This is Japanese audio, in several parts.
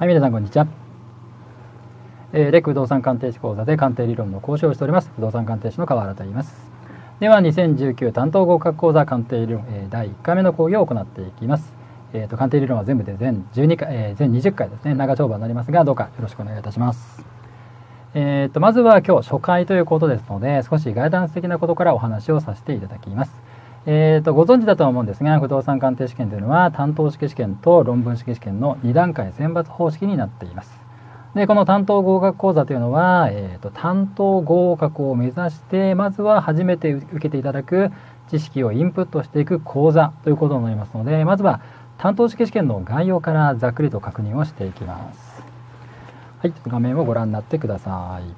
はい、皆さんこんにちは。レック不動産鑑定士講座で鑑定理論の講師をしております不動産鑑定士の川原と言います。では2019担当合格講座鑑定理論、第1回目の講義を行っていきます。鑑定理論は全部で全12回、全20回ですね、長丁場になりますが、どうかよろしくお願いいたします。まずは今日初回ということですので、少しガイダンス的なことからお話をさせていただきます。ご存知だとは思うんですが、不動産鑑定試験というのは担当式試験と論文式試験の2段階選抜方式になっています。でこの担当合格講座というのは、担当合格を目指してまずは初めて受けていただく知識をインプットしていく講座ということになりますので、まずは担当式試験の概要からざっくりと確認をしていきます。はい、画面をご覧になってください。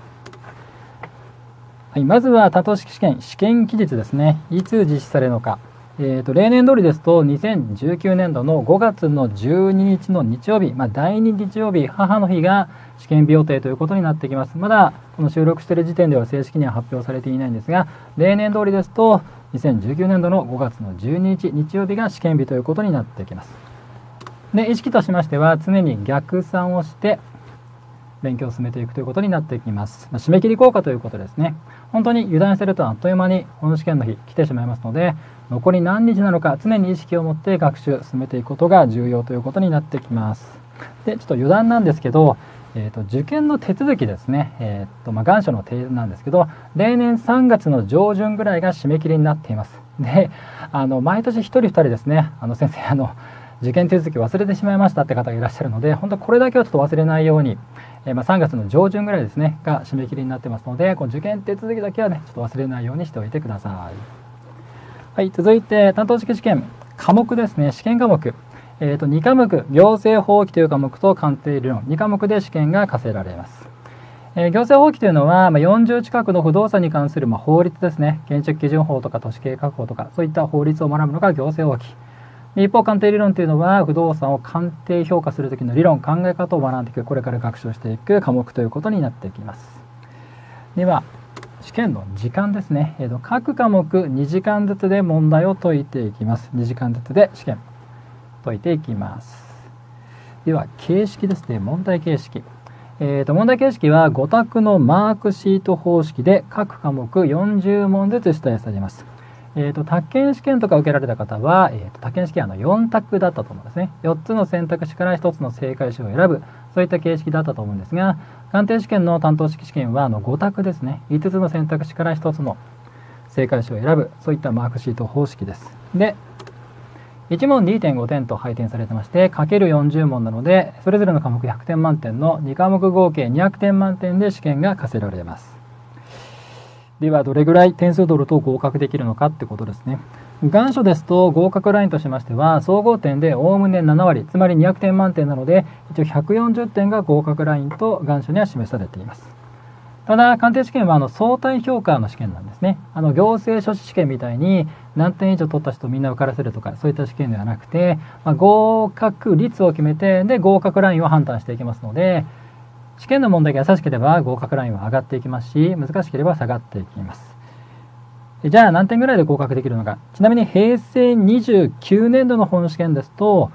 はい、まずは担当式試験、試験期日ですね。いつ実施されるのか。例年通りですと2019年度の5月の12日の日曜日、第2日曜日、母の日が試験日予定ということになってきます。まだこの収録している時点では正式には発表されていないんですが、例年通りですと2019年度の5月の12日日曜日が試験日ということになってきます。で、意識としましては常に逆算をして勉強を進めていくということになってきます。締め切り効果ということですね。本当に油断しているとあっという間に本試験の日来てしまいますので、残り何日なのか常に意識を持って学習を進めていくことが重要ということになってきます。で、ちょっと余談なんですけど、受験の手続きですね、願書の提案なんですけど、例年3月の上旬ぐらいが締め切りになっています。で、毎年1人2人ですね、先生受験手続き忘れてしまいましたって方がいらっしゃるので、本当これだけはちょっと忘れないように、3月の上旬ぐらいですねが締め切りになってますので、この受験手続きだけはねちょっと忘れないようにしておいてください。はい、続いて担当式試験科目ですね。試験科目、2科目行政法規という科目と鑑定理論、2科目で試験が課せられます。行政法規というのは、40近くの不動産に関する法律ですね。建築基準法とか都市計画法とかそういった法律を学ぶのが行政法規。一方鑑定理論というのは不動産を鑑定評価する時の理論考え方を学んでいく、これから学習していく科目ということになってきます。では試験の時間ですね。各科目2時間ずつで問題を解いていきます。2時間ずつで試験解いていきます。では形式ですね。問題形式、問題形式は5択のマークシート方式で各科目40問ずつ出題されます。宅建試験とか受けられた方は、宅建試験は4択だったと思うんですね。4つの選択肢から1つの正解肢を選ぶ、そういった形式だったと思うんですが、鑑定試験の担当式試験は5択ですね。5つの選択肢から1つの正解肢を選ぶ、そういったマークシート方式です。で、1問 2.5 点と配点されてまして、かける40問なので、それぞれの科目100点満点の2科目合計200点満点で試験が課せられます。ではどれぐらい点数取ると合格できるのかってことですね。願書ですと合格ラインとしましては総合点でおおむね7割、つまり200点満点なので一応140点が合格ラインと願書には示されています。ただ鑑定試験は相対評価の試験なんですね。行政書士試験みたいに何点以上取った人みんな受からせるとかそういった試験ではなくて、合格率を決めてで合格ラインを判断していきますので、試験の問題が優しければ合格ラインは上がっていきますし、難しければ下がっていきます。じゃあ何点ぐらいで合格できるのか。ちなみに平成29年度の本試験ですと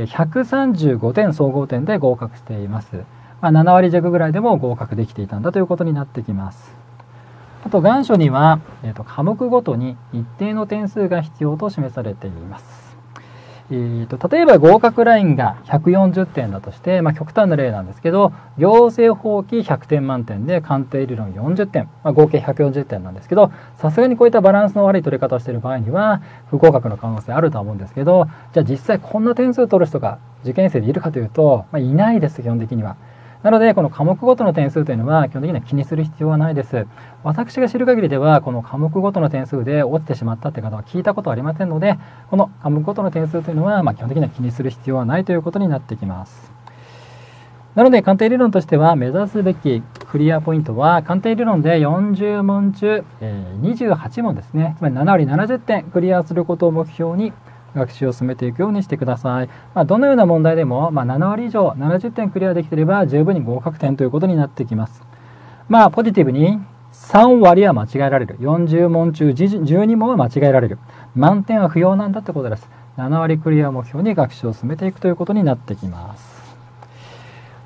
135点総合点で合格しています。7割弱ぐらいでも合格できていたんだということになってきます。あと願書には、科目ごとに一定の点数が必要と示されています。例えば合格ラインが140点だとして、極端な例なんですけど、行政法規100点満点で鑑定理論40点、合計140点なんですけど、さすがにこういったバランスの悪い取り方をしている場合には不合格の可能性あるとは思うんですけど、じゃあ実際こんな点数取る人が受験生でいるかというと、いないです。基本的には。なのでこの科目ごとの点数というのは基本的には気にする必要はないです。私が知る限りではこの科目ごとの点数で落ちてしまったって方は聞いたことはありませんので、この科目ごとの点数というのは基本的には気にする必要はないということになってきます。なので鑑定理論としては目指すべきクリアポイントは鑑定理論で40問中28問ですね。つまり7割70点クリアすることを目標に学習を進めていくようにしてください。どのような問題でも、7割以上70点クリアできていれば十分に合格点ということになってきます。ポジティブに3割は間違えられる。40問中12問は間違えられる。満点は不要なんだってことです。7割クリアを目標に学習を進めていくということになってきます。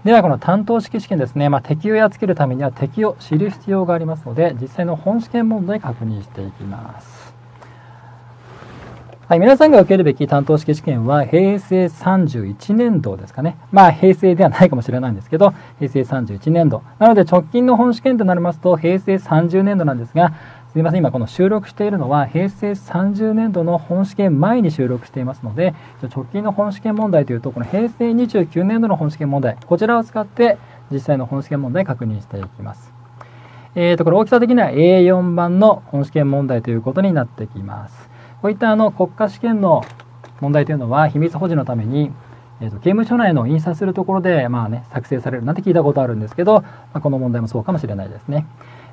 ではこの単等式試験ですね、敵をやっつけるためには敵を知る必要がありますので、実際の本試験問題確認していきます。はい、皆さんが受けるべき単等式試験は平成31年度ですかね。平成ではないかもしれないんですけど、平成31年度。なので直近の本試験となりますと平成30年度なんですが、すみません、今この収録しているのは平成30年度の本試験前に収録していますので、直近の本試験問題というと、この平成29年度の本試験問題、こちらを使って実際の本試験問題確認していきます。これ大きさ的には A4 番の本試験問題ということになってきます。こういった国家試験の問題というのは秘密保持のために、刑務所内の印刷するところで作成されるなんて聞いたことあるんですけど、この問題もそうかもしれないですね。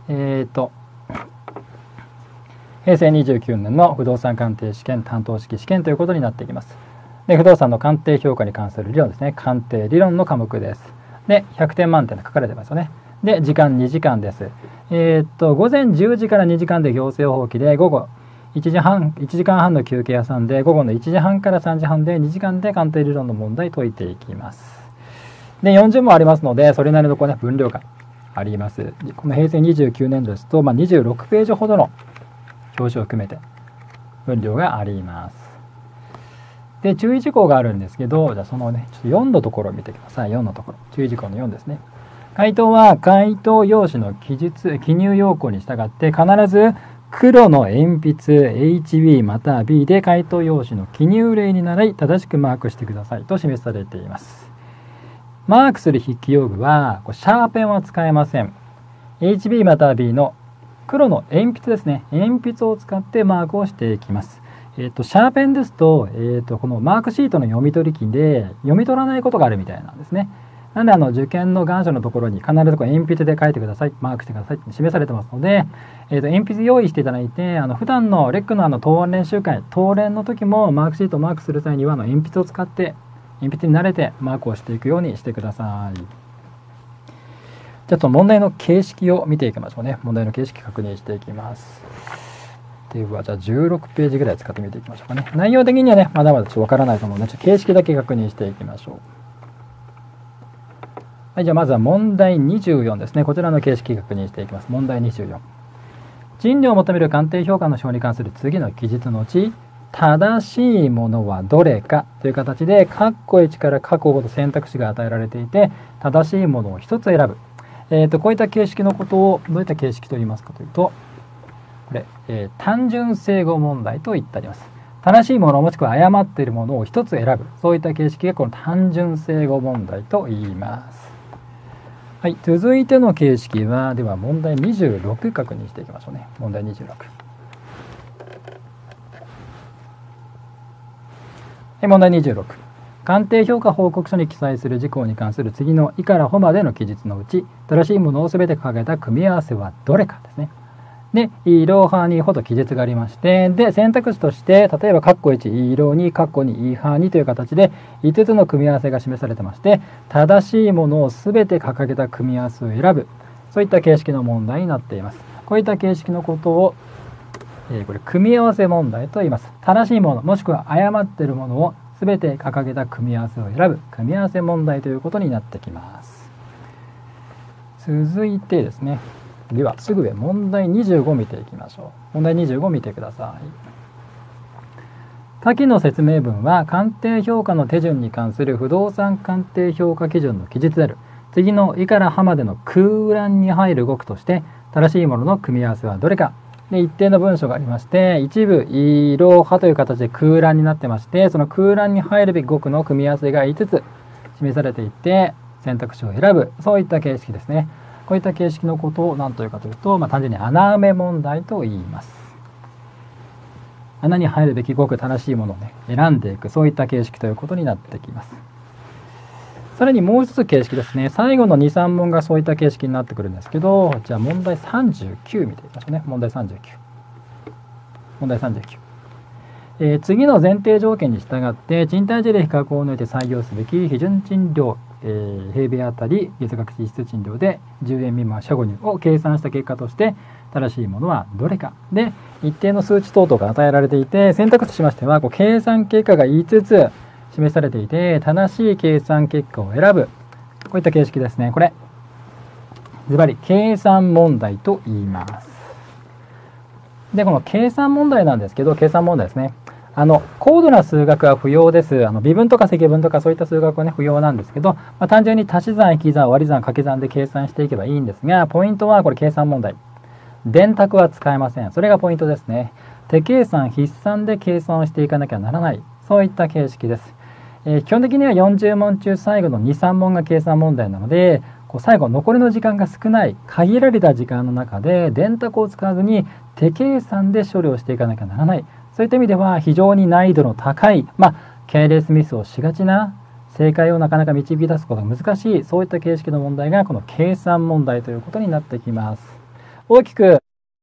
平成29年の不動産鑑定試験単等式試験ということになっていきます。で、不動産の鑑定評価に関する理論ですね。鑑定理論の科目です。で、100点満点で書かれてますよね。で、時間2時間です。午前10時から2時間で行政放棄で、午後1時間半の休憩挟んで、午後の1時半から3時半で2時間で鑑定理論の問題解いていきます。で、40問ありますので、それなりの分量があります。この平成29年度ですと、26ページほどの表紙を含めて分量があります。で、注意事項があるんですけど、じゃあそのね、ちょっと4のところを見てください。4のところ。注意事項の4ですね。回答は回答用紙の記入要項に従って必ず黒の鉛筆 HB または B で回答用紙の記入例に倣い正しくマークしてくださいと示されています。マークする筆記用具はシャーペンは使えません。HB または B の黒の鉛筆ですね。鉛筆を使ってマークをしていきます。シャーペンですと、このマークシートの読み取り機で読み取らないことがあるみたいなんですね。なんで受験の願書のところに必ず鉛筆で書いてください、マークしてくださいって示されてますので、鉛筆用意していただいて、普段のレックの答案練習会、答練の時もマークシートをマークする際には鉛筆を使って鉛筆に慣れてマークをしていくようにしてください。ちょっと問題の形式を見ていきましょうね。問題の形式確認していきます。ではじゃあ16ページぐらい使ってみていきましょうかね。内容的にはねまだまだちょっとわからないと思うので、形式だけ確認していきましょう。はい、じゃあまずは問題24ですね。こちらの形式確認していきます。問題24。賃料を求める鑑定評価の書に関する次の記述のうち、正しいものはどれかという形で、括弧1から括弧5と選択肢が与えられていて、正しいものを1つ選ぶ。こういった形式のことをどういった形式と言いますかというと、これ、単純整合問題と言ってあります。正しいものもしくは誤っているものを1つ選ぶ。そういった形式がこの単純整合問題と言います。はい、続いての形式は、では問題26確認していきましょうね。問題26。はい、問題26。鑑定評価報告書に記載する事項に関する次の「い」から「ほ」までの記述のうち、正しいものを全て掲げた組み合わせはどれかですね。で、イロハニホと記述がありまして、で、選択肢として、例えば、括弧1、イロに、括弧2、イハニという形で、5つの組み合わせが示されてまして、正しいものを全て掲げた組み合わせを選ぶ。そういった形式の問題になっています。こういった形式のことを、これ、組み合わせ問題と言います。正しいもの、もしくは誤っているものを全て掲げた組み合わせを選ぶ。組み合わせ問題ということになってきます。続いてですね。ではすぐ上問題25見ていきましょう。問題25見てください。下記の説明文は鑑定評価の手順に関する不動産鑑定評価基準の記述である次の「い」から「は」までの空欄に入る語句として正しいものの組み合わせはどれか。で、一定の文章がありまして、一部「いろは」という形で空欄になってまして、その空欄に入るべき語句の組み合わせが5つ示されていて、選択肢を選ぶ。そういった形式ですね。こういった形式のことを何というかというと、単純に穴埋め問題と言います。穴に入るべきごく正しいものをね、選んでいく、そういった形式ということになってきます。さらにもう一つ形式ですね。最後の2、3問がそういった形式になってくるんですけど、じゃあ問題39見ていきましょうね。問題39。問題39。次の前提条件に従って賃貸事例比較を抜いて採用すべき基準賃料平米あたり月額実質賃料で10円未満車後入を計算した結果として正しいものはどれかで一定の数値等々が与えられていて、選択肢としましては計算結果が5つ示されていて、正しい計算結果を選ぶ。 こういった形式ですね。これ、ズバリ計算問題と言います。で、この計算問題なんですけど、計算問題ですね。高度な数学は不要です。微分とか積分とかそういった数学はね、不要なんですけど、単純に足し算、引き算、割り算、掛け算で計算していけばいいんですが、ポイントはこれ計算問題。電卓は使えません。それがポイントですね。手計算、筆算で計算をしていかなきゃならない。そういった形式です。基本的には40問中最後の2、3問が計算問題なので、最後残りの時間が少ない限られた時間の中で電卓を使わずに手計算で処理をしていかなきゃならない。そういった意味では非常に難易度の高い、系列ミスをしがちな、正解をなかなか導き出すことが難しい、そういった形式の問題がこの計算問題ということになってきます。大きく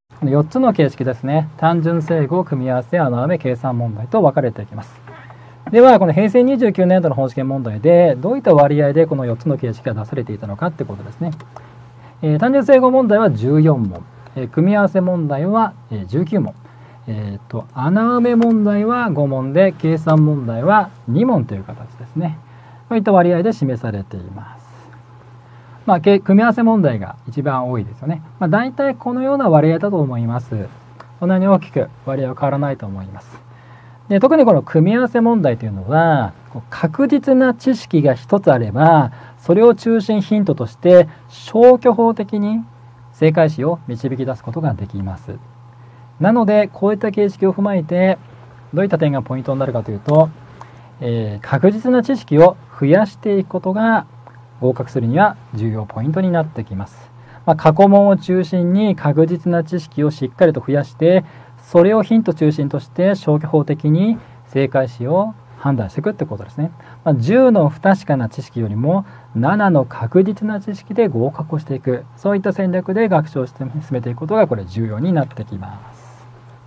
4つの形式ですね。単純整合、組み合わせ、穴埋め、計算問題と分かれていきます。では、この平成29年度の本試験問題で、どういった割合でこの4つの形式が出されていたのかってことですね。単純整合問題は14問、組み合わせ問題は19問、穴埋め問題は5問で、計算問題は2問という形ですね。こういった割合で示されています。組み合わせ問題が一番多いですよね。大体このような割合だと思います。そんなに大きく割合は変わらないと思います。で、特にこの組み合わせ問題というのは、確実な知識が一つあれば、それを中心ヒントとして消去法的に正解詞を導き出すことができます。なので、こういった形式を踏まえて、どういった点がポイントになるかというと、確実な知識を増やしていくことが合格するには重要ポイントになってきます。過去問を中心に確実な知識をしっかりと増やして、それをヒント中心として消去法的に正解詞を判断していくってことですね。10の不確かな知識よりも7の確実な知識で合格をしていく、そういった戦略で学習を進めていくことがこれ重要になってきます。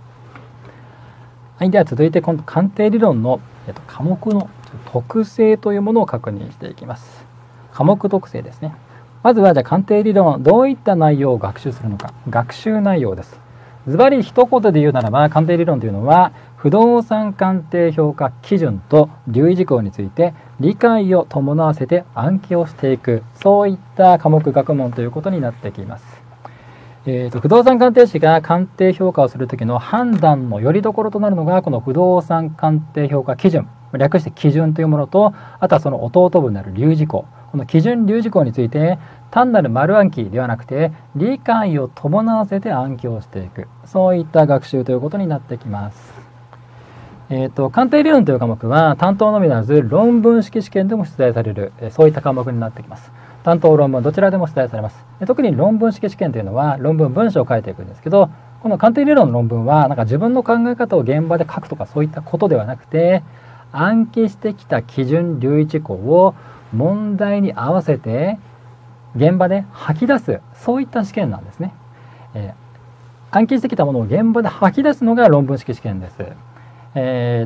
はい、では続いて今度鑑定理論の、科目の特性というものを確認していきます。科目特性ですね。まずはじゃあ鑑定理論、どういった内容を学習するのか。学習内容です。ズバリ一言で言うならば、鑑定理論というのは不動産鑑定評価基準と留意事項について理解を伴わせて暗記をしていく、そういった科目学問ということになってきます。不動産鑑定士が鑑定評価をするときの判断のよりどころとなるのがこの不動産鑑定評価基準、略して基準というものと、あとはその弟分になる留意事項、この基準留意事項について単なる丸暗記ではなくて理解を伴わせて暗記をしていく、そういった学習ということになってきます。鑑定理論という科目は担当のみならず論文式試験でも出題される、そういった科目になってきます。担当論文どちらでも出題されます。特に論文式試験というのは論文文章を書いていくんですけど、この鑑定理論の論文は自分の考え方を現場で書くとかそういったことではなくて、暗記してきた基準留意事項を問題に合わせて現場で吐き出す、そういった試験なんですね。暗記してきたものを現場で吐き出すのが論文式試験です。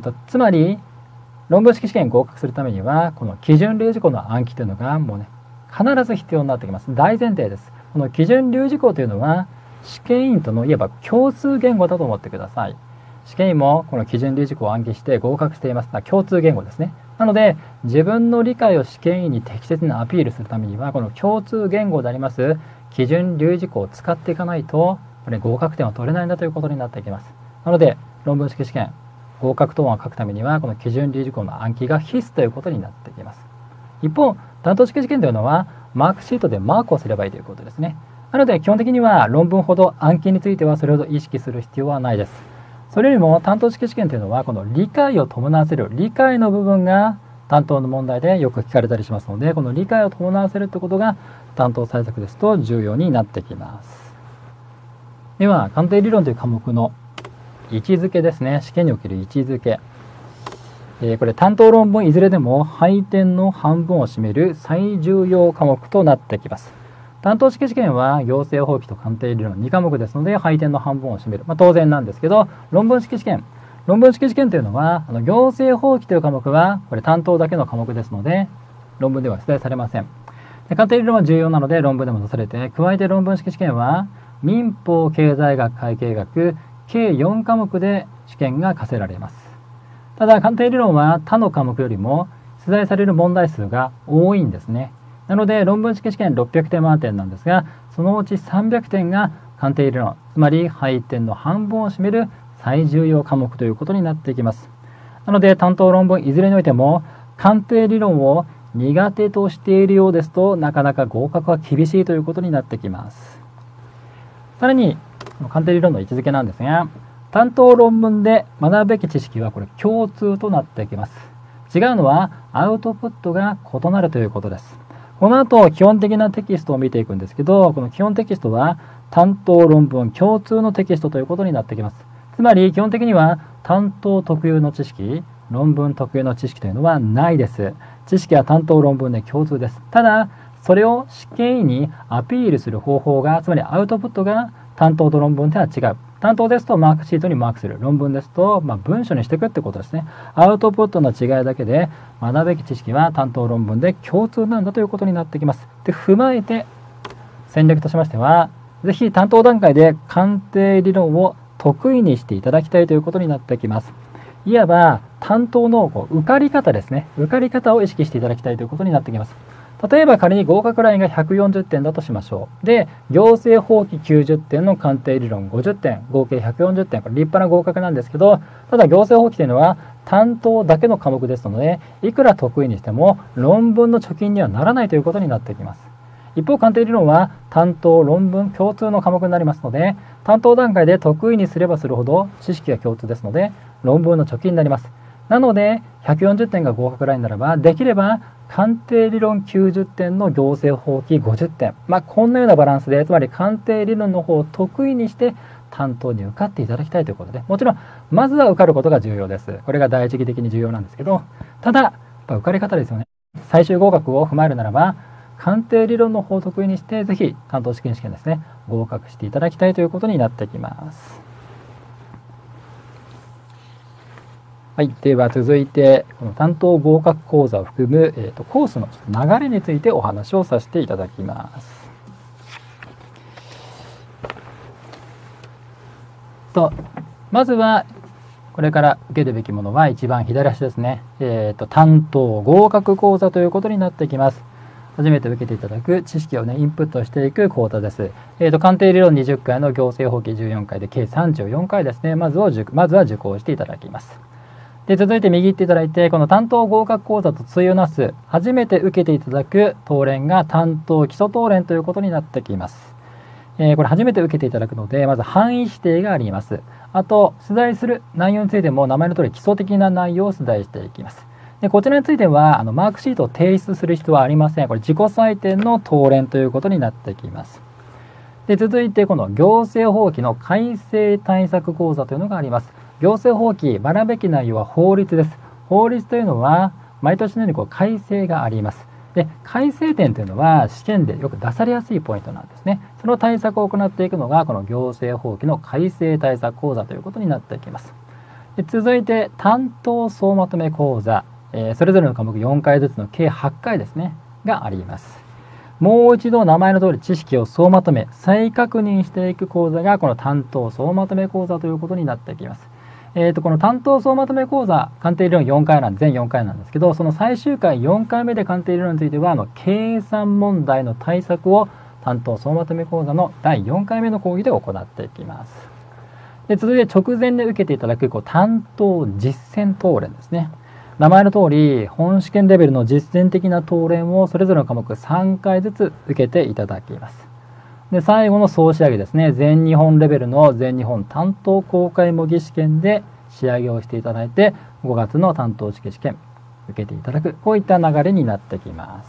つまり論文式試験に合格するためにはこの基準留意事項の暗記というのがもうね必ず必要になってきます。大前提です。この基準留意事項というのは試験員とのいわば共通言語だと思ってください。試験員もこの基準留意事項を暗記して合格しています。共通言語ですね。なので自分の理解を試験員に適切にアピールするためにはこの共通言語であります基準留意事項を使っていかないとこれ合格点は取れないんだということになってきます。なので論文式試験合格答案を書くためにはこの基準留意事項の暗記が必須ということになってきます。一方担当式試験というのはマークシートでマークをすればいいということですね。なので基本的には論文ほど暗記についてはそれほど意識する必要はないです。それよりも担当式試験というのはこの理解を伴わせる理解の部分が担当の問題でよく聞かれたりしますので、この理解を伴わせるということが担当採択ですと重要になってきます。では鑑定理論という科目の位置づけですね。試験における位置づけ、これ担当論文いずれでも配点の半分を占める最重要科目となってきます。担当式試験は行政法規と鑑定理論2科目ですので配点の半分を占める、当然なんですけど、論文式試験というのは行政法規という科目はこれ担当だけの科目ですので論文では出題されません。で鑑定理論は重要なので論文でも出されて、加えて論文式試験は民法、経済学、会計学計4科目で試験が課せられます。ただ鑑定理論は他の科目よりも出題される問題数が多いんですね。 なので論文式試験600点満点なんですが、そのうち300点が鑑定理論、つまり配点の半分を占める最重要科目ということになっていきます。なので担当論文いずれにおいても鑑定理論を苦手としているようですと、なかなか合格は厳しいということになってきます。さらに鑑定理論の位置づけなんですが、担当論文で学ぶべき知識はこれ共通となってきます。違うのはアウトプットが異なるということです。この後基本的なテキストを見ていくんですけど、この基本テキストは担当論文共通のテキストということになってきます。つまり基本的には担当特有の知識、論文特有の知識というのはないです。知識は担当論文で共通です。ただそれを試験員にアピールする方法が、つまりアウトプットが担当と論文では違う。担当ですとマークシートにマークする。論文ですと、文章にしていくってことですね。アウトプットの違いだけで学ぶべき知識は担当論文で共通なんだということになってきます。で、踏まえて戦略としましては、ぜひ担当段階で鑑定理論を得意にしていただきたいということになってきます。いわば担当の受かり方ですね。受かり方を意識していただきたいということになってきます。例えば仮に合格ラインが140点だとしましょう。で、行政法規90点の鑑定理論50点、合計140点。これ立派な合格なんですけど、ただ行政法規というのは担当だけの科目ですので、いくら得意にしても論文の貯金にはならないということになってきます。一方、鑑定理論は担当、論文共通の科目になりますので、担当段階で得意にすればするほど知識が共通ですので、論文の貯金になります。なので、140点が合格ラインならば、できれば鑑定理論90点の行政法規50点。こんなようなバランスで、つまり鑑定理論の方を得意にして担当に受かっていただきたいということで、もちろん、まずは受かることが重要です。これが第一義的に重要なんですけど、ただ、やっぱ受かり方ですよね。最終合格を踏まえるならば、鑑定理論の方を得意にして、ぜひ担当試験ですね、合格していただきたいということになってきます。はい、では続いてこの担当合格講座を含む、コースの流れについてお話をさせていただきます。まずはこれから受けるべきものは一番左足ですね。担当合格講座ということになってきます。初めて受けていただく知識をインプットしていく講座です。鑑定理論20回の行政法規14回で計34回ですね。まずは受講していただきます。で、続いて右行っていただいて、この担当合格講座と対をなす初めて受けていただく答練が担当基礎答練ということになってきます。これ初めて受けていただくので、まず範囲指定があります。あと、出題する内容についても名前の通り基礎的な内容を出題していきます。で、こちらについてはマークシートを提出する必要はありません。これ自己採点の答練ということになってきます。で、続いてこの行政法規の改正対策講座というのがあります。行政法規、学ぶべき内容は法律です。法律というのは毎年のように改正があります。で、改正点というのは試験でよく出されやすいポイントなんですね。その対策を行っていくのがこの行政法規の改正対策講座ということになっていきます。で、続いて担当総まとめ講座、それぞれの科目4回ずつの計8回ですねがあります。もう一度名前の通り知識を総まとめ再確認していく講座がこの担当総まとめ講座ということになってきます。この担当総まとめ講座、鑑定理論4回全4回なんですけど、その最終回4回目で鑑定理論については計算問題の対策を担当総まとめ講座の第4回目の講義で行っていきます。で、続いて直前で受けていただく担当実践答練ですね。名前の通り本試験レベルの実践的な答練をそれぞれの科目3回ずつ受けていただきます。で、最後の総仕上げですね。全日本レベルの全日本担当公開模擬試験で仕上げをしていただいて、5月の担当試験受けていただく、こういった流れになってきます。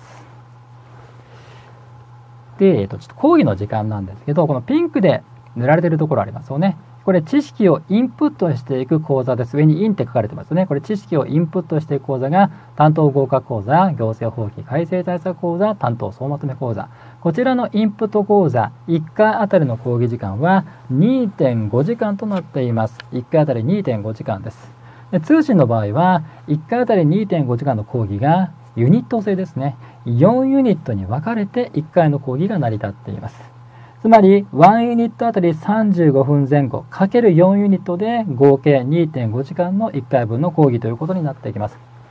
で、ちょっと講義の時間なんですけど、このピンクで塗られているところありますよね。これ知識をインプットしていく講座です。上にインって書かれてますね。これ知識をインプットしていく講座が担当合格講座、行政法規改正対策講座、担当総まとめ講座。こちらのインプット講座1回あたりの講義時間は 2.5 時間となっています。1回あたり 2.5 時間です。で、通信の場合は1回あたり 2.5 時間の講義がユニット制ですね。4ユニットに分かれて1回の講義が成り立っています。つまり1ユニットあたり35分前後かける4ユニットで合計 2.5 時間の1回分の講義ということになっていきます。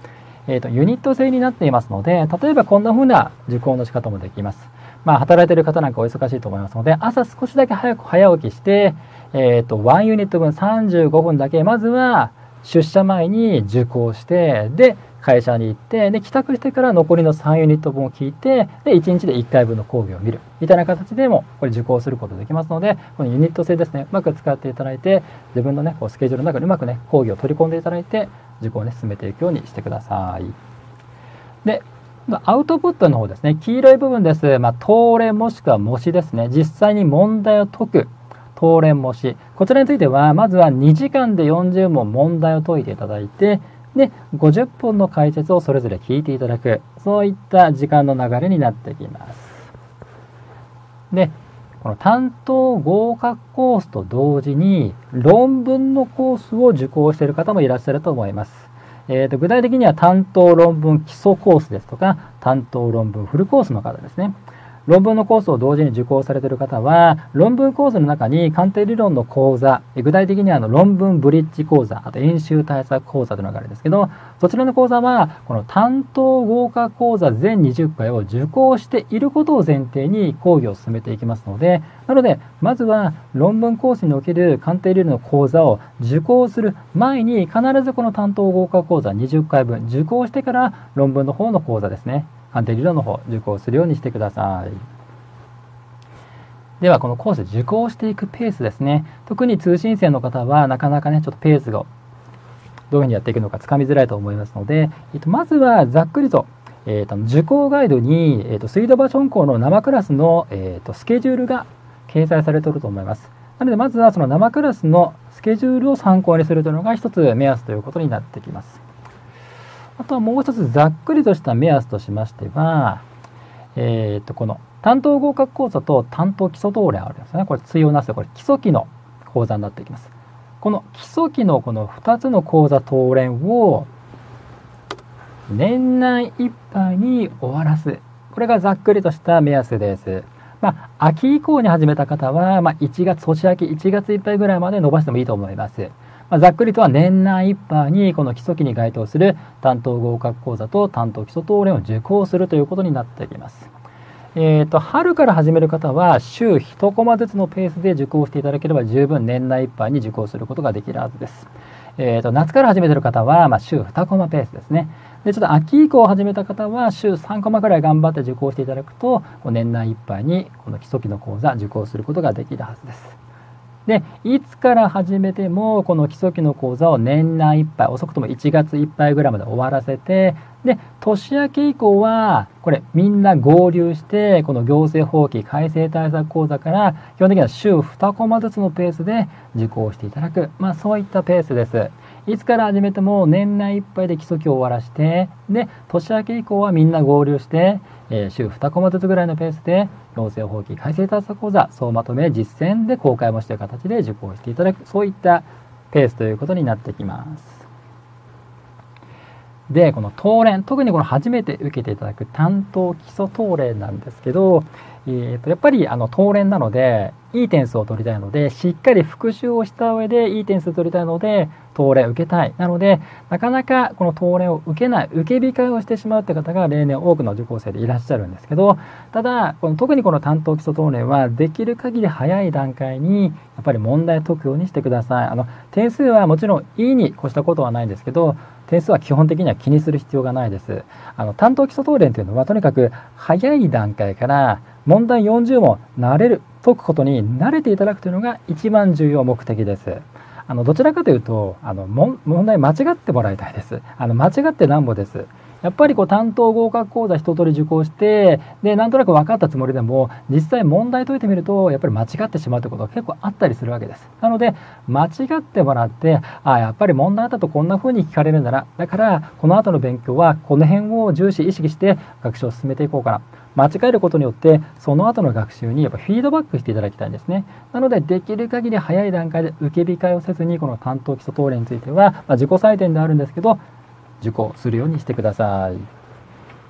ユニット制になっていますので、例えばこんな風な受講の仕方もできます。働いている方なんかお忙しいと思いますので、朝少しだけ早起きして、1ユニット分35分だけ、まずは出社前に受講して、で、会社に行って、で、帰宅してから残りの3ユニット分を聞いて、で、1日で1回分の講義を見る。みたいな形でも、これ受講することができますので、このユニット制ですね、うまく使っていただいて、自分のね、スケジュールの中にうまくね、講義を取り込んでいただいて、受講をね、進めていくようにしてください。で、アウトプットの方ですね、黄色い部分です。答練もしくは模試ですね。実際に問題を解く。答練模試。こちらについては、まずは2時間で40問問題を解いていただいて、で、50分の解説をそれぞれ聞いていただく。そういった時間の流れになってきます。で、この担当合格コースと同時に、論文のコースを受講している方もいらっしゃると思います。具体的には担当論文基礎コースですとか、担当論文フルコースの方ですね。論文のコースを同時に受講されている方は、論文コースの中に鑑定理論の講座、具体的には論文ブリッジ講座、あと演習対策講座というのがあるんですけど、そちらの講座は、この担当合格講座全20回を受講していることを前提に講義を進めていきますので、なので、まずは論文コースにおける鑑定理論の講座を受講する前に、必ずこの担当合格講座20回分受講してから論文の方の講座ですね。鑑定理論の方受講するようにしてください。ではこのコース受講していくペースですね。特に通信制の方はなかなかねちょっとペースがどういうふうにやっていくのかつかみづらいと思いますので、まずはざっくりと、受講ガイドに、水道橋本校の生クラスの、スケジュールが掲載されていると思います。なのでまずはその生クラスのスケジュールを参考にするというのが一つ目安ということになってきます。あとはもう一つざっくりとした目安としましては、この担当合格講座と担当基礎答練あるんですね。これ対応なすこれ基礎期の講座になっていきます。この基礎期のこの2つの講座答練を年内いっぱいに終わらす。これがざっくりとした目安です。秋以降に始めた方は、1月、年明け1月いっぱいぐらいまで伸ばしてもいいと思います。ざっくりとは年内いっぱいにこの基礎期に該当する担当合格講座と担当基礎答練を受講するということになってきます。春から始める方は週1コマずつのペースで受講していただければ十分年内いっぱいに受講することができるはずです。夏から始めている方は、週2コマペースですね。で、ちょっと秋以降始めた方は週3コマぐらい頑張って受講していただくと、年内いっぱいにこの基礎期の講座受講することができるはずです。で、いつから始めても、この基礎期の講座を年内いっぱい、遅くとも1月いっぱいぐらいまで終わらせて、で、年明け以降は、これみんな合流して、この行政法規改正対策講座から、基本的には週2コマずつのペースで受講していただく。そういったペースです。いつから始めても年内いっぱいで基礎期を終わらして、で、年明け以降はみんな合流して、週2コマずつぐらいのペースで、行政法規改正対策講座、総まとめ実践で公開もしている形で受講していただく、そういったペースということになってきます。で、この答練、特にこの初めて受けていただく担当基礎答練なんですけど、やっぱり答練なので、いい点数を取りたいので、しっかり復習をした上でいい点数を取りたいので、答練を受けたい。なので、なかなかこの答練を受けない、受け控えをしてしまうって方が例年多くの受講生でいらっしゃるんですけど、ただ、特にこの担当基礎答練は、できる限り早い段階に、やっぱり問題を解くようにしてください。点数はもちろんいいに越したことはないんですけど、点数は基本的には気にする必要がないです。担当基礎答練というのは、とにかく早い段階から問題40問解くことに慣れていただくというのが一番重要目的です。どちらかというと、問題間違ってもらいたいです。間違ってなんぼです。やっぱり担当合格講座一通り受講して、で、なんとなく分かったつもりでも、実際問題解いてみると、やっぱり間違ってしまうということが結構あったりするわけです。なので、間違ってもらって、やっぱり問題だとこんな風に聞かれるんだな。だから、この後の勉強は、この辺を重視、意識して学習を進めていこうかな。間違えることによって、その後の学習にやっぱフィードバックしていただきたいんですね。なので、できる限り早い段階で受け控えをせずに、この担当基礎答練については、自己採点であるんですけど、受講するようにしてください。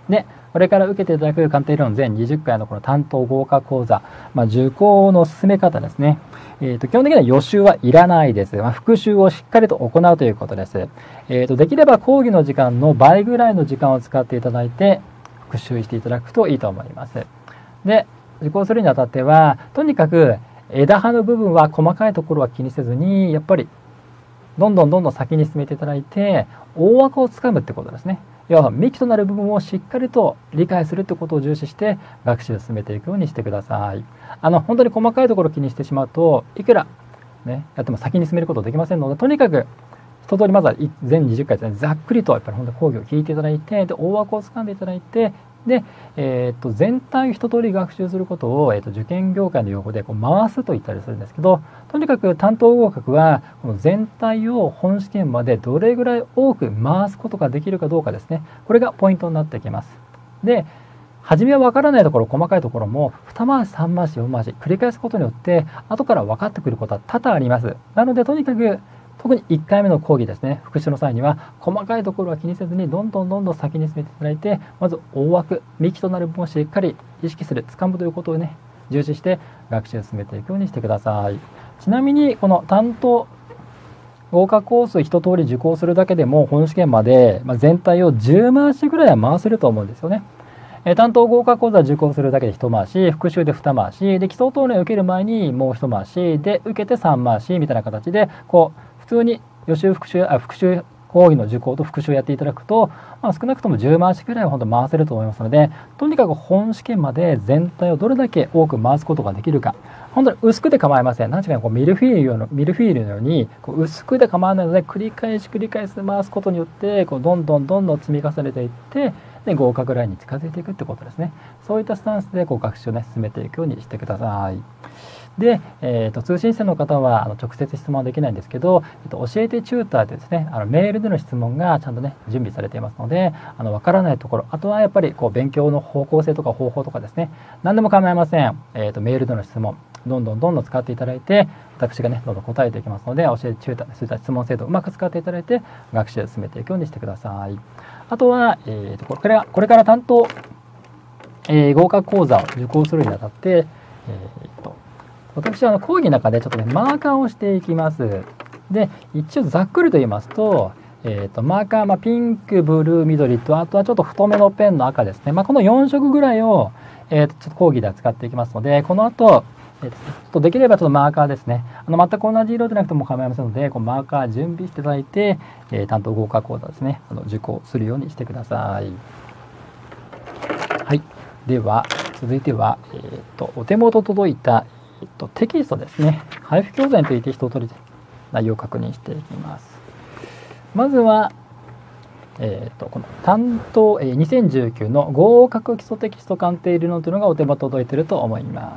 で、これから受けていただく鑑定理論全20回のこの担当合格講座、受講の進め方ですね。基本的には予習はいらないです。復習をしっかりと行うということです。できれば講義の時間の倍ぐらいの時間を使っていただいて、復習していただくといいと思います。で、受講するにあたっては、とにかく枝葉の部分は細かいところは気にせずに、やっぱりどんどん先に進めていただいて、大枠をつかむってことですね。要は幹となる部分をしっかりと理解するってことを重視して学習を進めていくようにしてください。本当に細かいところを気にしてしまうと、いくらね、やっても先に進めることできませんので、とにかく一通りまずは全20回ですね、ざっくりとやっぱり本当に講義を聞いていただいて、で大枠をつかんでいただいて、で、全体を一通り学習することを、受験業界の用語で回すと言ったりするんですけど、とにかく担当合格はこの全体を本試験までどれぐらい多く回すことができるかどうかですね。これがポイントになってきます。で、初めは分からないところ、細かいところも2回し3回し4回し繰り返すことによって後から分かってくることは多々あります。なのでとにかく特に1回目の講義ですね、復習の際には細かいところは気にせずにどんどん先に進めていただいて、まず大枠、幹となる部分をしっかり意識する、掴むということをね、重視して学習を進めていくようにしてください。ちなみにこの担当合格コース一通り受講するだけでも本試験まで、全体を10回しぐらいは回せると思うんですよね。担当合格講座受講するだけで1回し、復習で2回し、で基礎答練を受ける前にもう1回し、で受けて3回しみたいな形で普通に予習復習講義の受講と復習をやっていただくと、少なくとも10回しくらいは本当回せると思いますので、とにかく本試験まで全体をどれだけ多く回すことができるか、本当に薄くで構いません。何かミルフィーユのように薄くで構わないので、繰り返し回すことによってどんどん積み重ねていって、で合格ラインに近づいていくってことですね。そういったスタンスで学習を進めていくようにしてください。で、通信制の方は直接質問はできないんですけど、教えてチューターでですね、メールでの質問がちゃんとね準備されていますので、わからないところ、あとはやっぱり勉強の方向性とか方法とかですね、何でも構いません。メールでの質問どんどん使っていただいて、私がねどんどん答えていきますので、教えてチューター、そういった質問制度をうまく使っていただいて学習を進めていくようにしてください。あとは、これから担当、合格講座を受講するにあたって、私は講義の中でちょっとねマーカーをしていきます。で、一応ざっくりと言いますと、マーカー、ピンク、ブルー、緑と、あとはちょっと太めのペンの赤ですね。この4色ぐらいを、ちょっと講義で扱っていきますので、この後、できればちょっとマーカーですね。全く同じ色でなくても構いませんので、マーカー準備していただいて、担当合格講座ですね、受講するようにしてください。はい。では、続いては、お手元届いた、テキストですね。配布教材について一通り内容を確認していきます。まずは、この担当、2019の合格基礎テキスト鑑定理論というのがお手元届いていると思います。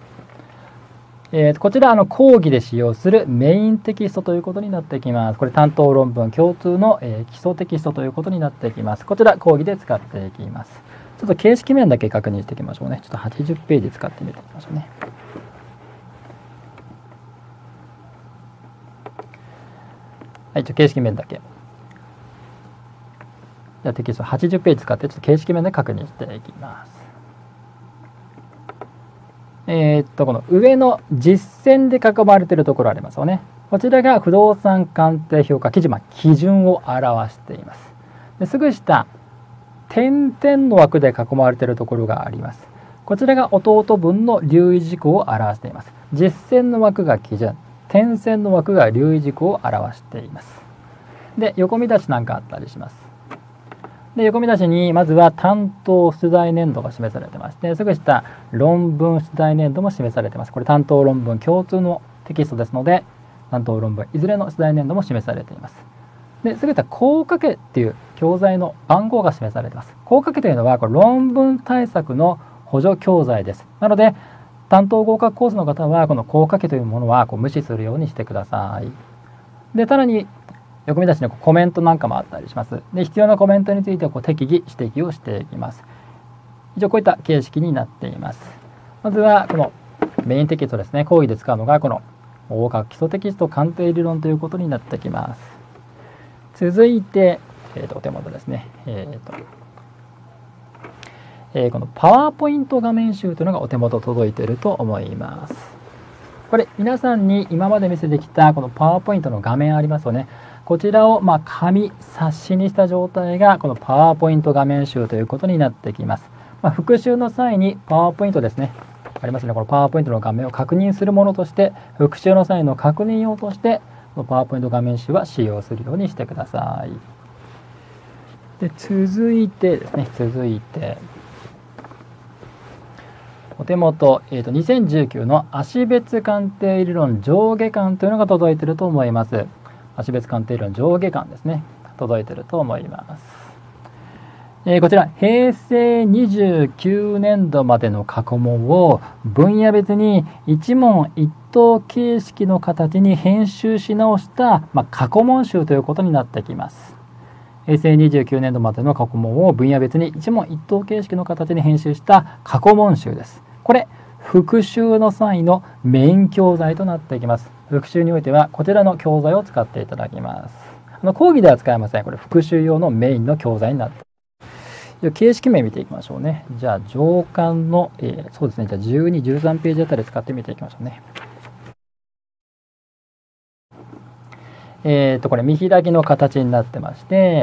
こちら講義で使用するメインテキストということになってきます。これ担当論文共通の、基礎テキストということになってきます。こちら講義で使っていきます。ちょっと形式面だけ確認していきましょうね。ちょっと80ページ使ってみていきましょうね。はい、形式面だけ。じゃあテキスト80ページ使ってちょっと形式面で確認していきます。この上の実践で囲まれているところありますよね。こちらが不動産鑑定評価基準、基準を表しています。ですぐ下、点々の枠で囲まれているところがあります。こちらが弟分の留意事項を表しています。実践の枠が基準、点線の枠が留意事項を表しています。で、横見出しなんかあったりします。で、横見出しにまずは担当出題年度が示されてまして、すぐ下論文出題年度も示されています。これ担当論文共通のテキストですので、担当論文いずれの出題年度も示されています。で、すぐ下項掛けっていう教材の番号が示されています。項掛けというのはこれ論文対策の補助教材です。なので担当合格コースの方はこの項掛けというものは無視するようにしてください。で、さらに横見出しにコメントなんかもあったりします。で、必要なコメントについては適宜指摘をしていきます。以上こういった形式になっています。まずはこのメインテキストですね。講義で使うのがこの合格基礎テキスト鑑定理論ということになってきます。続いて、お手元ですね。 このパワーポイント画面集というのがお手元届いていると思います。これ皆さんに今まで見せてきたこのパワーポイントの画面ありますよね。こちらを紙冊子にした状態がこのパワーポイント画面集ということになってきます。復習の際にパワーポイントですね。ありますね。このパワーポイントの画面を確認するものとして、復習の際の確認用として、このパワーポイント画面集は使用するようにしてください。で、続いてですね、お手元、2019の足別鑑定理論上下巻というのが届いていると思います。足別鑑定理論上下巻ですね。届いていると思います。こちら、平成29年度までの過去問を分野別に一問一答形式の形に編集し直した過去問集ということになってきます。平成29年度までの過去問を分野別に一問一答形式の形に編集した過去問集です。これ、復習の際のメイン教材となっていきます。復習においてはこちらの教材を使っていただきます。講義では使えません。これ復習用のメインの教材になっています。形式名見ていきましょうね。じゃあ上巻の、そうですね。じゃあ12、13ページあたり使ってみていきましょうね。これ見開きの形になってまして、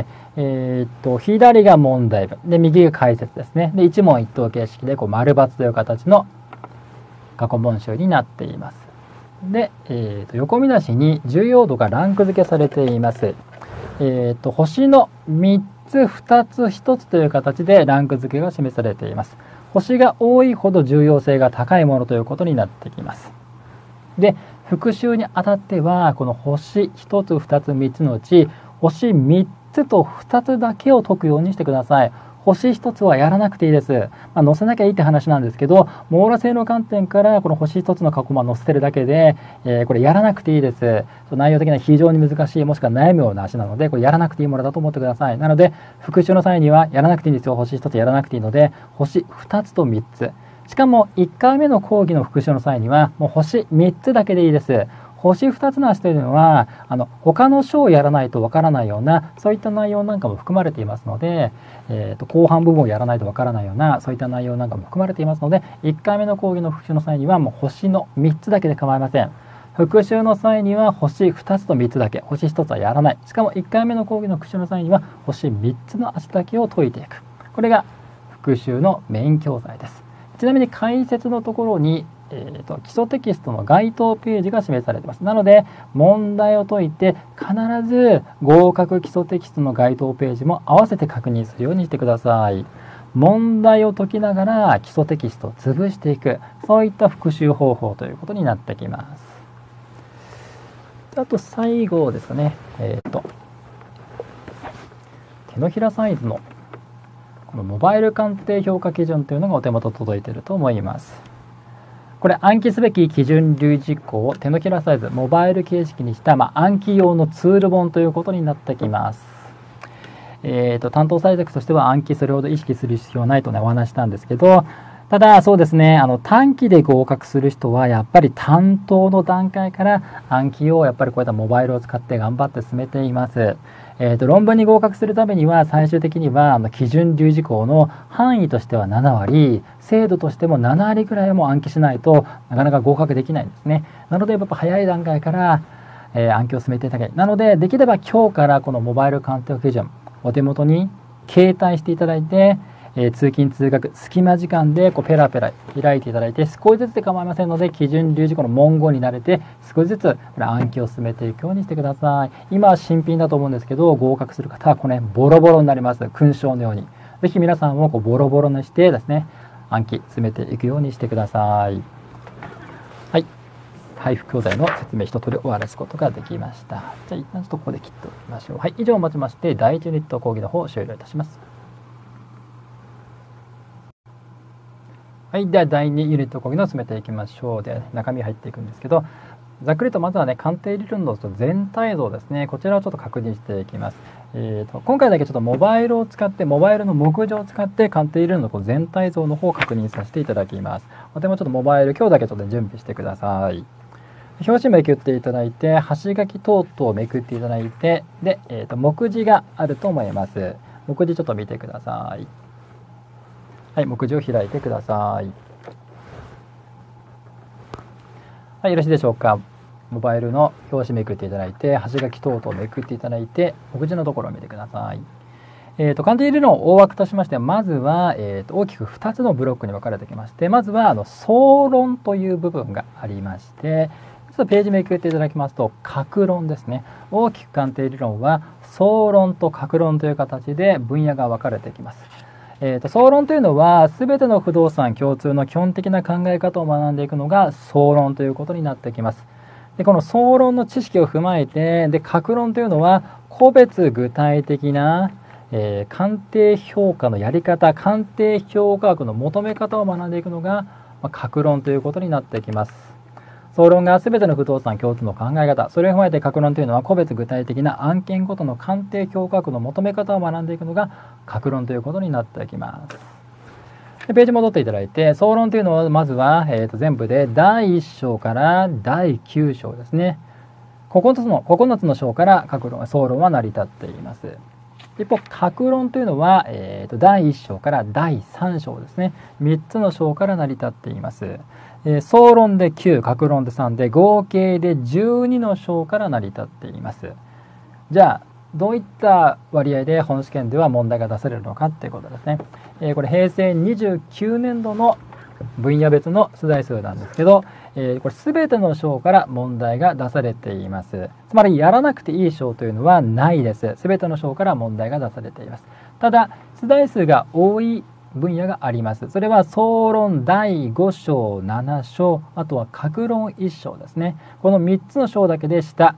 左が問題文で右が解説ですね。で一問一答形式で丸×という形の過去問集になっています。で、横見出しに重要度がランク付けされています。星の3つ2つ1つという形でランク付けが示されています。星が多いほど重要性が高いものということになってきます。で、復習にあたってはこの星1つ2つ3つのうち星3つと2つだけを解くようにしてください。星1つはやらなくていいです。載せなきゃいいって話なんですけど、網羅性の観点からこの星1つの過去問を載せてるだけで、これやらなくていいです。内容的には非常に難しい、もしくは悩むような足なので、これやらなくていいものだと思ってください。なので、復習の際にはやらなくていいんですよ。星1つやらなくていいので、星2つと3つ。しかも1回目の講義の復習の際には、もう星3つだけでいいです。星2つの足というのは他の章をやらないとわからないようなそういった内容なんかも含まれていますので、後半部分をやらないとわからないようなそういった内容なんかも含まれていますので、1回目の講義の復習の際にはもう星の3つだけで構いません。復習の際には星2つと3つだけ、星1つはやらない。しかも1回目の講義の復習の際には星3つの足だけを解いていく。これが復習のメイン教材です。ちなみに解説のところに基礎テキストの該当ページが示されています。なので問題を解いて必ず合格基礎テキストの該当ページも合わせて確認するようにしてください。問題を解きながら基礎テキストを潰していく、そういった復習方法ということになってきます。あと最後ですかね、手のひらサイズのこのモバイル鑑定評価基準というのがお手元届いていると思います。これ暗記すべき基準留意事項を手のひらサイズモバイル形式にした暗記用のツール本ということになってきます。担当採択としては暗記それほど意識する必要はないとねお話したんですけど、ただそうですね、短期で合格する人はやっぱり担当の段階から暗記をやっぱりこういったモバイルを使って頑張って進めています。論文に合格するためには最終的には基準留意事項の範囲としては7割、精度としても7割くらいも暗記しないとなかなか合格できないんですね。なのでやっぱ早い段階から、暗記を進めていただきたい。なのでできれば今日からこのモバイル鑑定基準お手元に携帯していただいて、通勤通学隙間時間でペラペラ開いていただいて少しずつで構いませんので基準留意事項の文言に慣れて少しずつこれ暗記を進めていくようにしてください。今は新品だと思うんですけど合格する方はこれボロボロになります。勲章のようにぜひ皆さんもボロボロにしてですね暗記進めていくようにしてください。はい、配布教材の説明一通り終わらすことができました。じゃあ一旦ちょっとここで切っておきましょう。はい、以上をもちまして第1ユニット講義の方を終了いたします。はい、では第2ユニット講義の進めていきましょう。で、中身入っていくんですけど、ざっくりとまずはね、鑑定理論の全体像ですね。こちらをちょっと確認していきます。今回だけちょっとモバイルを使って、モバイルの目次を使って鑑定理論の全体像の方を確認させていただきます。お手もちょっとモバイル、今日だけちょっと準備してください。表紙めくっていただいて、端書き等々をめくっていただいて、で、目次があると思います。目次ちょっと見てください。 はい、目次を開いてください。はい、よろしいでしょうか。モバイルの表紙めくっていただいて、端書き等々めくっていただいて、目次のところを見てください。漢字理論大枠としましては、まずは、大きく2つのブロックに分かれてきまして、まずは総論という部分がありまして、ちょっとページめくっていただきますと、各論ですね。大きく鑑定理論は総論と各論という形で分野が分かれてきます。総論というのは全ての不動産共通の基本的な考え方を学んでいくのが総論ということになってきます。でこの総論の知識を踏まえて、で各論というのは個別具体的な、鑑定評価のやり方、鑑定評価額の求め方を学んでいくのが、各論ということになってきます。総論が全ての不動産共通の考え方、それを踏まえて各論というのは個別具体的な案件ごとの鑑定評価額の求め方を学んでいくのが各論ということになってきます。でページ戻っていただいて、総論というのはまずは、全部で第1章から第9章ですね。9つの章から総論は成り立っています。一方、各論というのは、第1章から第3章ですね。3つの章から成り立っています。総論で9、各論で3で合計で12の章から成り立っています。じゃあどういった割合で本試験では問題が出されるのかっていうことですね。これ平成29年度の分野別の出題数なんですけど、これ全ての章から問題が出されています。つまりやらなくていい章というのはないです。全ての章から問題が出されています。ただ出題数が多い分野があります。それは総論第5章7章、あとは各論1章ですね。この3つの章だけでした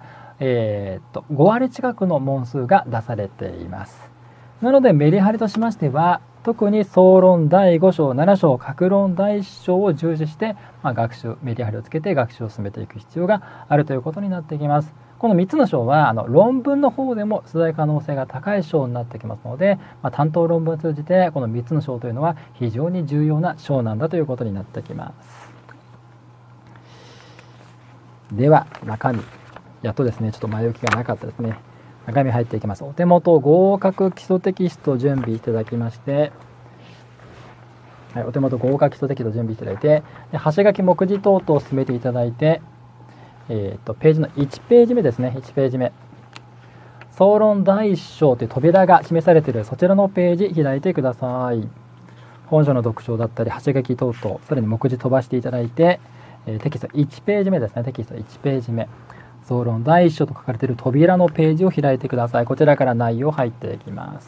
5割近くの問数が出されています。なのでメリハリとしましては、特に総論第5章7章、各論第1章を重視して、メリハリをつけて学習を進めていく必要があるということになってきます。この3つの章は論文の方でも出題可能性が高い章になってきますので、担当論文を通じてこの3つの章というのは非常に重要な章なんだということになってきます。では中身、やっとですね、ちょっと前置きがなかったですね。中身入っていきます。お手元合格基礎テキスト準備いただきまして、はい、お手元合格基礎テキスト準備いただいて、で端書き目次等々を進めていただいて、ページの1ページ目ですね。1ページ目、総論第1章という扉が示されているそちらのページ開いてください。本書の読書だったり端書き等々、さらに目次飛ばしていただいて、テキスト1ページ目ですね。テキスト1ページ目、総論第1章と書かれている扉のページを開いてください。こちらから内容入っていきます。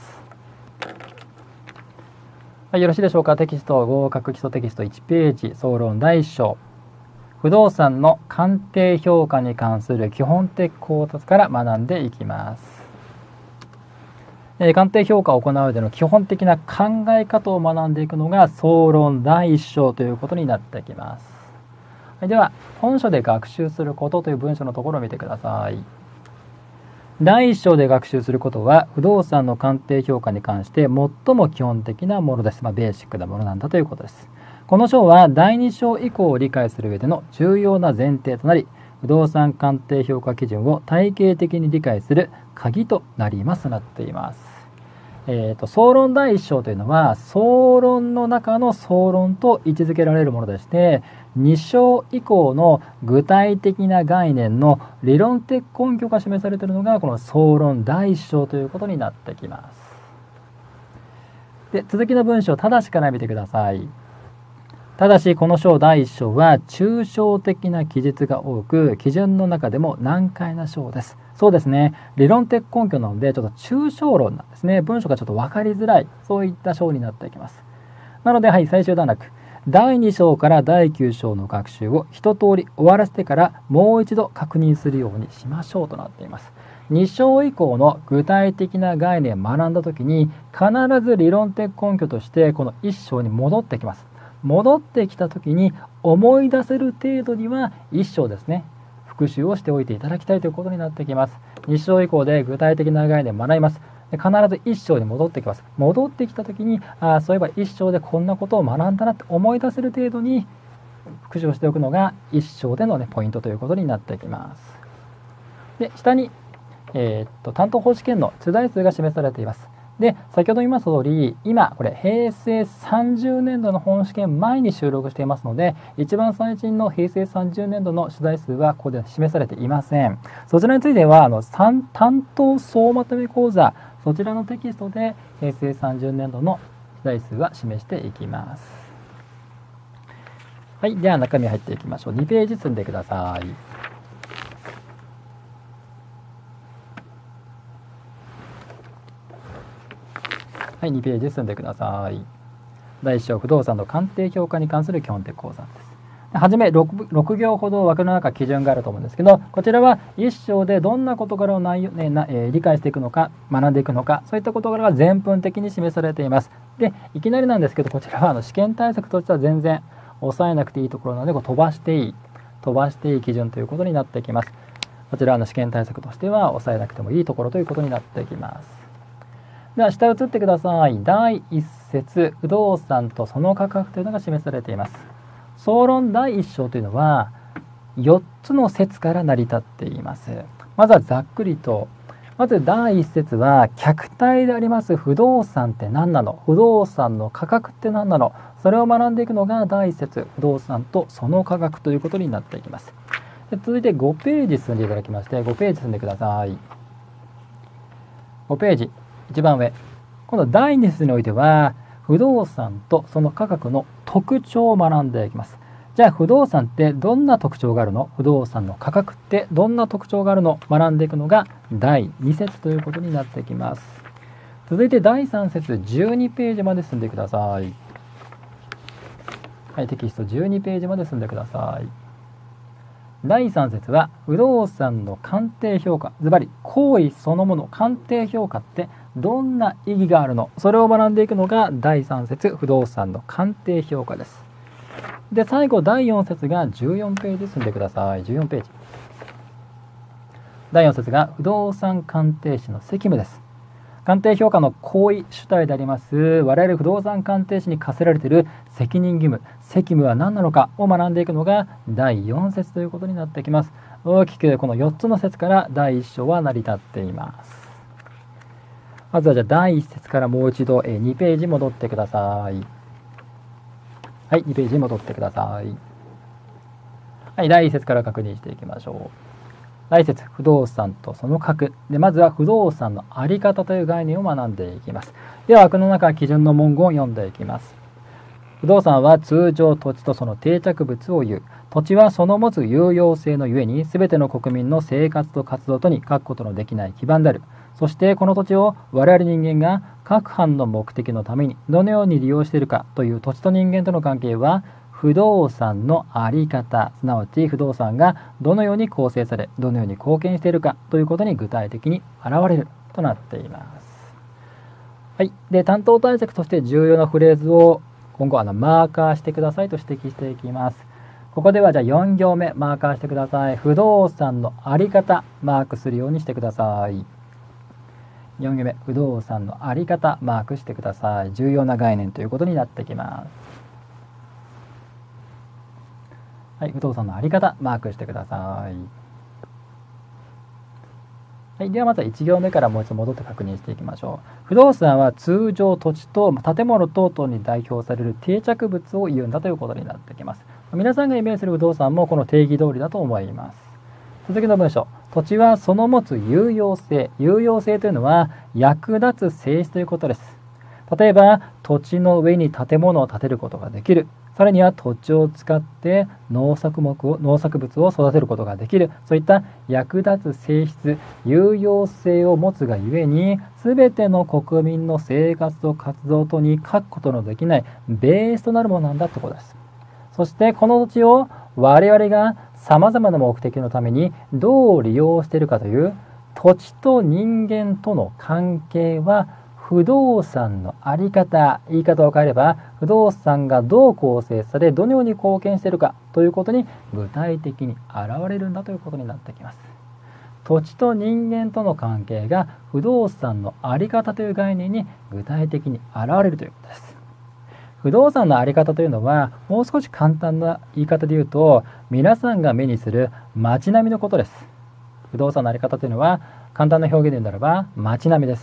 はい、よろしいでしょうか。テキスト合格基礎テキスト1ページ、総論第1章、不動産の鑑定評価に関する基本的考察から学んでいきます。鑑定評価を行う上での基本的な考え方を学んでいくのが総論第1章ということになってきます。では本書で学習することという文章のところを見てください。第1章で学習することは不動産の鑑定評価に関して最も基本的なものです。ベーシックなものなんだということです。この章は第2章以降を理解する上での重要な前提となり、不動産鑑定評価基準を体系的に理解する鍵となりますとなっています。総論第1章というのは総論の中の総論と位置づけられるものでして、2章以降の具体的な概念の理論的根拠が示されているのがこの総論第1章ということになってきます。で続きの文章を正しから見てください。ただしこの章第1章は抽象的な記述が多く、基準の中でも難解な章です。そうですね、理論的根拠なのでちょっと抽象論なんですね。文章がちょっと分かりづらい、そういった章になっていきます。なので最終段落、第2章から第9章の学習を一通り終わらせてからもう一度確認するようにしましょうとなっています。2章以降の具体的な概念を学んだ時に必ず理論的根拠としてこの1章に戻ってきます。戻ってきた時に思い出せる程度には1章ですね、復習をしておいていただきたいということになってきます。2章以降で具体的な概念を学びます。必ず1章に戻ってきます。戻ってきた時にそういえば1章でこんなことを学んだなって思い出せる程度に復習をしておくのが1章での、ポイントということになってきます。で下に、担当法試験の出題数が示されています。 で、先ほど言いました通り、今、これ、平成30年度の本試験前に収録していますので、一番最新の平成30年度の取材数はここで示されていません。そちらについては、担当総まとめ講座、そちらのテキストで平成30年度の取材数は示していきます。はい、では中身入っていきましょう。2ページ進んでください。はい、2ページ進んでください。第1章、不動産の鑑定評価に関する基本的講座です。はじめ 6行ほど枠の中基準があると思うんですけど、こちらは1章でどんな事柄を理解していくのか、学んでいくのか、そういった事柄が全文的に示されています。で、いきなりなんですけど、こちらは試験対策としては全然抑えなくていいところなので、飛ばしていい基準ということになってきます。こちらの試験対策としては抑えなくてもいいところということになってきます。では下移ってください。第1節、不動産とその価格というのが示されています。総論第1章というのは4つの説から成り立っています。まずはざっくりと、まず第1節は客体であります不動産って何なの、不動産の価格って何なの、それを学んでいくのが第1節、不動産とその価格ということになっていきます。で続いて5ページ進んでいただきまして、5ページ進んでください。5ページ一番上、今度第2節においては不動産とその価格の特徴を学んでいきます。じゃあ不動産ってどんな特徴があるの、不動産の価格ってどんな特徴があるの、学んでいくのが第2節ということになってきます。続いて第3節12ページまで進んでください。はい、テキスト12ページまで進んでください。第3節は不動産の鑑定評価、ズバリ行為そのもの、鑑定評価ってどんな意義があるの、それを学んでいくのが第3節、不動産の鑑定評価です。で最後第4節が14ページ進んでください。14ページ、第4節が不動産鑑定士の責務です。鑑定評価の行為主体であります我々不動産鑑定士に課せられている責任義務、責務は何なのかを学んでいくのが第4節ということになってきます。大きくこの4つの節から第1章は成り立っています。まずはじゃあ第1節からもう一度2ページ戻ってください。はい、2ページ戻ってください。はい、第1節から確認していきましょう。第1節、不動産とその格で、まずは不動産のあり方という概念を学んでいきます。では枠の中基準の文言を読んでいきます。不動産は通常土地とその定着物を言う。土地はその持つ有用性のゆえに全ての国民の生活と活動とに欠くことのできない基盤である。そしてこの土地を我々人間が各般の目的のためにどのように利用しているかという土地と人間との関係は不動産のあり方、すなわち不動産がどのように構成されどのように貢献しているかということに具体的に現れるとなっています。はい、で担当対策として重要なフレーズを今後マーカーしてくださいと指摘していきます。ここではじゃあ4行目マーカーしてください。不動産のあり方マークするようにしてください。4行目、不動産のあり方マークしてください。重要な概念ということになってきます。はい、不動産のあり方マークしてください。はい、ではまずは1行目からもう一度戻って確認していきましょう。不動産は通常土地と建物等々に代表される定着物を言うんだということになってきます。皆さんがイメージする不動産もこの定義通りだと思います。続きの文章、土地はその持つ有用性、有用性というのは役立つ性質ということです。例えば土地の上に建物を建てることができる、さらには土地を使って農作物を育てることができる、そういった役立つ性質、有用性を持つがゆえに全ての国民の生活と活動とに欠くことのできないベースとなるものなんだということです。そしてこの土地を我々がさまざまな目的のためにどう利用しているかという土地と人間との関係は不動産のあり方、言い方を変えれば不動産がどう構成されどのように貢献しているかということに具体的に現れるんだということになってきます。土地と人間との関係が不動産のあり方という概念に具体的に現れるということです。不動産のあり方というのはもう少し簡単な言い方で言うと皆さんが目にする街並みのことです。不動産のあり方というのは簡単な表現で言うならば街並みです。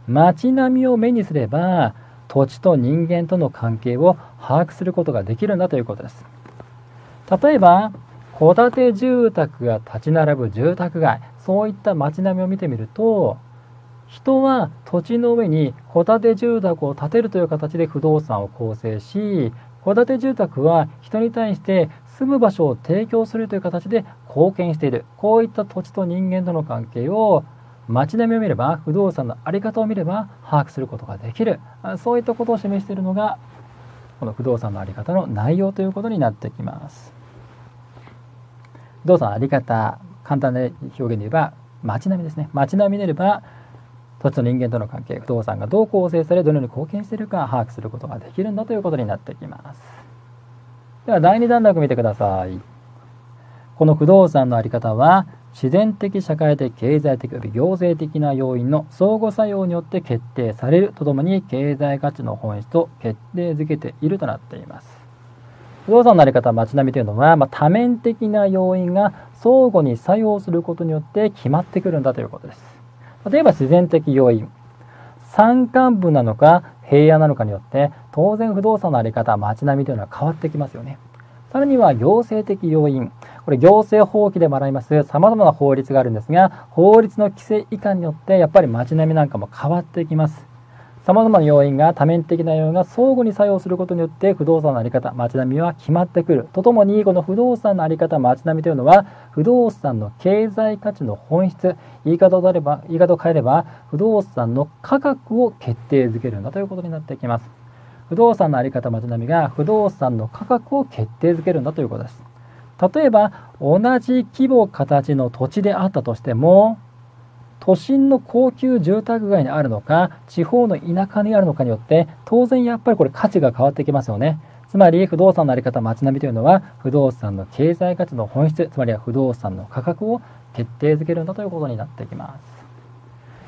街並みを目にすれば土地と人間との関係を把握することができるんだということです。例えば戸建て住宅が立ち並ぶ住宅街、そういった街並みを見てみると、人は土地の上に戸建て住宅を建てるという形で不動産を構成し、戸建て住宅は人に対して住む場所を提供するという形で貢献している。こういった土地と人間との関係を街並みを見れば、不動産の在り方を見れば把握することができる。そういったことを示しているのがこの不動産の在り方の内容ということになってきます。不動産の在り方、簡単な表現で言えば街並みですね。街並みであれば土地と人間との関係、不動産がどう構成されどのように貢献しているか把握することができるんだということになってきます。では第2段落見てください。この不動産の在り方は自然的、社会的、経済的及び行政的な要因の相互作用によって決定されるとともに経済価値の本質と決定づけているとなっています。不動産の在り方、街並みというのは、多面的な要因が相互に作用することによって決まってくるんだということです。例えば自然的要因、山間部なのか平野なのかによって当然不動産の在り方、街並みというのは変わってきますよね。さらには行政的要因、これ行政法規で学びます様々な法律があるんですが、法律の規制以下によってやっぱり街並みなんかも変わってきます。様々な要因が、多面的な要因が相互に作用することによって不動産の在り方、街並みは決まってくるとともに、この不動産の在り方、街並みというのは不動産の経済価値の本質、言い方を変えれば不動産の価格を決定づけるんだということになってきます。不動産の在り方、街並みが不動産の価格を決定づけるんだということです。例えば同じ規模形の土地であったとしても、都心の高級住宅街にあるのか地方の田舎にあるのかによって当然やっぱりこれ価値が変わってきますよね。つまり不動産の在り方、街並みというのは不動産の経済価値の本質、つまりは不動産の価格を決定づけるんだということになってきます。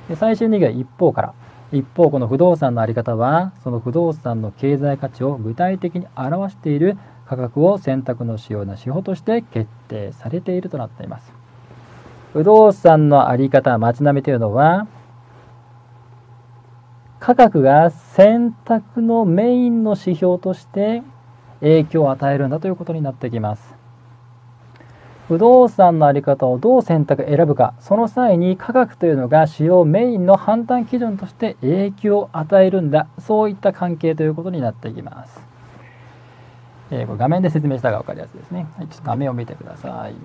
で最終2行は一方この不動産の在り方はその不動産の経済価値を具体的に表している価格を選択の主要な手法として決定されているとなっています。不動産の在り方、街並みというのは価格が選択のメインの指標として影響を与えるんだということになってきます。不動産の在り方をどう選ぶか、その際に価格というのが主要メインの判断基準として影響を与えるんだ、そういった関係ということになってきます。これ画面で説明した方が分かりやすいですね。ちょっと画面を見てください。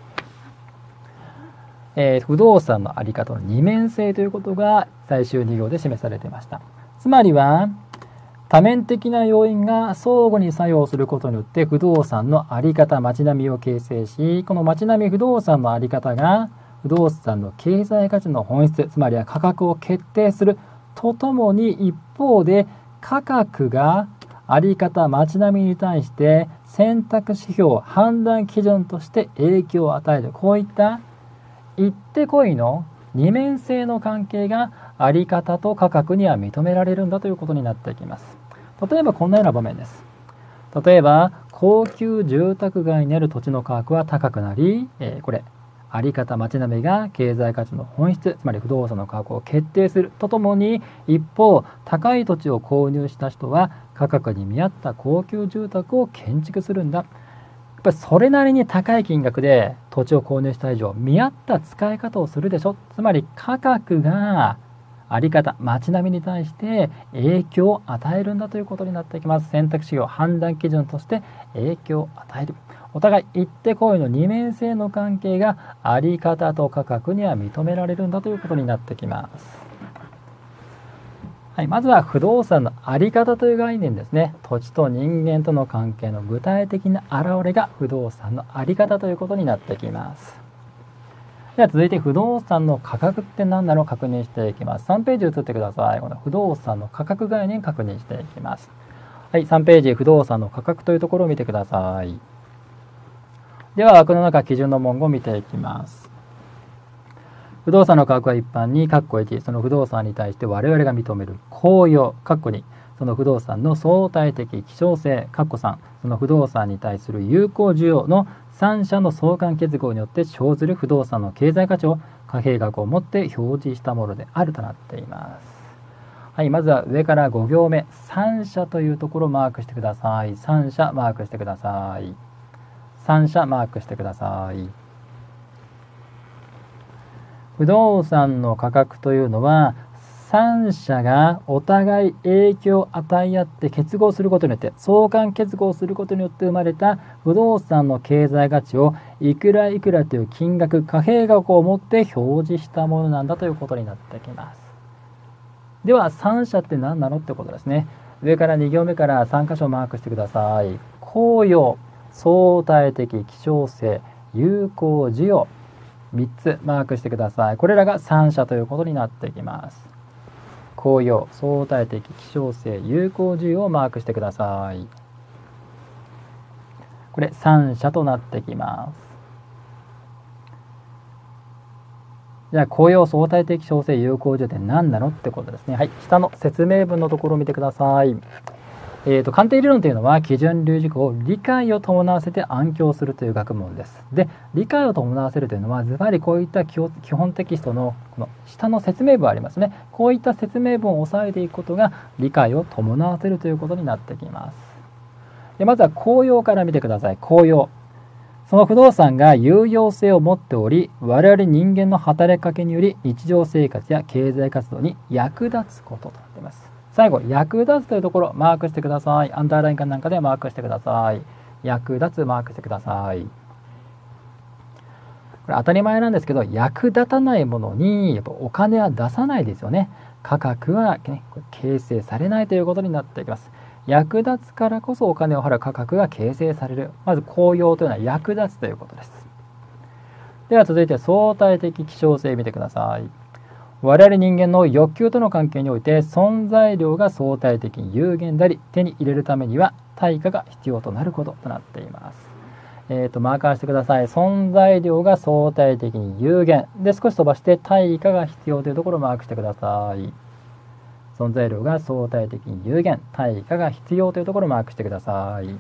不動産の在り方の二面性ということが最終2行で示されていました。つまりは多面的な要因が相互に作用することによって不動産の在り方、街並みを形成し、この街並み、不動産の在り方が不動産の経済価値の本質、つまりは価格を決定するとともに、一方で価格が在り方、街並みに対して選択指標、判断基準として影響を与える、こういった一手こいの二面性の関係が在り方と価格には認められるんだということになってきます。例えばこんなような場面です。例えば高級住宅街にある土地の価格は高くなり、これ在り方、街並みが経済価値の本質、つまり不動産の価格を決定するとともに、一方高い土地を購入した人は価格に見合った高級住宅を建築するんだ。やっぱりそれなりに高い金額で土地を購入した以上、見合った使い方をするでしょ。つまり価格が在り方、街並みに対して影響を与えるんだということになってきます。選択肢を判断基準として影響を与える。お互い一手こいの二面性の関係が在り方と価格には認められるんだということになってきます。はい、まずは不動産の在り方という概念ですね。土地と人間との関係の具体的な現れが不動産の在り方ということになってきます。では続いて不動産の価格って何なのか確認していきます。3ページ移ってください。この不動産の価格概念確認していきます。はい、3ページ不動産の価格というところを見てください。では枠の中基準の文言を見ていきます。不動産の価格は一般に1、その不動産に対して我々が認める効用2、その不動産の相対的希少性3、その不動産に対する有効需要の3者の相関結合によって生ずる不動産の経済価値を貨幣額をもって表示したものであるとなっています。 はい、まずは上から5行目、3社というところをマークしてください。3社マークしてください。3社マークしてください。不動産の価格というのは、3社がお互い影響を与え合って結合することによって、相関結合することによって生まれた不動産の経済価値をいくらいくらという金額、貨幣額を持って表示したものなんだということになってきます。では3社って何なのってことですね。上から2行目から3箇所マークしてください。公用、相対的希少性、有効需要、3つマークしてください。これらが3社ということになってきます。公用、相対的希少性、有効需要をマークしてください。これ3社となってきます。じゃあ公用、相対的希少性、有効需要って何なのってことですね。はい、下の説明文のところを見てください。鑑定理論というのは基準類事項を理解を伴わせて暗記をするという学問です。で、理解を伴わせるというのはズバリこういった基本テキストのこの下の説明文ありますね。こういった説明文を押さえていくことが理解を伴わせるということになってきます。で、まずは公用から見てください。公用。その不動産が有用性を持っており、我々人間の働きかけにより日常生活や経済活動に役立つこととなっています。最後、役立つというところマークしてください。アンダーラインかなんかでマークしてください。役立つマークしてください。これ当たり前なんですけど、役立たないものにやっぱお金は出さないですよね。価格は、ね、形成されないということになっていきます。役立つからこそお金を払う価格が形成される。まず公用というのは役立つということです。では続いて相対的希少性を見てください。我々人間の欲求との関係において存在量が相対的に有限であり、手に入れるためには対価が必要となることとなっています。マーカーしてください。存在量が相対的に有限で、少し飛ばして対価が必要というところをマークしてください。存在量が相対的に有限、対価が必要というところをマークしてください。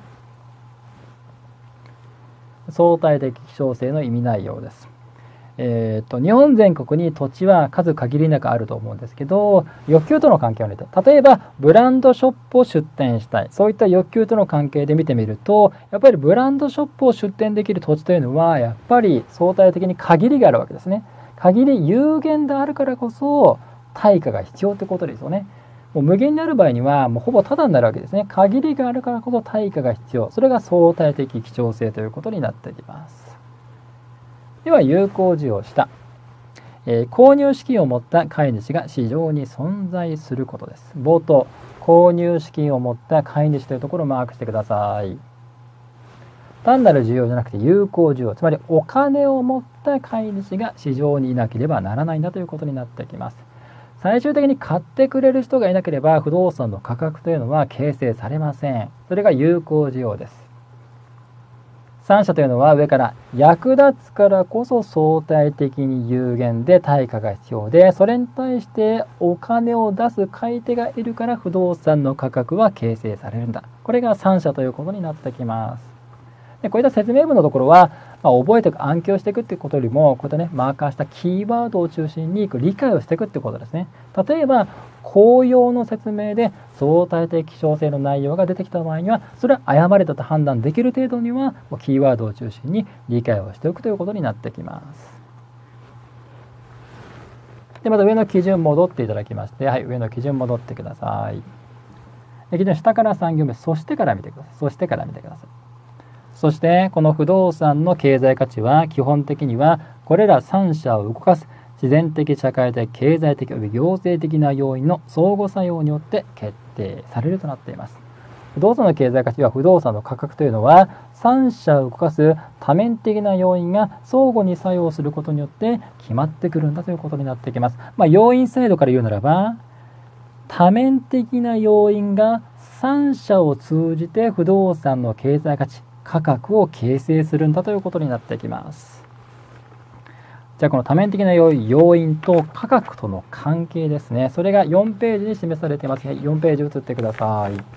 相対的希少性の意味内容です。日本全国に土地は数限りなくあると思うんですけど、欲求との関係を見て、例えばブランドショップを出店したい、そういった欲求との関係で見てみると、やっぱりブランドショップを出店できる土地というのはやっぱり相対的に限りがあるわけですね。限り有限であるからこそ対価が必要ってことですよね。もう無限になる場合にはもうほぼタダになるわけですね。限りがあるからこそ対価が必要、それが相対的希少性ということになってきます。では有効需要した、購入資金を持った買い主が市場に存在することです。冒頭、購入資金を持った買い主というところをマークしてください。単なる需要じゃなくて有効需要、つまりお金を持った買い主が市場にいなければならないんだということになってきます。最終的に買ってくれる人がいなければ不動産の価格というのは形成されません。それが有効需要です。3社というのは上から役立つからこそ相対的に有限で対価が必要で、それに対してお金を出す買い手がいるから不動産の価格は形成されるんだ。これが3社ということになってきます。でこういった説明文のところは、覚えていく、暗記をしていくっていうことよりも、こういったね、マーカーしたキーワードを中心に理解をしていくってことですね。例えば公用の説明で相対的希少性の内容が出てきた場合には、それは誤りだと判断できる程度にはキーワードを中心に理解をしておくということになってきます。でまた上の基準戻っていただきまして、はい、上の基準戻ってください。基準下から3行目、そしてから見てください。そしてから見てください。そしてこの不動産の経済価値は基本的にはこれら3者を動かす自然的、社会的、経済的および行政的な要因の相互作用によって決定されるとなっています。不動産の経済価値は不動産の価格というのは3者を動かす多面的な要因が相互に作用することによって決まってくるんだということになってきます。要因サイドから言うならば、多面的な要因が3者を通じて不動産の経済価値、価格を形成するんだということになってきます。じゃあこの多面的な要因と価格との関係ですね。それが4ページに示されています。4ページ移ってください。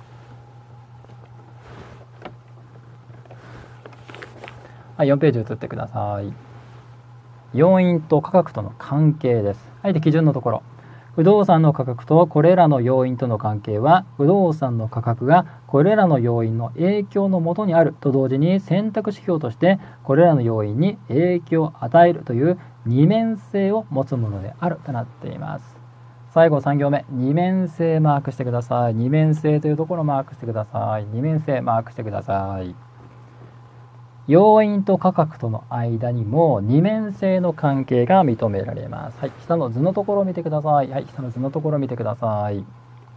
はい、4ページ移ってください。要因と価格との関係です。はい、で基準のところ。 不動産の価格とこれらの要因との関係は、不動産の価格がこれらの要因の影響のもとにあると同時に、選択指標としてこれらの要因に影響を与えるという二面性を持つものであるとなっています。最後3行目、二面性マークしてください。二面性というところをマークしてください。二面性マークしてください。要因と価格との間にも二面性の関係が認められます。はい、下の図のところを見てください。はい、下の図のところを見てください。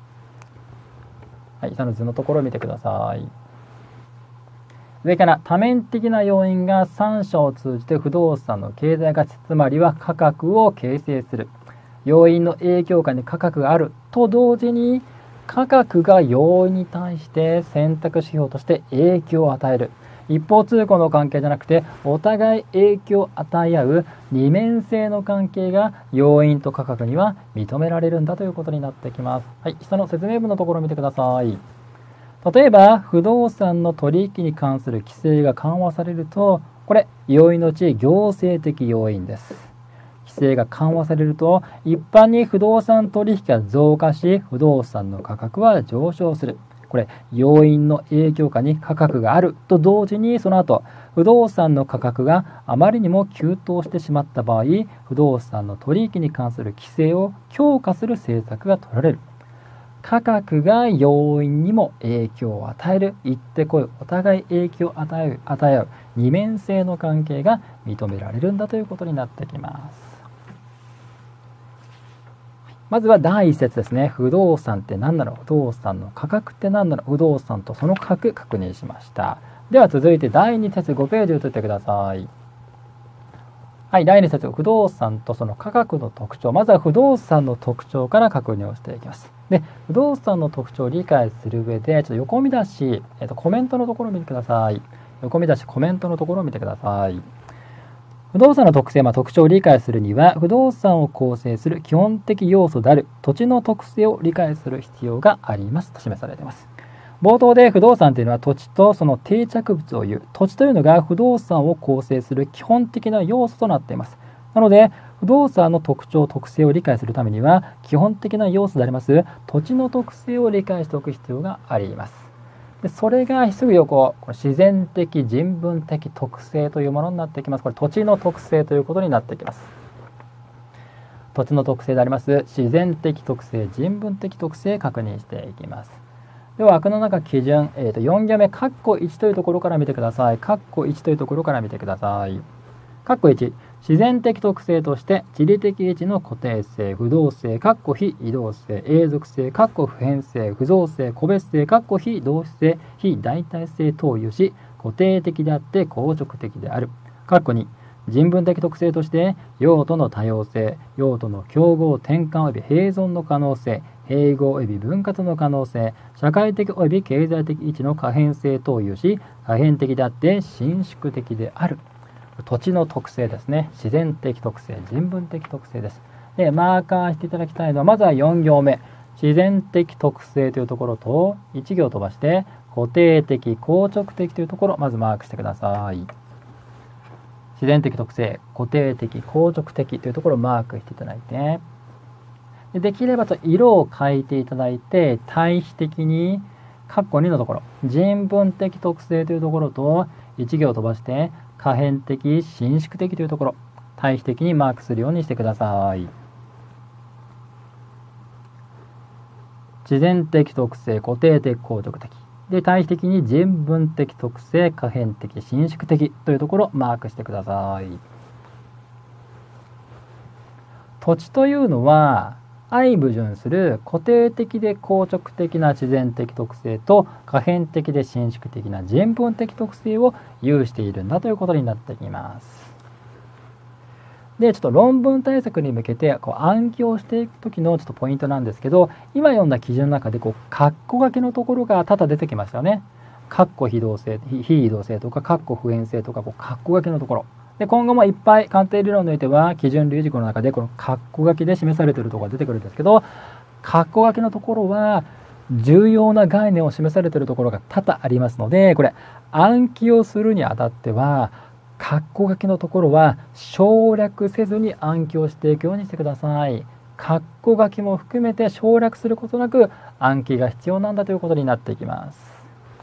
はい、下の図のところを見てください。上から多面的な要因が3者を通じて不動産の経済価値、つまりは価格を形成する。要因の影響下に価格があると同時に、価格が要因に対して選択指標として影響を与える。一方通行の関係じゃなくて、お互い影響を与え合う二面性の関係が要因と価格には認められるんだということになってきます。はい、下の説明文のところを見てください。例えば、不動産の取引に関する規制が緩和されると、これ、要因のうち行政的要因です。規制が緩和されると、一般に不動産取引が増加し、不動産の価格は上昇する。これ、要因の影響下に価格があると同時に、その後、不動産の価格があまりにも急騰してしまった場合、不動産の取引に関する規制を強化する政策が取られる。価格が要因にも影響を与える、行ってこい、お互い影響を与え合う二面性の関係が認められるんだということになってきます。まずは第一節ですね。不動産って何なの？不動産の価格って何なの？不動産とその価格確認しました。では続いて第二節5ページを移ってください。はい、第二節、不動産とその価格の特徴。まずは不動産の特徴から確認をしていきます。で、不動産の特徴を理解する上で、ちょっと横見出し、コメントのところを見てください。横見出し、コメントのところを見てください。不動産の特性、特徴を理解するには、不動産を構成する基本的要素である土地の特性を理解する必要がありますと示されています。冒頭で不動産というのは土地とその定着物を言う。土地というのが不動産を構成する基本的な要素となっています。なので、不動産の特徴、特性を理解するためには、基本的な要素であります土地の特性を理解しておく必要があります。でそれがすぐ横、これ自然的、人文的特性というものになってきます。これ土地の特性ということになってきます。土地の特性であります自然的特性、人文的特性確認していきます。では、枠の中基準、4行目、括弧1というところから見てください。括弧1というところから見てください。括弧1、自然的特性として、地理的位置の固定性、不動性、括弧非移動性、永続性、括弧普遍性、不増性、個別性、括弧非同質性、非代替性等を有し、固定的であって硬直的である。括弧2、人文的特性として、用途の多様性、用途の競合転換及び併存の可能性、併合及び分割の可能性、社会的及び経済的位置の可変性等を有し、可変的であって伸縮的である。土地の特性ですね。自然的特性、人文的特性です。で、マーカーしていただきたいのは、まずは4行目。自然的特性というところと、1行飛ばして、固定的、硬直的というところ、まずマークしてください。自然的特性、固定的、硬直的というところをマークしていただいて、できればと色を変えていただいて、対比的に、括弧2のところ、人文的特性というところと、1行飛ばして、可変的、伸縮的というところ、対比的にマークするようにしてください。自然的特性、固定的、硬直的。で、対比的に人文的特性、可変的、伸縮的というところをマークしてください。土地というのは、相矛盾する固定的で硬直的な自然的特性と可変的で伸縮的な人文的特性を有しているんだということになってきます。で、ちょっと論文対策に向けて暗記をしていく時のちょっとポイントなんですけど、今読んだ記事の中で括弧書きのところが多々出てきましたよね。括弧非移動性、非移動性とか括弧普遍性とか括弧書きのところ。で今後もいっぱい鑑定理論においては基準理由事項の中でこの括弧書きで示されているところが出てくるんですけど、括弧書きのところは重要な概念を示されているところが多々ありますので、これ暗記をするにあたっては括弧書きのところは省略せずに暗記をしていくようにしてください。 括弧書きも含めて省略することなく暗記が必要なんだということになっていきます。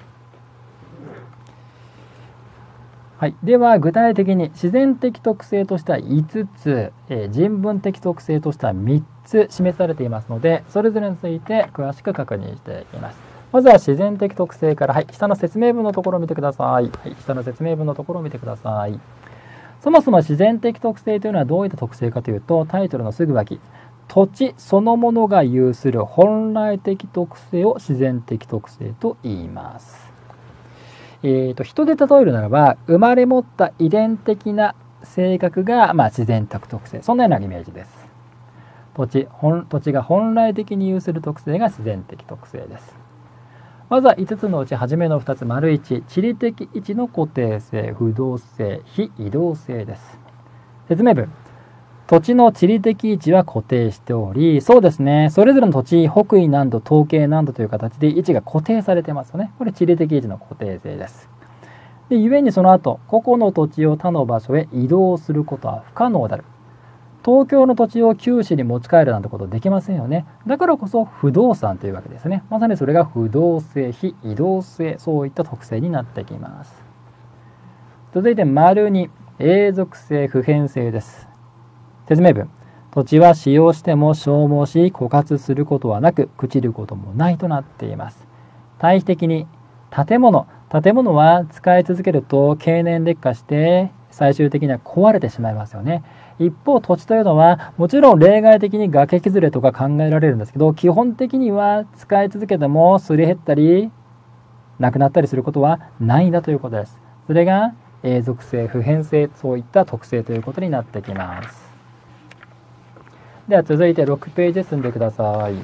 はい、では具体的に自然的特性としては5つ、人文的特性としては3つ示されていますので、それぞれについて詳しく確認していきます。まずは自然的特性から、下の説明文のところを見てください。下の説明文のところを見てください。そもそも自然的特性というのはどういった特性かというと、タイトルのすぐ脇、土地そのものが有する本来的特性を自然的特性と言います。人で例えるならば、生まれ持った遺伝的な性格が、自然的特性、そんなようなイメージです。土地が本来的に有する特性が自然的特性です。まずは5つのうち初めの2つ、1、地理的位置の固定性、不動性、非移動性です。説明文。土地の地理的位置は固定しており、そうですね、それぞれの土地、北緯何度、東経何度という形で位置が固定されてますよね。これ地理的位置の固定性です。で、故にその後、個々の土地を他の場所へ移動することは不可能である。東京の土地を九州に持ち帰るなんてことできませんよね。だからこそ不動産というわけですね。まさにそれが不動性、非移動性、そういった特性になってきます。続いて2、永続性、普遍性です。説明文。土地は使用しても消耗し枯渇することはなく朽ちることもないとなっています。対比的に建物は使い続けると経年劣化して最終的には壊れてしまいますよね。一方土地というのはもちろん例外的に崖崩れとか考えられるんですけど、基本的には使い続けてもすり減ったりなくなったりすることはないんだということです。それが永続性、普遍性、そういった特性ということになってきます。では続いて6ページ進んでください。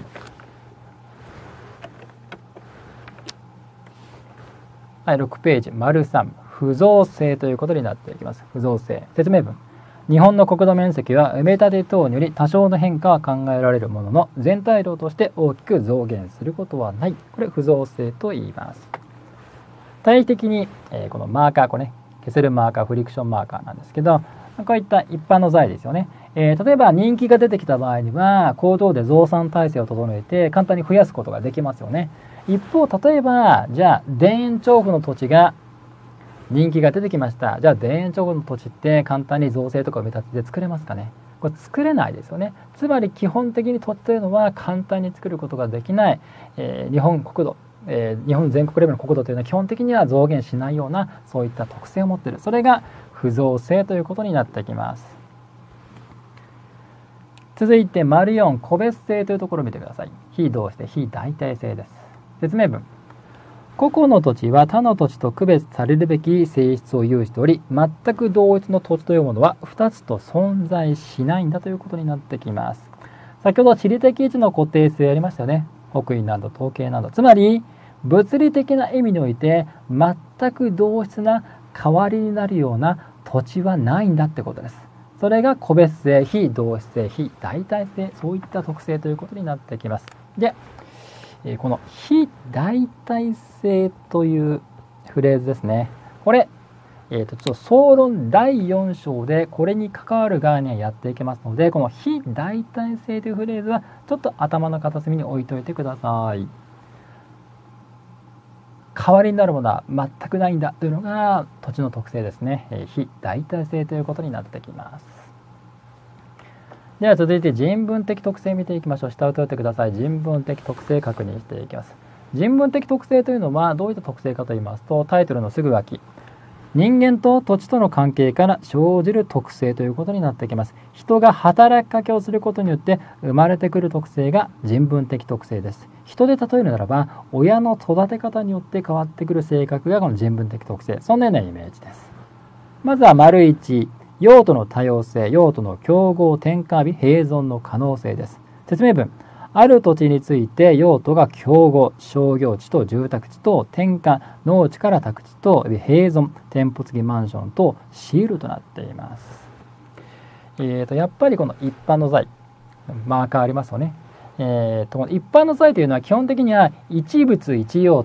はい、6ページ、3、不造性ということになっていきます。不造性。説明文。日本の国土面積は埋め立て等により多少の変化は考えられるものの、全体量として大きく増減することはない。これ、不造性と言います。対比的に、このマーカー、これね、消せるマーカー、フリクションマーカーなんですけど、こういった一般の材ですよね。例えば人気が出てきた場合には工場で増産体制を整えて簡単に増やすことができますよね。一方例えばじゃあ田園調布の土地が人気が出てきました。じゃあ田園調布の土地って簡単に造成とか埋め立てで作れますかね。これ作れないですよね。つまり基本的に土地というのは簡単に作ることができない、日本国土、日本全国レベルの国土というのは基本的には増減しないようなそういった特性を持っている。それが不造性ということになってきます。続いて4、個別性というところを見てください。非同質性、非代替性です。説明文。個々の土地は他の土地と区別されるべき性質を有しており、全く同一の土地というものは2つと存在しないんだということになってきます。先ほど地理的位置の固定性ありましたよね。北緯など統計など。つまり物理的な意味において全く同質な代わりになるような土地はないんだってことです。それが個別性、非同質性、非代替性、そういった特性ということになってきます。で、この非代替性というフレーズですね。これ、ちょっと総論第4章でこれに関わる概念をやっていきますので、この非代替性というフレーズはちょっと頭の片隅に置いといてください。代わりになるものは全くないんだというのが土地の特性ですね。非代替性ということになってきます。では続いて人文的特性を見ていきましょう。下を通ってください。人文的特性確認していきます。人文的特性というのはどういった特性かと言いますと、タイトルのすぐ脇、人間と土地との関係から生じる特性ということになってきます。人が働きかけをすることによって生まれてくる特性が人文的特性です。人で例えるならば親の育て方によって変わってくる性格がこの人文的特性、そんなようなイメージです。まずは1、用途の多様性、用途の競合転換日併存の可能性です。説明文。ある土地について用途が競合、商業地と住宅地と転換、農地から宅地と併存、店舗付きマンションとシールとなっています。やっぱりこの一般の財、マーカーありますよね。一般の財というのは基本的には一物一用途、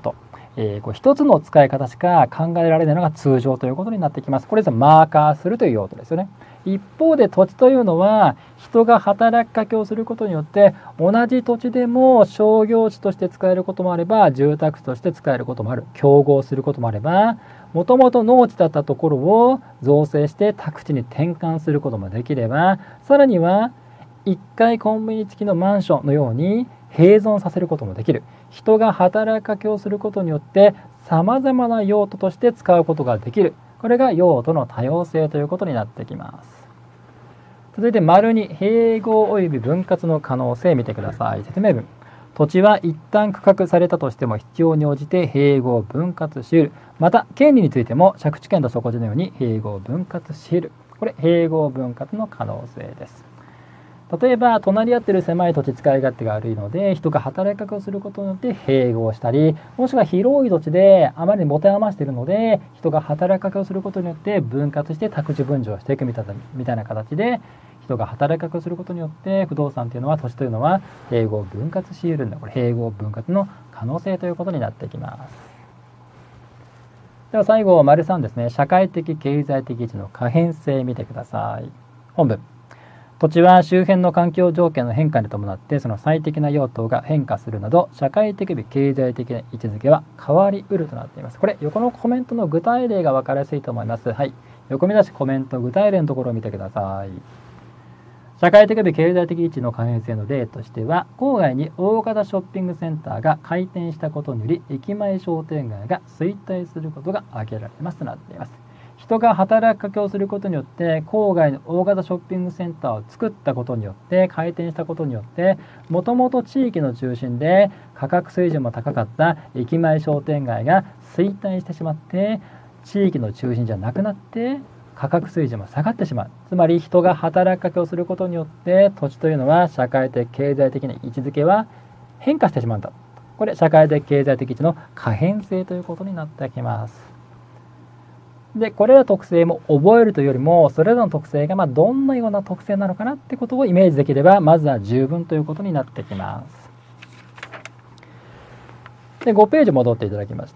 こう一つの使い方しか考えられないのが通常ということになってきます。これでマーカーするという用途ですよね。一方で土地というのは人が働きかけをすることによって同じ土地でも商業地として使えることもあれば住宅地として使えることもある、競合することもあればもともと農地だったところを造成して宅地に転換することもできれば、さらには1階コンビニ付きのマンションのように併存させることもできる。人が働きかけをすることによってさまざまな用途として使うことができる。これが用途の多様性ということになってきます。続いて丸2、併合及び分割の可能性見てください。説明文。土地は一旦区画されたとしても必要に応じて併合分割し得る。また権利についても借地権と所有地のように併合分割し得る。これ併合分割の可能性です。例えば隣り合っている狭い土地使い勝手が悪いので人が働きかけをすることによって併合したり、もしくは広い土地であまりに持て余しているので人が働きかけをすることによって分割して宅地分譲していくみたいな形で人が働きかけをすることによって不動産というのは土地というのは併合分割し得るんだ。これ併合分割の可能性ということになってきます。では最後丸3ですね。社会的経済的位置の可変性見てください。本文。土地は周辺の環境条件の変化に伴ってその最適な用途が変化するなど社会的及経済的な位置づけは変わりうるとなっています。これ横のコメントの具体例が分かりやすいと思います。はい、横見出しコメント具体例のところを見てください。社会的及経済的位置の可変性の例としては、郊外に大型ショッピングセンターが開店したことにより駅前商店街が衰退することが挙げられますとなっています。人が働きかけをすることによって郊外の大型ショッピングセンターを作ったことによって開店したことによってもともと地域の中心で価格水準も高かった駅前商店街が衰退してしまって地域の中心じゃなくなって価格水準も下がってしまう。つまり人が働きかけをすることによって土地というのは社会的経済的な位置づけは変化してしまうんだ。これ社会的経済的位置の可変性ということになってきます。でこれら特性も覚えるというよりもそれらの特性がどんなような特性なのかなってことをイメージできればまずは十分ということになってきます。で5ページ戻っていただきまして、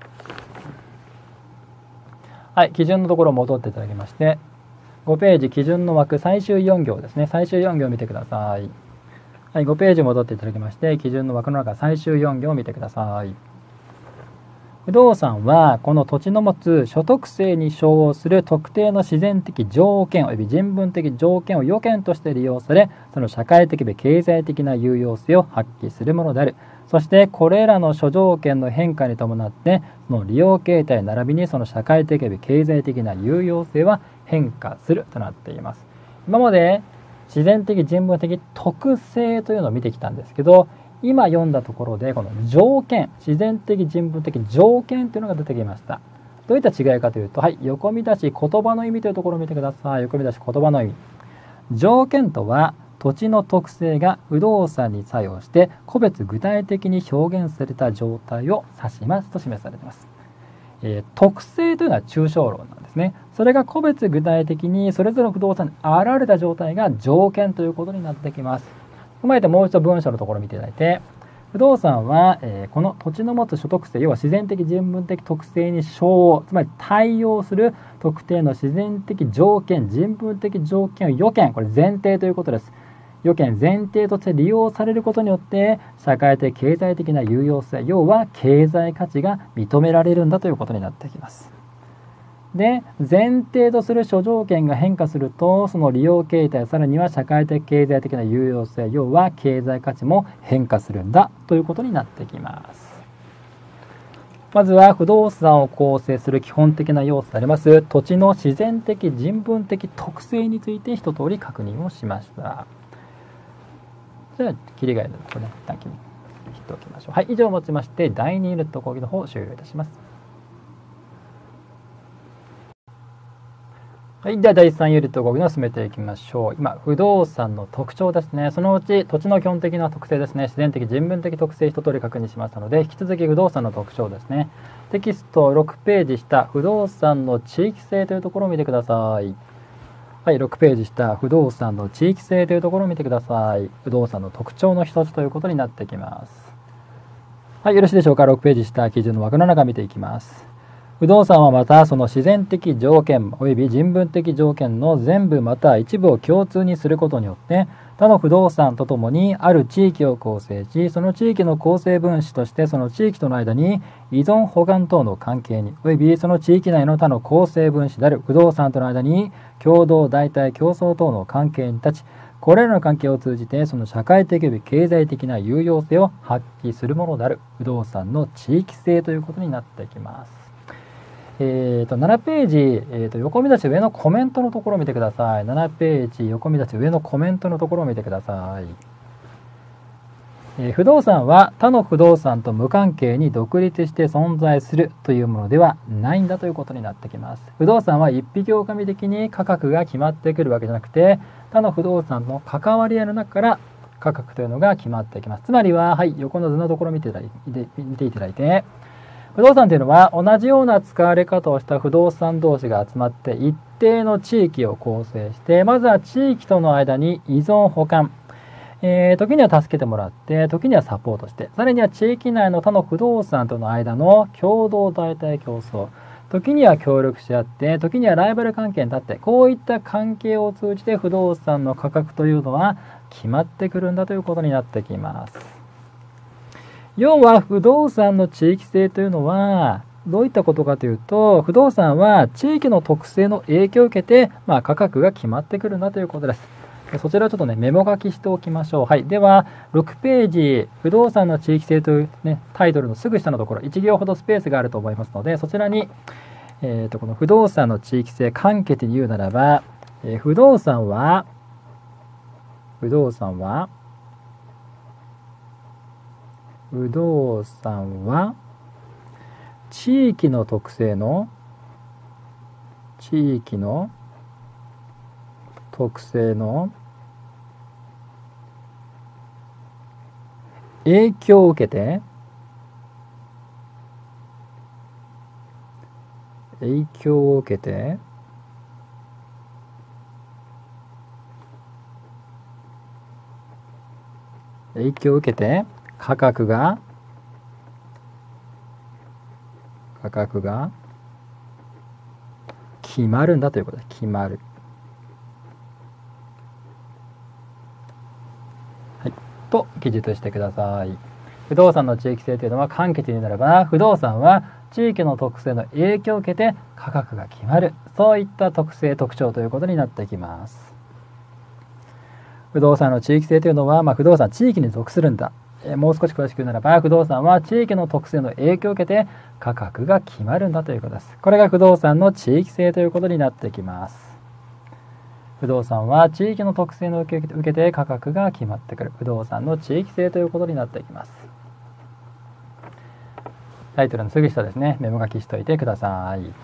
はい、基準のところ戻っていただきまして5ページ基準の枠最終4行ですね。最終4行を見てください。はい、5ページ戻っていただきまして基準の枠の中最終4行を見てください。不動産はこの土地の持つ所得性に相応する特定の自然的条件及び人文的条件を要件として利用され、その社会的で経済的な有用性を発揮するものである。そしてこれらの諸条件の変化に伴ってその利用形態並びにその社会的で経済的な有用性は変化するとなっています。今まで自然的人文的特性というのを見てきたんですけど、今読んだところでこの条件、自然的人文的条件というのが出てきました。どういった違いかというと、はい、横見出し言葉の意味というところを見てください。横見出し言葉の意味。条件とは土地の特性が不動産に作用して個別具体的に表現された状態を指しますと示されています。特性というのは抽象論なんですね。それが個別具体的にそれぞれの不動産に現れた状態が条件ということになってきます。踏まえてもう一度文章のところを見ていただいて、不動産は、この土地の持つ所得性、要は自然的人文的特性に相応、つまり対応する特定の自然的条件、人文的条件を要件、これ前提ということです。要件前提として利用されることによって社会的経済的な有用性、要は経済価値が認められるんだということになってきます。で前提とする諸条件が変化するとその利用形態、さらには社会的経済的な有用性、要は経済価値も変化するんだということになってきます。まずは不動産を構成する基本的な要素であります土地の自然的人文的特性について一通り確認をしました。じゃあ切り替えるところね、一旦切っておきましょう。はい、以上をもちまして第2ユニット講義の方を終了いたします。はい、では第3ユニット講義の進めていきましょう。今不動産の特徴ですね。そのうち土地の基本的な特性ですね。自然的人文的特性一通り確認しましたので、引き続き不動産の特徴ですね。テキスト6ページ下不動産の地域性というところを見てください。はい、6ページ下不動産の地域性というところを見てください。不動産の特徴の一つということになってきます。 はい、よろしいでしょうか。6ページ下、基準の枠の中見ていきます。不動産はまたその自然的条件及び人文的条件の全部または一部を共通にすることによって他の不動産とともにある地域を構成し、その地域の構成分子としてその地域との間に依存補完等の関係に及びその地域内の他の構成分子である不動産との間に共同代替競争等の関係に立ち、これらの関係を通じてその社会的及び経済的な有用性を発揮するものである不動産の地域性ということになってきます。7ページ、横見出し上のコメントのところを見てください。7ページ横見出し上のコメントのところを見てください。不動産は他の不動産と無関係に独立して存在するというものではないんだということになってきます。不動産は一匹狼的に価格が決まってくるわけじゃなくて、他の不動産の関わり合いの中から価格というのが決まってきます。つまりは、はい、横の図のところを見ていただいて、不動産というのは同じような使われ方をした不動産同士が集まって一定の地域を構成して、まずは地域との間に依存補完、時には助けてもらって、時にはサポートして、さらには地域内の他の不動産との間の共同代替競争、時には協力し合って、時にはライバル関係に立って、こういった関係を通じて不動産の価格というのは決まってくるんだということになってきます。要は不動産の地域性というのはどういったことかというと、不動産は地域の特性の影響を受けて、価格が決まってくるんだということです。そちらをちょっとね、メモ書きしておきましょう。はい。では、6ページ、不動産の地域性というね、タイトルのすぐ下のところ、1行ほどスペースがあると思いますので、そちらに、この不動産の地域性、簡潔に言うならば、不動産は、地域の特性の影響を受けて価格が決まるんだということです。決まる。はい。と記述してください。不動産の地域性というのは簡潔になれば、不動産は地域の特性の影響を受けて価格が決まる。そういった特徴ということになってきます。不動産の地域性というのは、不動産は地域に属するんだ。もう少し詳しく言うならば、不動産は地域の特性の影響を受けて価格が決まるんだということです。これが不動産の地域性ということになってきます。不動産は地域の特性の影響を受けて価格が決まってくる。不動産の地域性ということになってきます。タイトルのすぐ下ですね、メモ書きしておいてください。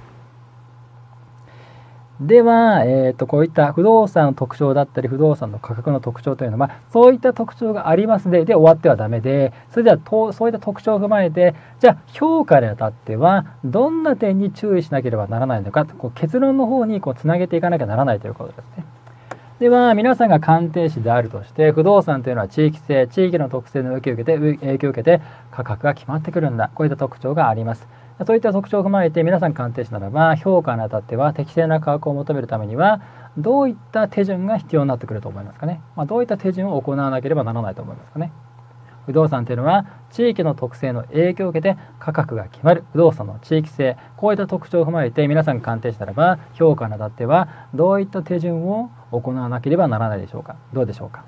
では、こういった不動産の特徴だったり、不動産の価格の特徴というのは、そういった特徴がありますで終わってはダメで、それではそういった特徴を踏まえて、じゃあ評価にあたっては、どんな点に注意しなければならないのか、結論の方につなげていかなきゃならないということですね。では、皆さんが鑑定士であるとして、不動産というのは地域性、地域の特性の影響を受けて価格が決まってくるんだ。こういった特徴があります。そういった特徴を踏まえて皆さん鑑定士ならば、評価にあたっては適正な価格を求めるためにはどういった手順が必要になってくると思いますかね。どういった手順を行わなければならないと思いますかね。不動産というのは地域の特性の影響を受けて価格が決まる。不動産の地域性、こういった特徴を踏まえて皆さん鑑定士ならば、評価にあたってはどういった手順を行わなければならないでしょうか。どうでしょうか。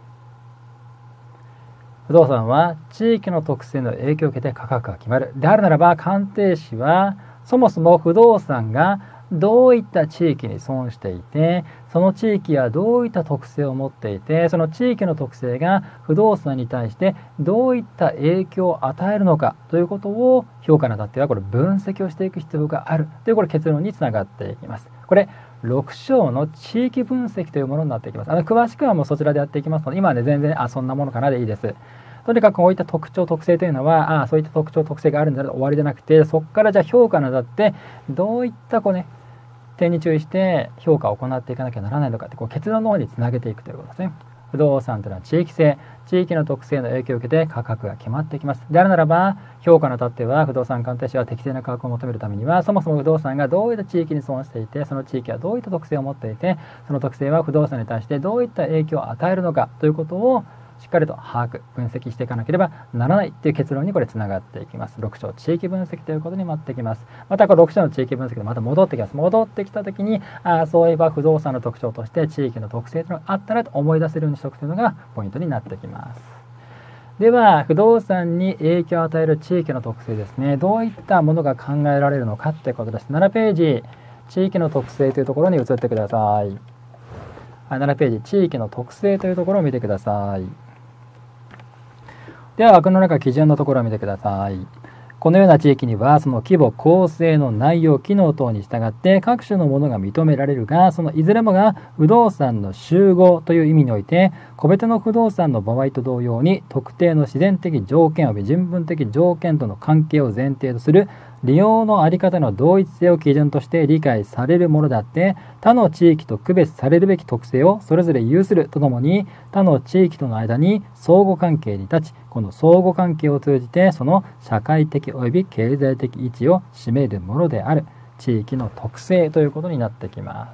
不動産は地域の特性の影響を受けて価格が決まる。であるならば、鑑定士はそもそも不動産がどういった地域に存していて、その地域はどういった特性を持っていて、その地域の特性が不動産に対してどういった影響を与えるのかということを評価にあたっては分析をしていく必要があるという結論につながっていきます。これ6章の地域分析というものになっていきます。詳しくはもうそちらでやっていきますので、今はね全然そんなものかなでいいです。とにかくこういった特徴特性というのは、そういった特徴特性があるんだと終わりじゃなくて、そこからじゃあ評価にあたってどういった点に注意して評価を行っていかなきゃならないのかって結論の方につなげていくということですね。 不動産というのは地域性、地域の特性の影響を受けて価格が決まってきます。であるならば、評価の立っては不動産鑑定士は適正な価格を求めるためには、そもそも不動産がどういった地域に存していて、その地域はどういった特性を持っていて、その特性は不動産に対してどういった影響を与えるのかということをしっかりと把握、分析していかなければならないという結論にこれつながっていきます。6章地域分析ということになってきます。またこの6章の地域分析でまた戻ってきます。戻ってきた時に、そういえば不動産の特徴として地域の特性というのがあったなと思い出せるようにしておくというのがポイントになってきます。では不動産に影響を与える地域の特性ですね。どういったものが考えられるのかということです。7ページ、地域の特性というところに移ってください。7ページ、地域の特性というところを見てください。では枠の中基準のところを見てください。このような地域にはその規模、構成の内容、機能等に従って各種のものが認められるが、そのいずれもが不動産の集合という意味において、個別の不動産の場合と同様に特定の自然的条件及び人文的条件との関係を前提とする利用の在り方の同一性を基準として理解されるものであって、他の地域と区別されるべき特性をそれぞれ有するとともに、他の地域との間に相互関係に立ち、この相互関係を通じてその社会的及び経済的位置を占めるものである地域の特性ということになってきます。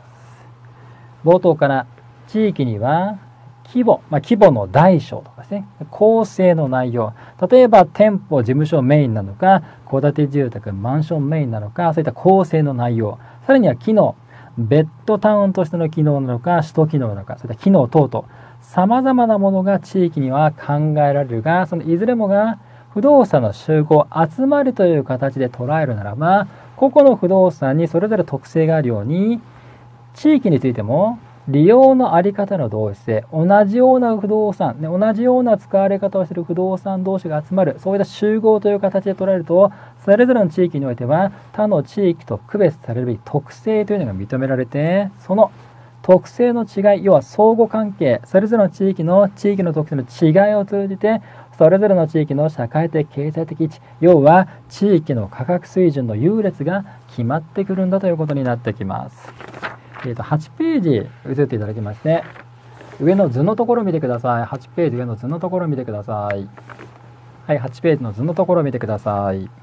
冒頭から地域には規模の大小とかですね、構成の内容、例えば店舗、事務所メインなのか、戸建て住宅、マンションメインなのか、そういった構成の内容、さらには機能、ベッドタウンとしての機能なのか、首都機能なのか、そういった機能等々、様々なものが地域には考えられるが、そのいずれもが不動産の集合、集まるという形で捉えるならば、個々の不動産にそれぞれ特性があるように、地域についても利用のあり方の同一性、同じような不動産、同じような使われ方をしている不動産同士が集まる、そういった集合という形で捉えると、それぞれの地域においては他の地域と区別されるべき特性というのが認められて、その特性の違い、要は相互関係、それぞれの地域の特性の違いを通じて、それぞれの地域の社会的経済的位置、要は地域の価格水準の優劣が決まってくるんだということになってきます。8ページ移っていただきまして、上の図のところを見てください。8ページ上の図のところを見てください。はい、8ページの図のところを見てください。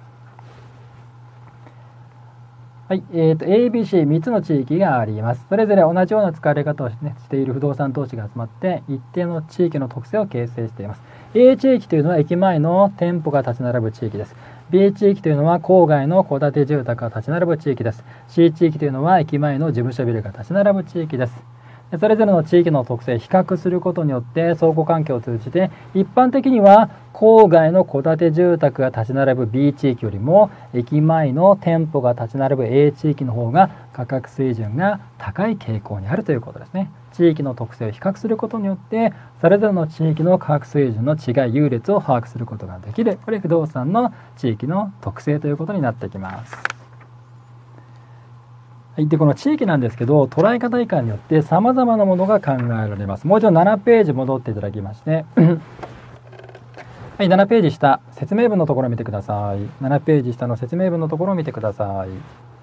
はい、ABC3 つの地域があります。それぞれ同じような使われ方をしている不動産投資が集まって一定の地域の特性を形成しています。A 地域というのは駅前の店舗が立ち並ぶ地域です。B 地域というのは郊外の戸建て住宅が立ち並ぶ地域です。C 地域というのは駅前の事務所ビルが立ち並ぶ地域です。それぞれの地域の特性を比較することによって相互関係を通じて、一般的には郊外の戸建て住宅が立ち並ぶ B 地域よりも駅前の店舗が立ち並ぶ A 地域の方が価格水準が高い傾向にあるということですね。地域の特性を比較することによってそれぞれの地域の価格水準の違い、優劣を把握することができる、これ不動産の地域の特性ということになってきます。でこの地域なんですけど、捉え方以下によって様々なものが考えられます。もう一度7ページ戻っていただきましてはい、7ページ下、説明文のところを見てください。7ページ下の説明文のところを見てください。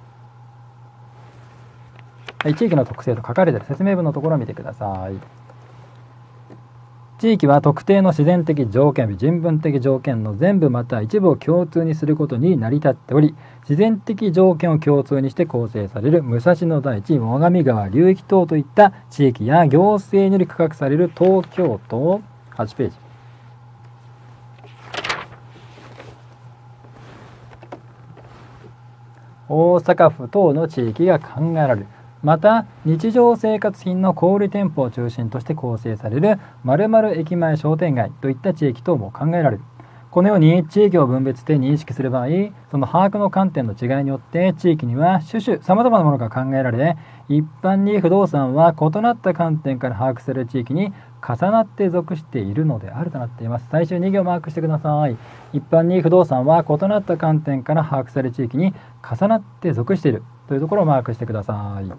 はい、地域の特性と書かれている説明文のところを見てください。地域は特定の自然的条件、人文的条件の全部または一部を共通にすることに成り立っており、自然的条件を共通にして構成される武蔵野台地、最上川流域等といった地域や行政により区画される東京都、8ページ。大阪府等の地域が考えられる。また日常生活品の小売店舗を中心として構成される〇〇駅前商店街といった地域等も考えられる。このように地域を分別して認識する場合、その把握の観点の違いによって地域には様々なものが考えられ、一般に不動産は異なった観点から把握される地域に重なって属しているのであるとなっています。最終2行マークしてください。一般に不動産は異なった観点から把握される地域に重なって属しているというところをマークしてください。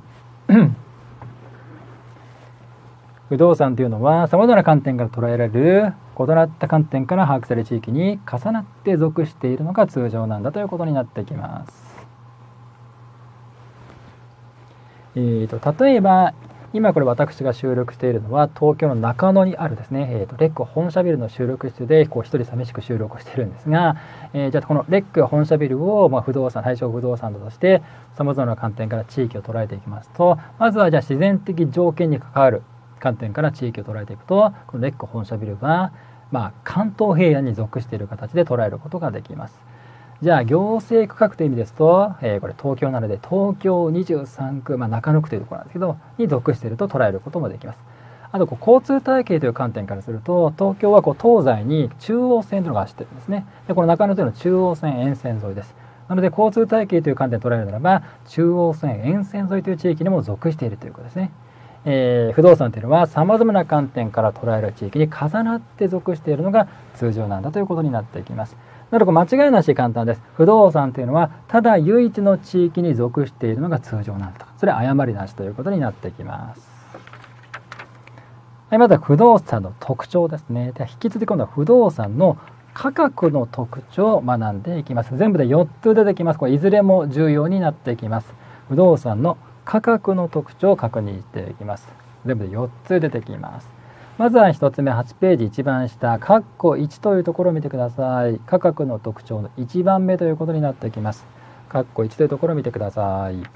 不動産というのは様々な観点から捉えられる異なった観点から把握される地域に重なって属しているのが通常なんだということになってきます。例えば今これ私が収録しているのは東京の中野にあるですね、レック本社ビルの収録室で一人寂しく収録しているんですが、じゃあこのレック本社ビルを不動産、対象不動産として様々な観点から地域を捉えていきますと、まずはじゃあ自然的条件に関わる観点から地域を捉えていくと、このレック本社ビルは関東平野に属している形で捉えることができます。じゃあ行政区画という意味ですと、これ東京なので東京23区、中野区というところなんですけどに属していると捉えることもできます。あと交通体系という観点からすると、東京は東西に中央線というのが走っているんですね。でこの中野というのは中央線沿線沿いです。なので交通体系という観点で捉えるならば、中央線沿線沿いという地域にも属しているということですね。不動産というのは様々な観点から捉える地域に重なって属しているのが通常なんだということになっていきます。なので間違いなし簡単です。不動産というのはただ唯一の地域に属しているのが通常なんだと。それは誤りなしということになってきます。はい、まずは不動産の特徴ですね。では引き続き今度は不動産の価格の特徴を学んでいきます。全部で4つ出てきます。これいずれも重要になってきます。不動産の価格の特徴を確認していきます。全部で4つ出てきます。まずは1つ目、8ページ一番下、括弧1というところを見てください。価格の特徴の1番目ということになってきます。括弧1というところを見てください。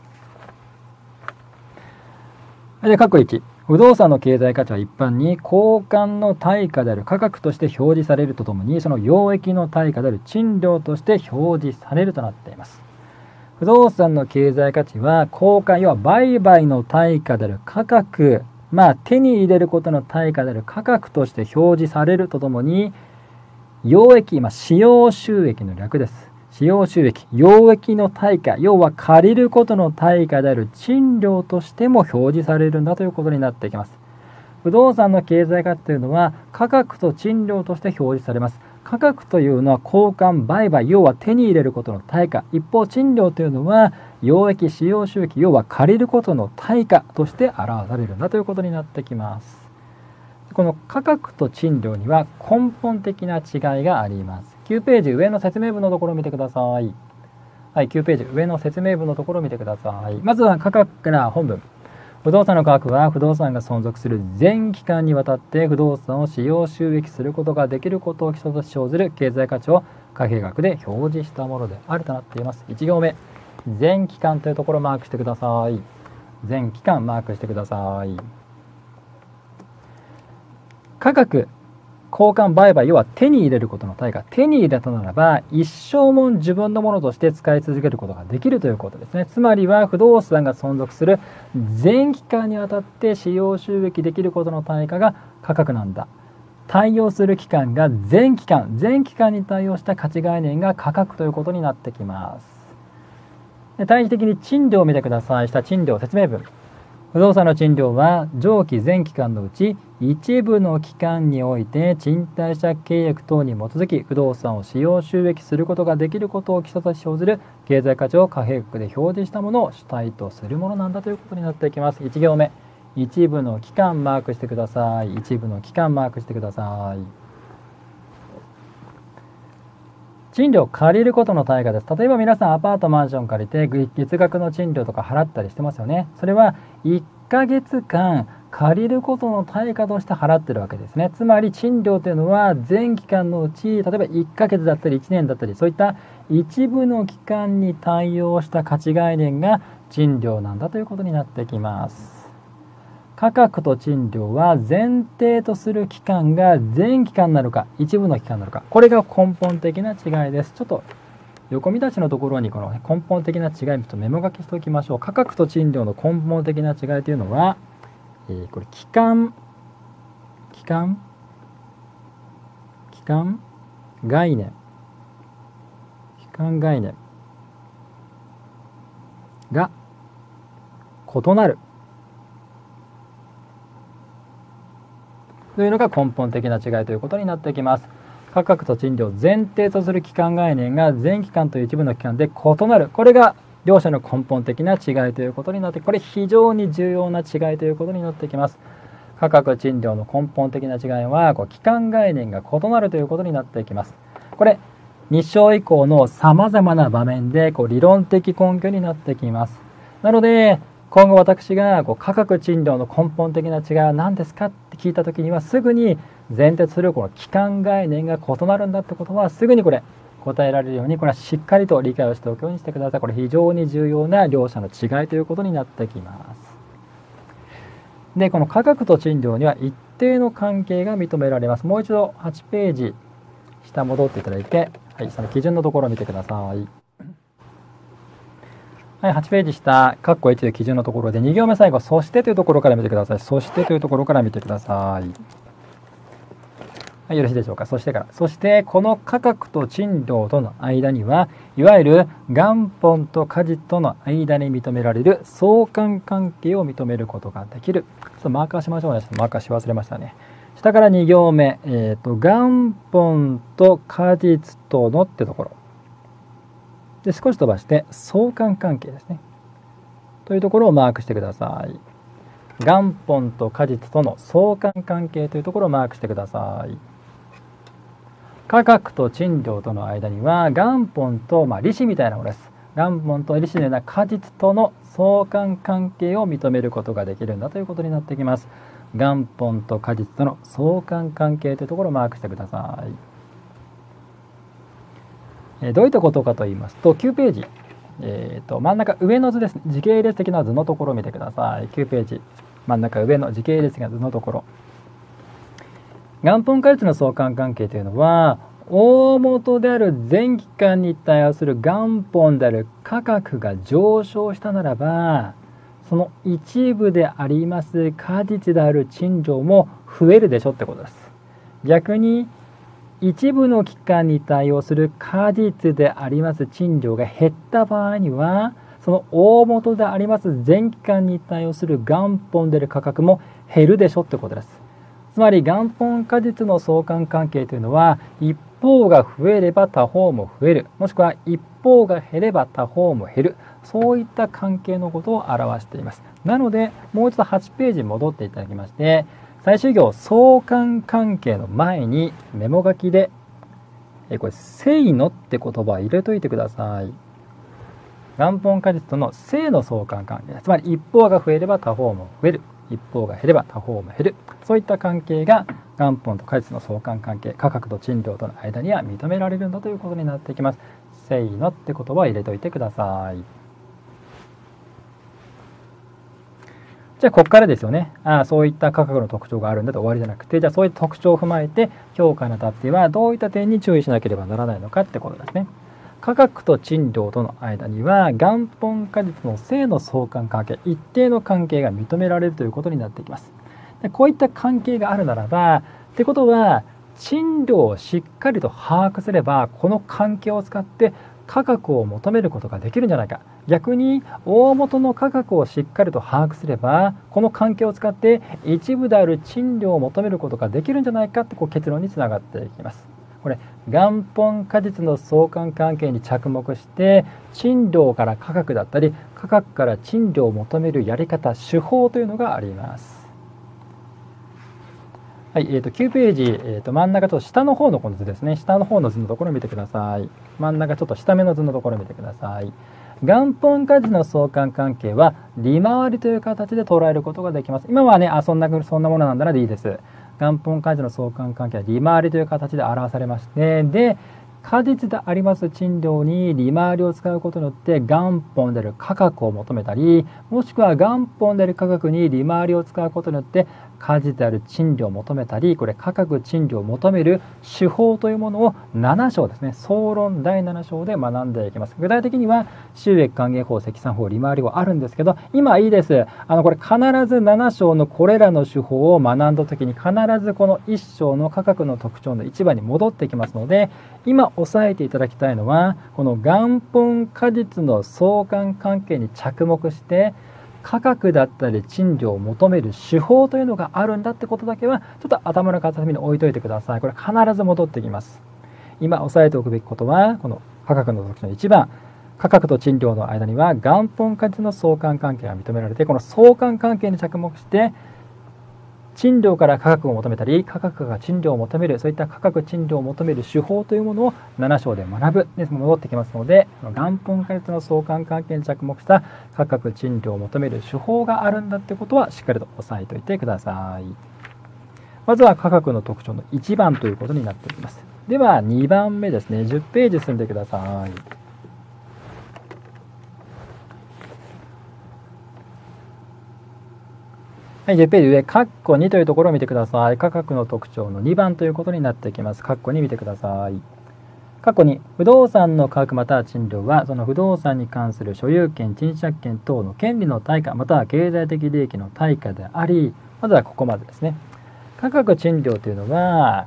で、括弧1。不動産の経済価値は一般に交換の対価である価格として表示されるとともに、その溶液の対価である賃料として表示されるとなっています。不動産の経済価値は交換、要は売買の対価である価格、手に入れることの対価である価格として表示されるとともに、溶液、使用収益の略です。使用収益、溶液の対価、要は借りることの対価である賃料としても表示されるんだということになっていきます。不動産の経済価値というのは価格と賃料として表示されます。価格というのは交換、売買、要は手に入れることの対価。一方、賃料というのは溶液、使用収益、要は借りることの対価として表されるんだということになってきます。この価格と賃料には根本的な違いがあります。9ページ上の説明文のところを見てください。はい、9ページ上の説明文のところを見てください。まずは価格から本文。不動産の価格は不動産が存続する全期間にわたって不動産を使用収益することができることを基礎とし生ずる経済価値を貨幣額で表示したものであるとなっています。1行目、全期間というところをマークしてください。全期間マークしてください。価格、交換、売買、要は手に入れることの対価。手に入れたならば一生も自分のものとして使い続けることができるということですね。つまりは不動産が存続する全期間にわたって使用収益できることの対価が価格なんだ。対応する期間が全期間に対応した価値概念が価格ということになってきます。対比的に賃料を見てください。した賃料説明文。不動産の賃料は上記全期間のうち一部の期間において賃貸借契約等に基づき不動産を使用収益することができることを基礎とし生ずる経済価値を貨幣額で表示したものを主体とするものなんだということになっていきます。1行目、一部の期間マークしてください。一部の期間マークしてください。賃料借りることの対価です。例えば皆さんアパートマンション借りて月額の賃料とか払ったりしてますよね。それは1ヶ月間借りることの対価として払ってるわけですね。つまり賃料というのは全期間のうち例えば1ヶ月だったり1年だったりそういった一部の期間に対応した価値概念が賃料なんだということになってきます。価格と賃料は前提とする期間が全期間なのか一部の期間なのか、これが根本的な違いです。ちょっと横見出しのところにこの根本的な違いをメモ書きしておきましょう。価格と賃料の根本的な違いというのは、これ期間概念が異なるというのが根本的な違いということになってきます。価格と賃料を前提とする期間概念が全期間という一部の期間で異なる。これが両者の根本的な違いということになって、これ非常に重要な違いということになってきます。価格賃料の根本的な違いは期間概念が異なるということになってきます。これ日章以降の様々な場面で理論的根拠になってきます。なので今後私が価格賃料の根本的な違いは何ですかって聞いた時には、すぐに前提とするこの期間概念が異なるんだってことはすぐにこれ答えられるように、これはしっかりと理解をしておくようにしてください。これ非常に重要な両者の違いということになってきます。で、この価格と賃料には一定の関係が認められます。もう一度8ページ下戻っていただいて、はい、その基準のところを見てください。はい、8ページ下、括弧1という基準のところで2行目最後、そしてというところから見てください。そしてというところから見てください。はい、よろしいでしょうか。そしてから。そして、この価格と賃料との間には、いわゆる元本と果実との間に認められる相関関係を認めることができる。ちょっとマーカーしましょうね。マーカーし忘れましたね。下から2行目、元本と果実とのってところ。で、少し飛ばして相関関係ですね。というところをマークしてください。元本と果実との相関関係というところをマークしてください。価格と賃料との間には元本と、利子みたいなものです。元本と利子のような果実との相関関係を認めることができるんだということになってきます。元本と果実との相関関係というところをマークしてください。どういったことかと言いますと、9ページ、真ん中上の図ですね。時系列的な図のところを見てください。9ページ真ん中上の時系列的な図のところ、元本果実の相関関係というのは、大元である全期間に対する元本である価格が上昇したならば、その一部であります果実である賃料も増えるでしょってことです。逆に一部の期間に対応する果実であります賃料が減った場合には、その大元であります全期間に対応する元本である価格も減るでしょってことです。つまり元本果実の相関関係というのは、一方が増えれば他方も増える、もしくは一方が減れば他方も減る、そういった関係のことを表しています。なのでもう一度8ページ戻っていただきまして、最終行相関関係の前にメモ書きでこれ正のって言葉を入れといてください。元本果実との正の相関関係、つまり一方が増えれば他方も増える、一方が減れば他方も減る、そういった関係が元本と果実の相関関係、価格と賃料との間には認められるんだということになってきます。正のって言葉を入れといてください。じゃあここからですよね。そういった価格の特徴があるんだと終わりじゃなくて、じゃあそういった特徴を踏まえて評価にあたってはどういった点に注意しなければならないのかってことですね。価格と賃料との間には元本果実の正の相関関係、一定の関係が認められるということになってきます。でこういった関係があるならば、ってことは賃料をしっかりと把握すれば、この関係を使って価格を求めることができるんじゃないか。逆に大元の価格をしっかりと把握すれば、この関係を使って一部である賃料を求めることができるんじゃないかって結論につながっていきます。これ元本果実の相関関係に着目して、賃料から価格だったり価格から賃料を求めるやり方、手法というのがあります。はい、9ページ、真ん中と下の方のこの図ですね。下の方の図のところを見てください。真ん中ちょっと下目の図のところを見てください。元本果実の相関関係は利回りという形で捉えることができます。今はね、そんなものなんだなでいいです。元本果実の相関関係は利回りという形で表されまして、で果実であります賃料に利回りを使うことによって元本である価格を求めたり、もしくは元本である価格に利回りを使うことによって果実である賃料を求めたり、これ価格賃料を求める手法というものを7章ですね、総論第7章で学んでいきます。具体的には収益還元法、積算法、利回り法あるんですけど、今いいです。これ必ず7章のこれらの手法を学んだ時に必ずこの1章の価格の特徴の1番に戻ってきますので、今押さえていただきたいのは、この元本果実の相関関係に着目して価格だったり賃料を求める手法というのがあるんだってことだけはちょっと頭の片隅に置いといてください。これ必ず戻ってきます。今押さえておくべきことは、この価格の特徴の1番、価格と賃料の間には元本果実の相関関係が認められて、この相関関係に着目して賃料から価格を求めたり、価格が賃料を求める、そういった価格賃料を求める手法というものを7章で学ぶで戻ってきますので、元本化率の相関関係に着目した価格賃料を求める手法があるんだってことはしっかりと押さえておいてください。まずは価格の特徴の1番ということになっております。では2番目ですね、10ページ進んでください。はい、10ページ上、括弧2というところを見てください。価格の特徴の2番ということになってきます。括弧2見てください。括弧2、不動産の価格または賃料は、その不動産に関する所有権、賃借権等の権利の対価、または経済的利益の対価であり、まずはここまでですね。価格賃料というのは、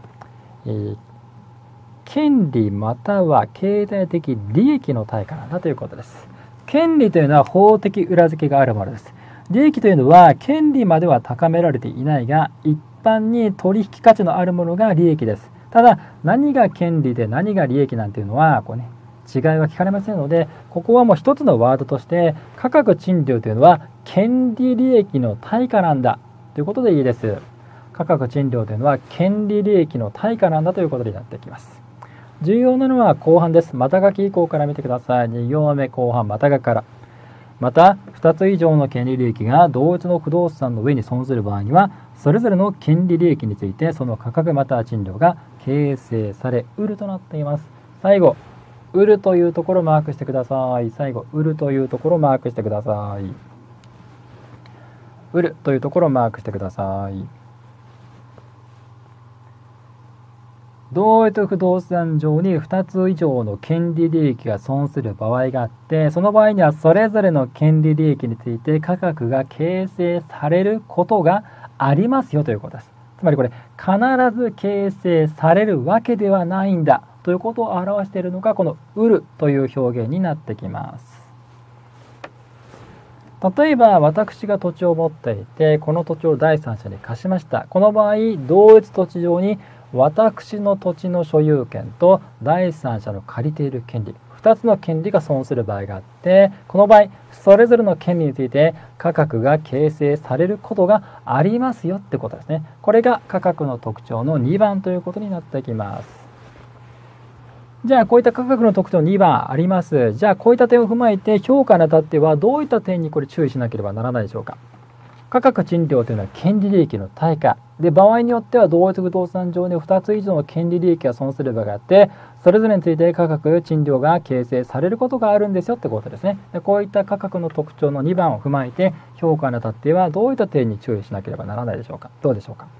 権利または経済的利益の対価なんだということです。権利というのは法的裏付けがあるものです。利益というのは権利までは高められていないが、一般に取引価値のあるものが利益です。ただ何が権利で何が利益なんていうのは違いは聞かれませんので、ここはもう一つのワードとして価格賃料というのは権利利益の対価なんだということでいいです。価格賃料というのは権利利益の対価なんだということになってきます。重要なのは後半です。また書き以降から見てください。2行目後半また書きから。また2つ以上の権利利益が同一の不動産の上に存ずる場合には、それぞれの権利利益についてその価格または賃料が形成されうるとなっています。最後売るというところをマークしてください。最後売るというところをマークしてください。売るというところをマークしてください。同一不動産上に2つ以上の権利利益が存する場合があって、その場合にはそれぞれの権利利益について価格が形成されることがありますよということです。つまりこれ必ず形成されるわけではないんだということを表しているのがこの売るという表現になってきます。例えば私が土地を持っていて、この土地を第三者に貸しました。この場合同一土地上に私の土地の所有権と第三者の借りている権利、2つの権利が存する場合があって、この場合それぞれの権利について価格が形成されることがありますよってことですね。これが価格の特徴の2番ということになってきます。じゃあこういった価格の特徴2番あります。じゃあこういった点を踏まえて評価にあたってはどういった点に注意しなければならないでしょうか。価格賃料というのは権利利益の対価で、場合によっては同一不動産上に2つ以上の権利利益が存する場合があって、それぞれについて価格賃料が形成されることがあるんですよってことですね。でこういった価格の特徴の2番を踏まえて評価にあたってはどういった点に注意しなければならないでしょうか。どうでしょうか。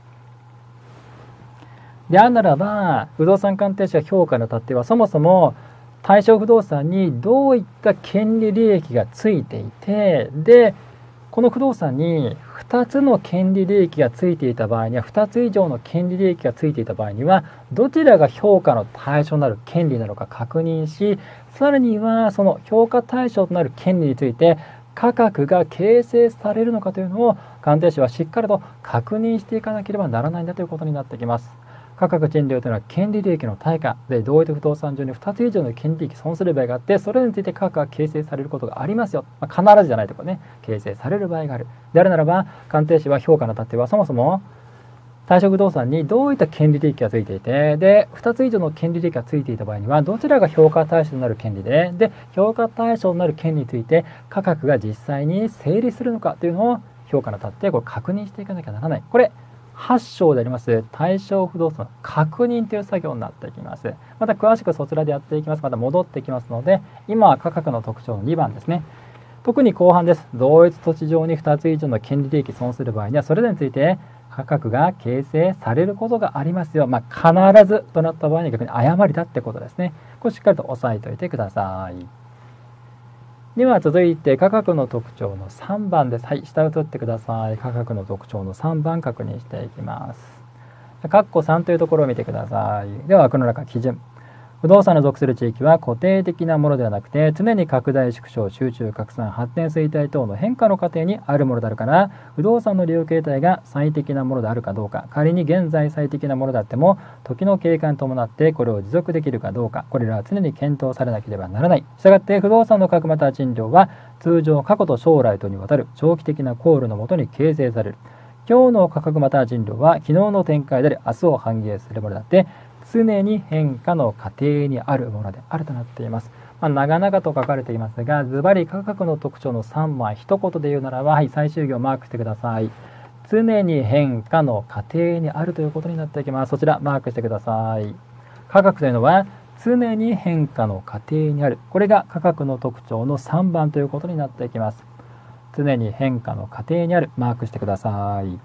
であるならば不動産鑑定士が評価にあたってはそもそも対象不動産にどういった権利利益がついていて、でこの不動産に2つの権利利益がついていた場合には、2つ以上の権利利益がついていた場合にはどちらが評価の対象になる権利なのか確認し、さらにはその評価対象となる権利について価格が形成されるのかというのを鑑定士はしっかりと確認していかなければならないんだということになってきます。価格賃料というのは権利利益の対価で、同一不動産上に2つ以上の権利利益損する場合があって、それについて価格が形成されることがありますよ。必ずじゃないとかね、形成される場合がある。であるならば鑑定士は評価にあたってはそもそも対象不動産にどういった権利利益がついていて、で2つ以上の権利利益がついていた場合にはどちらが評価対象となる権利で、評価対象となる権利について価格が実際に成立するのかというのを評価にあたって確認していかなきゃならない。これ8章であります対象不動産の確認という作業になっていきます。また詳しくそちらでやっていきます。また戻ってきますので、今は価格の特徴の2番ですね。特に後半です。同一土地上に2つ以上の権利利益損する場合にはそれらについて価格が形成されることがありますよ。必ずとなった場合に逆に誤りだってことですね。これしっかりと押さえておいてください。では続いて価格の特徴の3番です。はい、下を取ってください。価格の特徴の3番確認していきます。括弧3というところを見てください。ではこの中基準。不動産の属する地域は固定的なものではなくて、常に拡大縮小集中拡散発展衰退等の変化の過程にあるものであるから、不動産の利用形態が最適なものであるかどうか、仮に現在最適なものであっても時の経過に伴ってこれを持続できるかどうか、これらは常に検討されなければならない。したがって不動産の価格または賃料は通常過去と将来とにわたる長期的な考慮のもとに形成される。 今日の価格または賃料は昨日の展開であり明日を反映するものであって常に変化の過程にあるものであるとなっています。長々と書かれていますが、ズバリ価格の特徴の3番、一言で言うならば、はい、最終行マークしてください。常に変化の過程にあるということになっていきます。そちらマークしてください。価格というのは常に変化の過程にある。これが価格の特徴の3番ということになっていきます。常に変化の過程にある。マークしてください。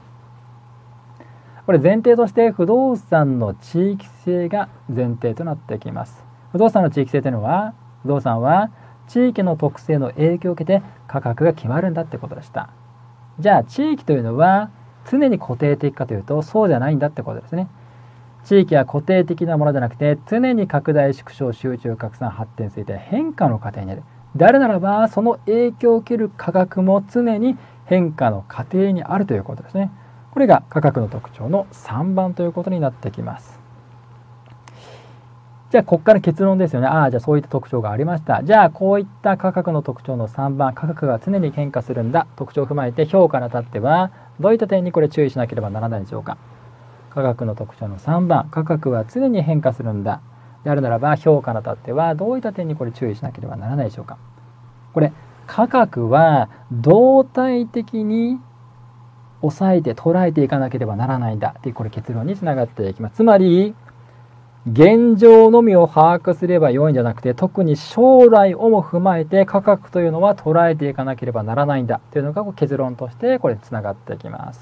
これ前提として不動産の地域性が前提となってきます。不動産の地域性というのは、不動産は地域の特性の影響を受けて価格が決まるんだってことでした。じゃあ地域というのは常に固定的かというとそうじゃないんだってことですね。地域は固定的なものじゃなくて常に拡大縮小集中拡散発展していて変化の過程にある。であるならばその影響を受ける価格も常に変化の過程にあるということですね。これが価格の特徴の3番ということになってきます。じゃあここから結論ですよね。じゃあそういった特徴がありました。じゃあこういった価格の特徴の3番、価格が常に変化するんだ特徴を踏まえて評価にあたってはどういった点にこれ注意しなければならないでしょうか。価格の特徴の3番、価格は常に変化するんだであるならば評価にあたってはどういった点にこれ注意しなければならないでしょうか。これ価格は動態的に抑えて捉えていかなければならないんだというこれ結論につながっていきます。つまり現状のみを把握すれば良いんじゃなくて特に将来をも踏まえて価格というのは捉えていかなければならないんだというのが結論としてこれにつながっていきます。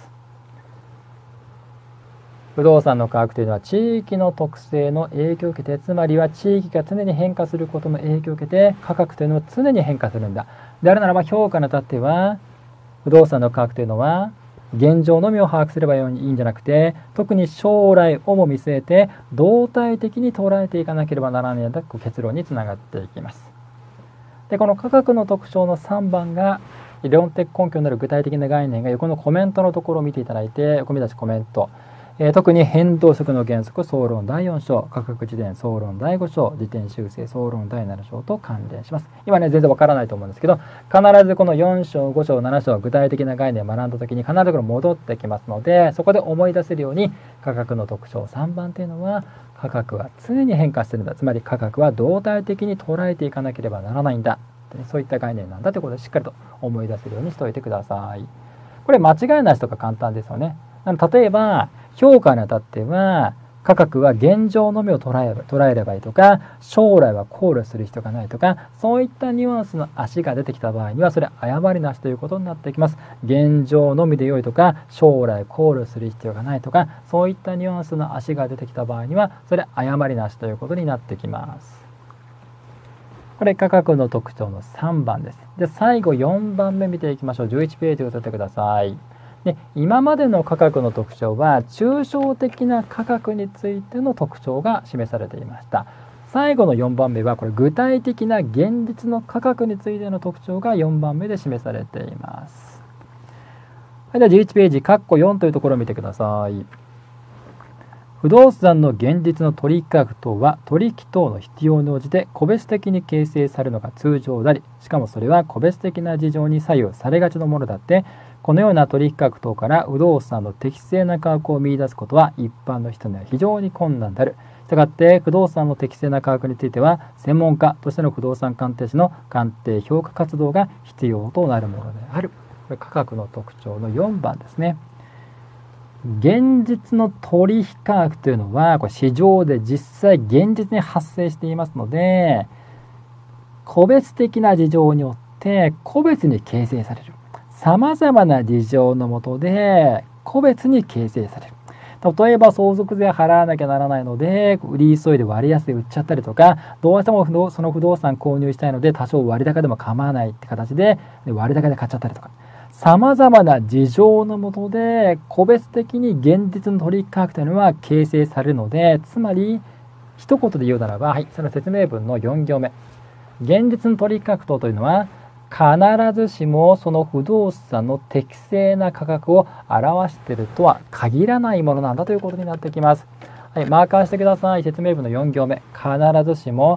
不動産の価格というのは地域の特性の影響を受けてつまりは地域が常に変化することの影響を受けて価格というのは常に変化するんだであるならば評価にあたっては不動産の価格というのは現状のみを把握すればいいんじゃなくて特に将来をも見据えて動態的に捉えていかなければならないんだという結論につながっていきます。でこの価格の特徴の3番が理論的根拠になる具体的な概念が横のコメントのところを見ていただいて横見出しコメント、特に変動則の原則総論第4章価格自伝総論第5章自転修正総論第7章と関連します。今ね全然わからないと思うんですけど必ずこの4章5章7章具体的な概念を学んだ時に必ずこれ戻ってきますのでそこで思い出せるように価格の特徴3番というのは価格は常に変化しているんだつまり価格は動態的に捉えていかなければならないんだそういった概念なんだということでしっかりと思い出せるようにしておいてください。これ間違いなしとか簡単ですよね。例えば評価にあたっては価格は現状のみを捉えればいいとか将来は考慮する必要がないとかそういったニュアンスの足が出てきた場合にはそれ誤りなしということになってきます。現状のみで良いとか将来考慮する必要がないとかそういったニュアンスの足が出てきた場合にはそれ誤りなしということになってきます。これ価格の特徴の3番です。で最後4番目見ていきましょう。11ページを取ってください。で今までの価格の特徴は抽象的な価格についての特徴が示されていました。最後の4番目はこれ具体的な現実の価格についての特徴が4番目で示されています。では11ページ括弧4というところを見てください。不動産の現実の取引価格等は取引等の必要に応じて個別的に形成されるのが通常でありしかもそれは個別的な事情に左右されがちのものだってこのような取引価格等から不動産の適正な価格を見出すことは一般の人には非常に困難である。したがって不動産の適正な価格については専門家としての不動産鑑定士の鑑定評価活動が必要となるものである。これ価格の特徴の4番ですね。現実の取引価格というのはこれ市場で実際現実に発生していますので個別的な事情によって個別に形成される。さまざまな事情のもとで個別に形成される。例えば相続税払わなきゃならないので売り急いで割安で売っちゃったりとかどうしてもその不動産購入したいので多少割高でも構わないって形で割高で買っちゃったりとかさまざまな事情のもとで個別的に現実の取引価格というのは形成されるのでつまり一言で言うならば、その説明文の4行目現実の取引価格というのは必ずしもその不動産の適正な価格を表しているとは限らないものなんだということになってきます。マーカーしてください。説明文の4行目必ずしも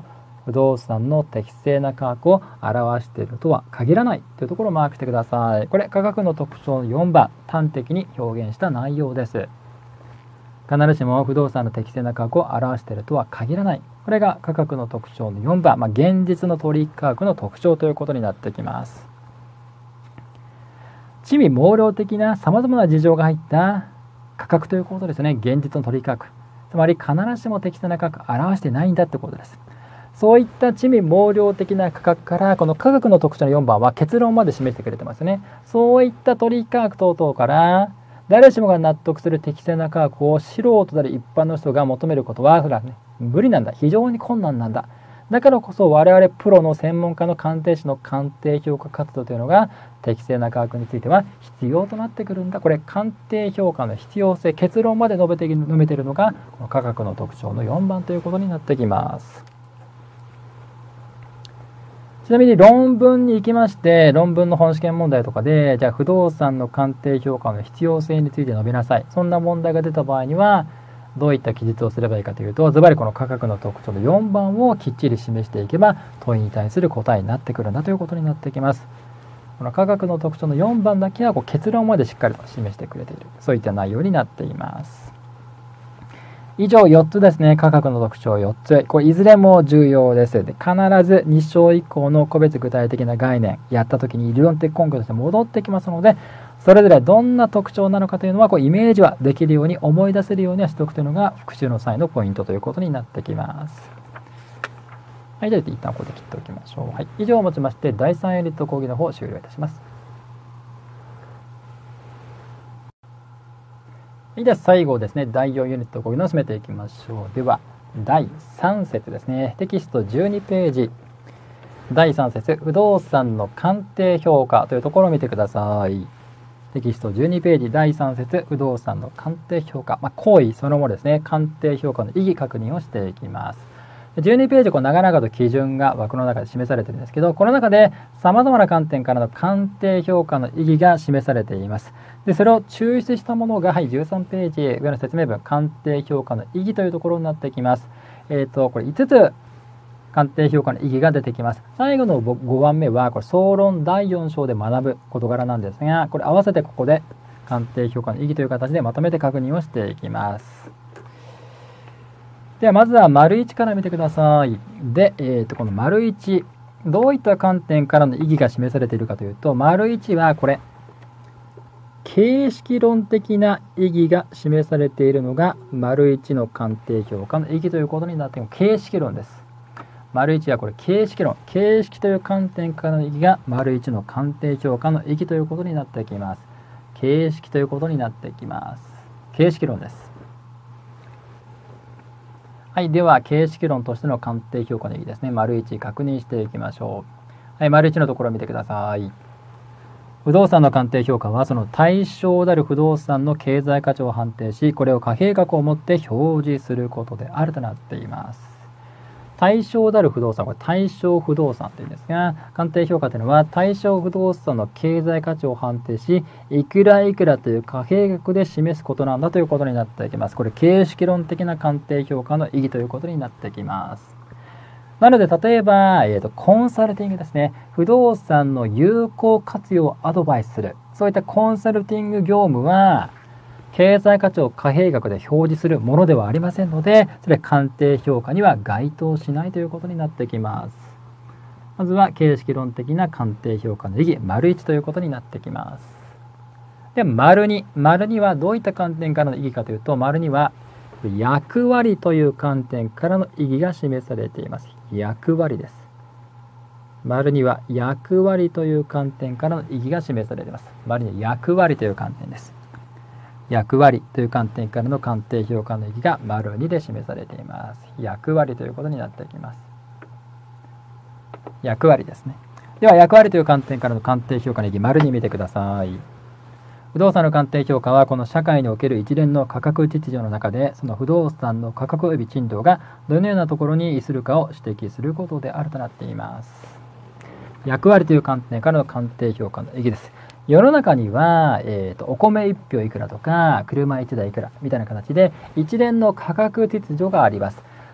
不動産の適正な価格を表しているとは限らないというところをマークしてください。これ価格の特徴の4番、端的に表現した内容です。必ずしも不動産の適正な価格を表しているとは限らない。これが価格の特徴の4番、現実の取引価格の特徴ということになってきます。地味猛量的なさまざまな事情が入った価格ということですね。現実の取引価格。つまり必ずしも適正な価格を表してないんだということです。そういった地味猛量的な価格から、この価格の特徴の4番は結論まで示してくれてますね。そういった取引価格等々から誰しもが納得する適正な価格を素人である一般の人が求めることは無理なんだ。非常に困難なんだ。だからこそ我々プロの専門家の鑑定士の鑑定評価活動というのが適正な価格については必要となってくるんだ。これ鑑定評価の必要性、結論まで述べているのがこの価格の特徴の4番ということになってきます。ちなみに論文に行きまして、論文の本試験問題とかで、じゃあ不動産の鑑定評価の必要性について述べなさい。そんな問題が出た場合には、どういった記述をすればいいかというと、ズバリこの価格の特徴の4番をきっちり示していけば、問いに対する答えになってくるんだということになってきます。この価格の特徴の4番だけは結論までしっかりと示してくれている。そういった内容になっています。以上4つですね。価格の特徴4つ。これいずれも重要です。で、必ず2章以降の個別具体的な概念やった時に理論的根拠として戻ってきますので、それぞれどんな特徴なのかというのはイメージはできるように、思い出せるようにはしておくというのが復習の際のポイントということになってきます。はい、じゃあ一旦ここで切っておきましょう。はい、以上をもちまして第3ユニット講義の方を終了いたします。では最後ですね、第4ユニット講義の進めていきましょう。では第3節ですね、テキスト12ページ、第3節不動産の鑑定評価というところを見てください。テキスト12ページ第3節不動産の鑑定評価、行為そのものですね。鑑定評価の意義確認をしていきます。12ページ長々と基準が枠の中で示されているんですけど、この中で様々な観点からの鑑定評価の意義が示されています。で、それを抽出したものが、13ページ上の説明文、鑑定評価の意義というところになってきます。これ5つ鑑定評価の意義が出てきます。最後の5番目は、これ総論第4章で学ぶ事柄なんですが、これ合わせてここで鑑定評価の意義という形でまとめて確認をしていきます。ではまずは丸1から見てください。で、この丸1、どういった観点からの意義が示されているかというと、丸1はこれ、形式論的な意義が示されているのが丸1の鑑定評価の意義ということになっています。形式論です。丸1はこれ形式論、形式という観点からの意義が丸1の鑑定評価の意義ということになってきます。形式ということになってきます。形式論です。はい、では形式論としての鑑定評価の意義ですね。丸1確認していきましょう。はい、丸1のところを見てください。不動産の鑑定評価はその対象である不動産の経済価値を判定し、これを貨幣額をもって表示することであるとなっています。対象である不動産、これ対象不動産というんですが、鑑定評価というのは対象不動産の経済価値を判定し、いくらいくらという貨幣額で示すことなんだということになってきます。これ形式論的な鑑定評価の意義ということになってきます。なので例えば、コンサルティングですね。不動産の有効活用をアドバイスする。そういったコンサルティング業務は、経済価値を貨幣額で表示するものではありませんので、それ鑑定評価には該当しないということになってきます。まずは形式論的な鑑定評価の意義、丸1ということになってきます。で、丸2。丸2はどういった観点からの意義かというと、丸2は役割という観点からの意義が示されています。役割です。丸2は役割という観点からの意義が示されています。丸2は役割という観点です。役割という観点からの鑑定評価の意義が丸2で示されています。役割ということになっていきます。役割ですね。では役割という観点からの鑑定評価の意義丸2見てください。不動産の鑑定評価はこの社会における一連の価格秩序の中で、その不動産の価格及び賃料がどのようなところに位するかを指摘することであるとなっています。役割という観点からの鑑定評価の意義です。世の中には、お米1俵いくらとか車1台いくらみたいな形で一連の価格秩序があります。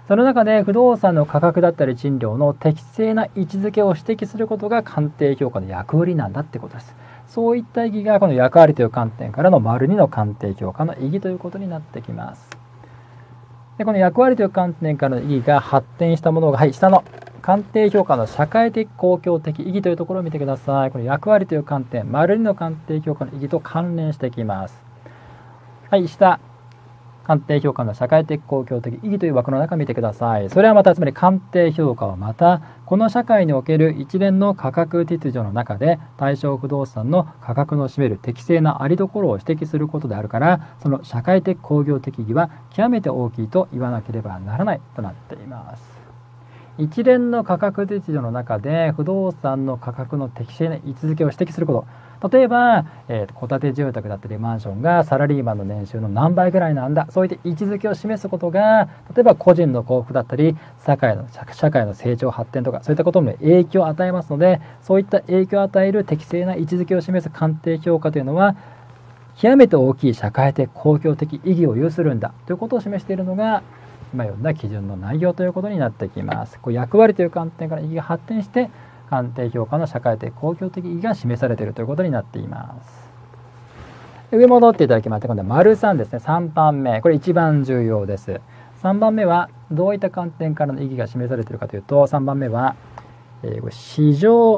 その中で不動産の価格だったり賃料の適正な位置づけを指摘することが鑑定評価の役割なんだってことです。そういった意義がこの役割という観点からの丸2の鑑定評価の意義ということになってきます。でこの役割という観点からの意義が発展したものが、はい、下の鑑定評価の社会的公共的意義というところを見てください。この役割という観点、丸2の鑑定評価の意義と関連してきます。はい、下、鑑定評価の社会的公共的意義という枠の中を見てください。それはまた、つまり鑑定評価はまた、この社会における一連の価格秩序の中で、対象不動産の価格の占める適正なありどころを指摘することであるから、その社会的公共的意義は極めて大きいと言わなければならないとなっています。一連の価格秩序の中で不動産の価格の適正な位置づけを指摘すること。例えば、戸建て住宅だったりマンションがサラリーマンの年収の何倍ぐらいなんだ。そういった位置づけを示すことが、例えば個人の幸福だったり、社会の成長発展とか、そういったことに影響を与えますので、そういった影響を与える適正な位置づけを示す鑑定評価というのは、極めて大きい社会的公共的意義を有するんだということを示しているのが、今読んだ基準の内容ということになってきます。こう役割という観点から意義が発展して鑑定評価の社会的公共的意義が示されているということになっています。上戻っていただきまして、今度は丸3ですね。3番目、これ一番重要です。3番目はどういった観点からの意義が示されているかというと、3番目は、市場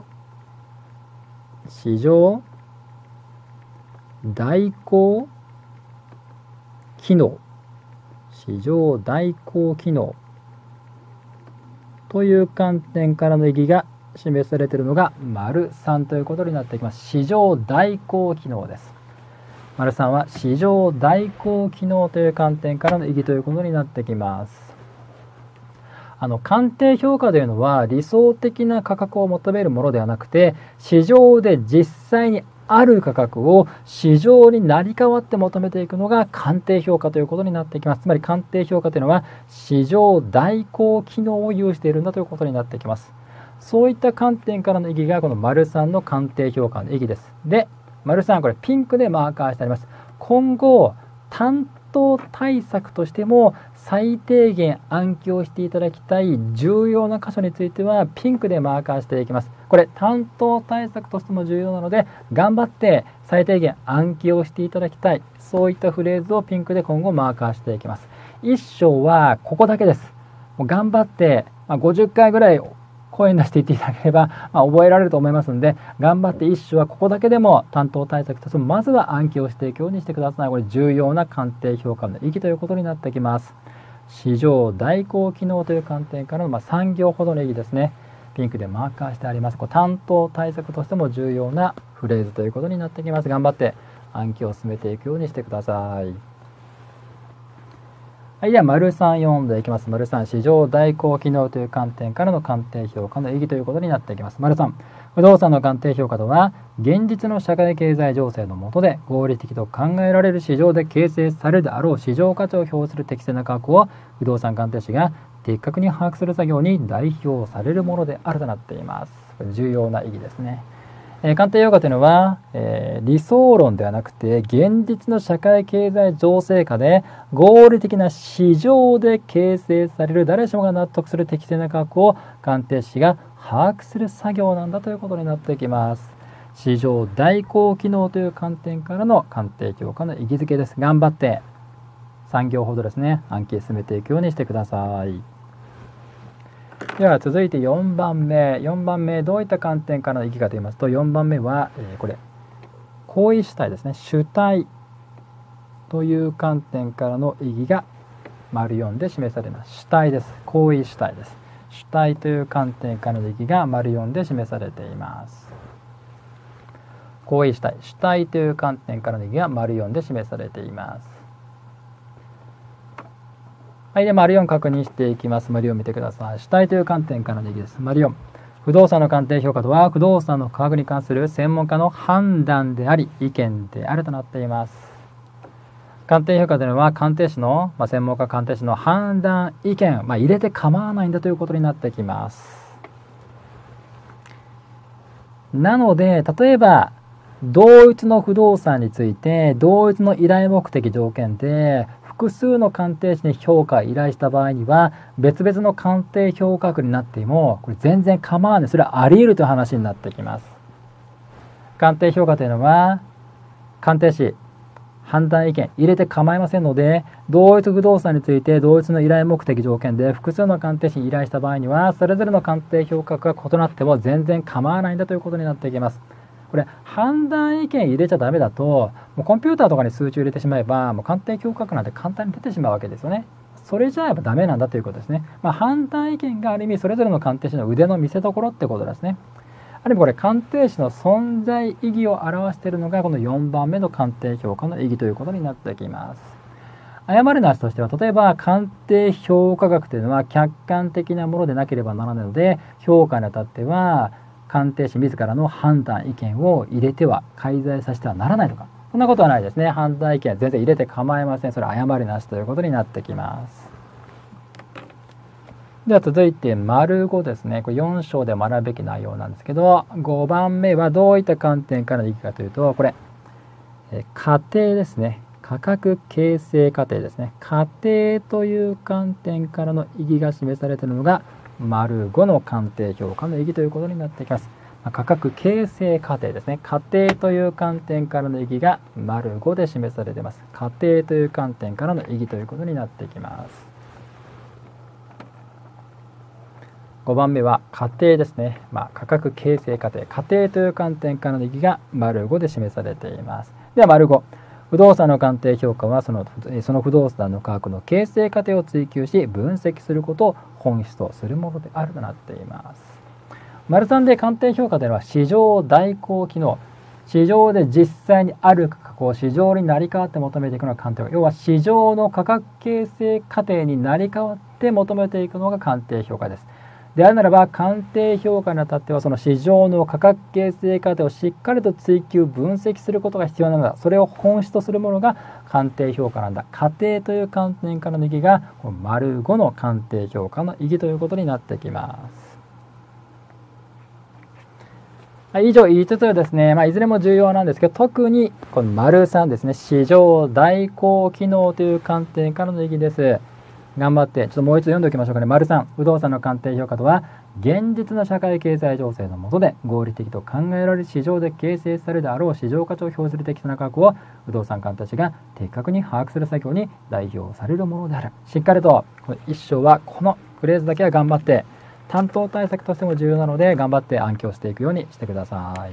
代行機能、市場代行機能という観点からの意義が示されているのが丸3ということになってきます。市場代行機能です。丸3は市場代行機能という観点からの意義ということになってきます。鑑定評価というのは理想的な価格を求めるものではなくて、市場で実際にある価格を市場に成り代わって求めていくのが鑑定評価ということになってきます。つまり鑑定評価というのは市場代行機能を有しているんだということになってきます。そういった観点からの意義がこの丸3の鑑定評価の意義です。で、丸3これピンクでマーカーしてあります。今後担当対策としても最低限暗記をしていただきたい重要な箇所についてはピンクでマーカーしていきます。これ担当対策としても重要なので頑張って最低限暗記をしていただきたい、そういったフレーズをピンクで今後マーカーしていきます。1章はここだけです。もう頑張って50回ぐらい声に出していっていただければ、覚えられると思いますので、頑張って1章はここだけでも担当対策としてもまずは暗記をしていくようにしてください。これ重要な鑑定評価の意義ということになってきます。市場代行機能という観点からの3行ほどの意義ですね。ピンクでマーカーしてあります。担当対策としても重要なフレーズということになってきます。頑張って暗記を進めていくようにしてください。はい、では丸3読んでいきます。丸3、市場代行機能という観点からの鑑定評価の意義ということになっていきます。丸3、不動産の鑑定評価とは、現実の社会経済情勢の下で合理的と考えられる市場で形成されるであろう市場価値を表する適正な価格を不動産鑑定士が的確に把握する作業に代表されるものであるとなっています。これ重要な意義ですね。鑑定評価というのは、理想論ではなくて現実の社会経済情勢下で合理的な市場で形成される誰しもが納得する適正な価格を鑑定士が把握する作業なんだということになってきます。市場代行機能という観点からの鑑定評価の意義づけです。頑張って3行ほどですね、暗記進めていくようにしてください。では続いて4番目どういった観点からの意義かと言いますと、4番目は、これ行為主体ですね。主体という観点からの意義が丸4で示されます。主体です。行為主体です。主体という観点からの意義が丸4で示されています。行為主体という観点からの意義が丸4で示されています。はい、で丸4確認していきます。丸4見てください。主体という観点からの意義です。丸4、不動産の鑑定評価とは不動産の価格に関する専門家の判断であり意見であるとなっています。鑑定評価というのは鑑定士の、専門家鑑定士の判断意見、入れて構わないんだということになってきます。なので例えば同一の不動産について同一の依頼目的条件で複数の鑑定士に評価を依頼した場合には別々の鑑定評価額になってもこれ全然構わない、それはあり得るという話になってきます。鑑定評価というのは鑑定士判断意見入れて構いませんので、同一不動産について同一の依頼目的条件で複数の鑑定士に依頼した場合にはそれぞれの鑑定評価額が異なっても全然構わないんだということになっていきます。これ判断意見入れちゃダメだともうコンピューターとかに数値を入れてしまえばもう鑑定評価額なんて簡単に出てしまうわけですよね。それじゃあやっぱダメなんだということですね。判断意見がある意味それぞれの鑑定士の腕の見せ所ってことですね。ある意味これ鑑定士の存在意義を表しているのがこの4番目の鑑定評価の意義ということになってきます。誤りなしとしては例えば鑑定評価額というのは客観的なものでなければならないので評価にあたっては鑑定士自らの判断意見を入れては介在させてはならないとかそんなことはないですね。判断意見は全然入れて構いません。それは誤りなしということになってきます。では続いて丸5ですね。これ4章で学ぶべき内容なんですけど5番目はどういった観点からの意義かというとこれ過程ですね。価格形成過程ですね。過程という観点からの意義が示されているのが丸5の鑑定評価の意義ということになってきます。価格形成過程ですね。過程という観点からの意義が丸5で示されています。過程という観点からの意義ということになってきます。5番目は過程ですね。価格形成過程、過程という観点からの意義が丸5で示されています。では丸5、不動産の鑑定評価はその不動産の価格の形成過程を追求し分析することを本質とするものであるとなっています。丸3で鑑定評価というのは市場代行機能、市場で実際にある価格を市場に成り代わって求めていくのが鑑定評価、要は市場の価格形成過程に成り代わって求めていくのが鑑定評価です。であるならば鑑定評価にあたってはその市場の価格形成過程をしっかりと追求分析することが必要なのだ。それを本質とするものが鑑定評価なんだ。過程という観点からの意義が丸5の鑑定評価の意義ということになってきます。以上5つですね、いずれも重要なんですけど特にこの丸3ですね、市場代行機能という観点からの意義です。頑張ってちょっともう一度読んでおきましょうかね。丸3、不動産の鑑定評価とは現実な社会経済情勢の下で合理的と考えられる市場で形成されるであろう市場価値を表する適正な価格を不動産鑑定士が的確に把握する作業に代表されるものである。しっかりとこの一章はこのフレーズだけは頑張って担当対策としても重要なので頑張って暗記をしていくようにしてください。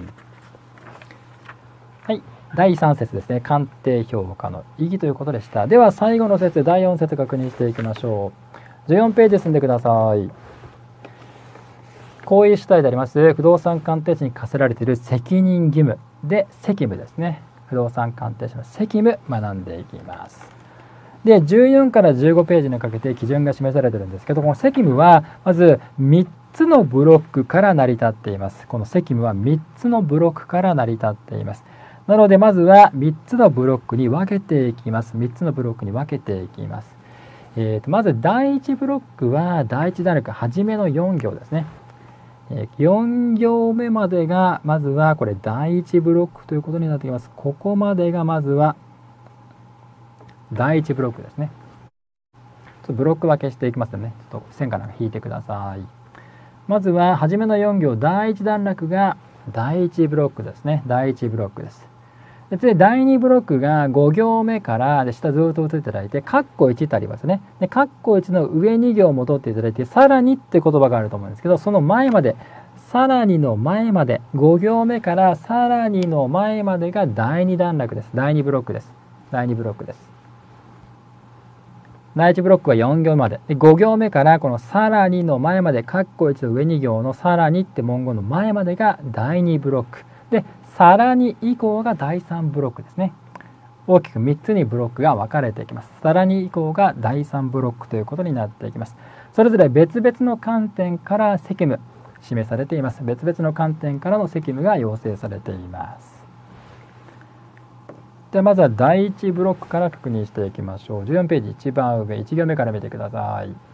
はい、第3節ですね。鑑定評価の意義ということでした。では最後の節、第4節確認していきましょう。14ページ進んでください。行為主体であります不動産鑑定士に課せられている責任義務で責務ですね。不動産鑑定士の責務学んでいきます。で14から15ページにかけて基準が示されているんですけど、この責務はまず3つのブロックから成り立っています。この責務は3つのブロックから成り立っています。なのでまずは3つのブロックに分けていきます。3つのブロックに分けていきます。まず第1ブロックは第1段落初めの4行ですね。4行目までがまずはこれ第1ブロックということになってきます。ここまでがまずは第1ブロックですね。ちょっとブロック分けしていきますのでね、ちょっと線から引いてください。まずは初めの4行第1段落が第1ブロックですね。第1ブロックです。で次第2ブロックが5行目からで下ずっと打っていただいてカッコ1ってありますね。でカッコ1の上2行戻っていただいてさらにって言葉があると思うんですけど、その前までさらにの前まで5行目からさらにの前までが第2段落です。第2ブロックです。第2ブロックです。第1ブロックは4行まで。で5行目からこのさらにの前までカッコ1の上2行のさらにって文言の前までが第2ブロックで、さらに以降が第3ブロックですね。大きく3つにブロックが分かれていきます。さらに以降が第3ブロックということになっていきます。それぞれ別々の観点から責務示されています。別々の観点からの責務が要請されています。ではまずは第1ブロックから確認していきましょう。14ページ一番上1行目から見てください。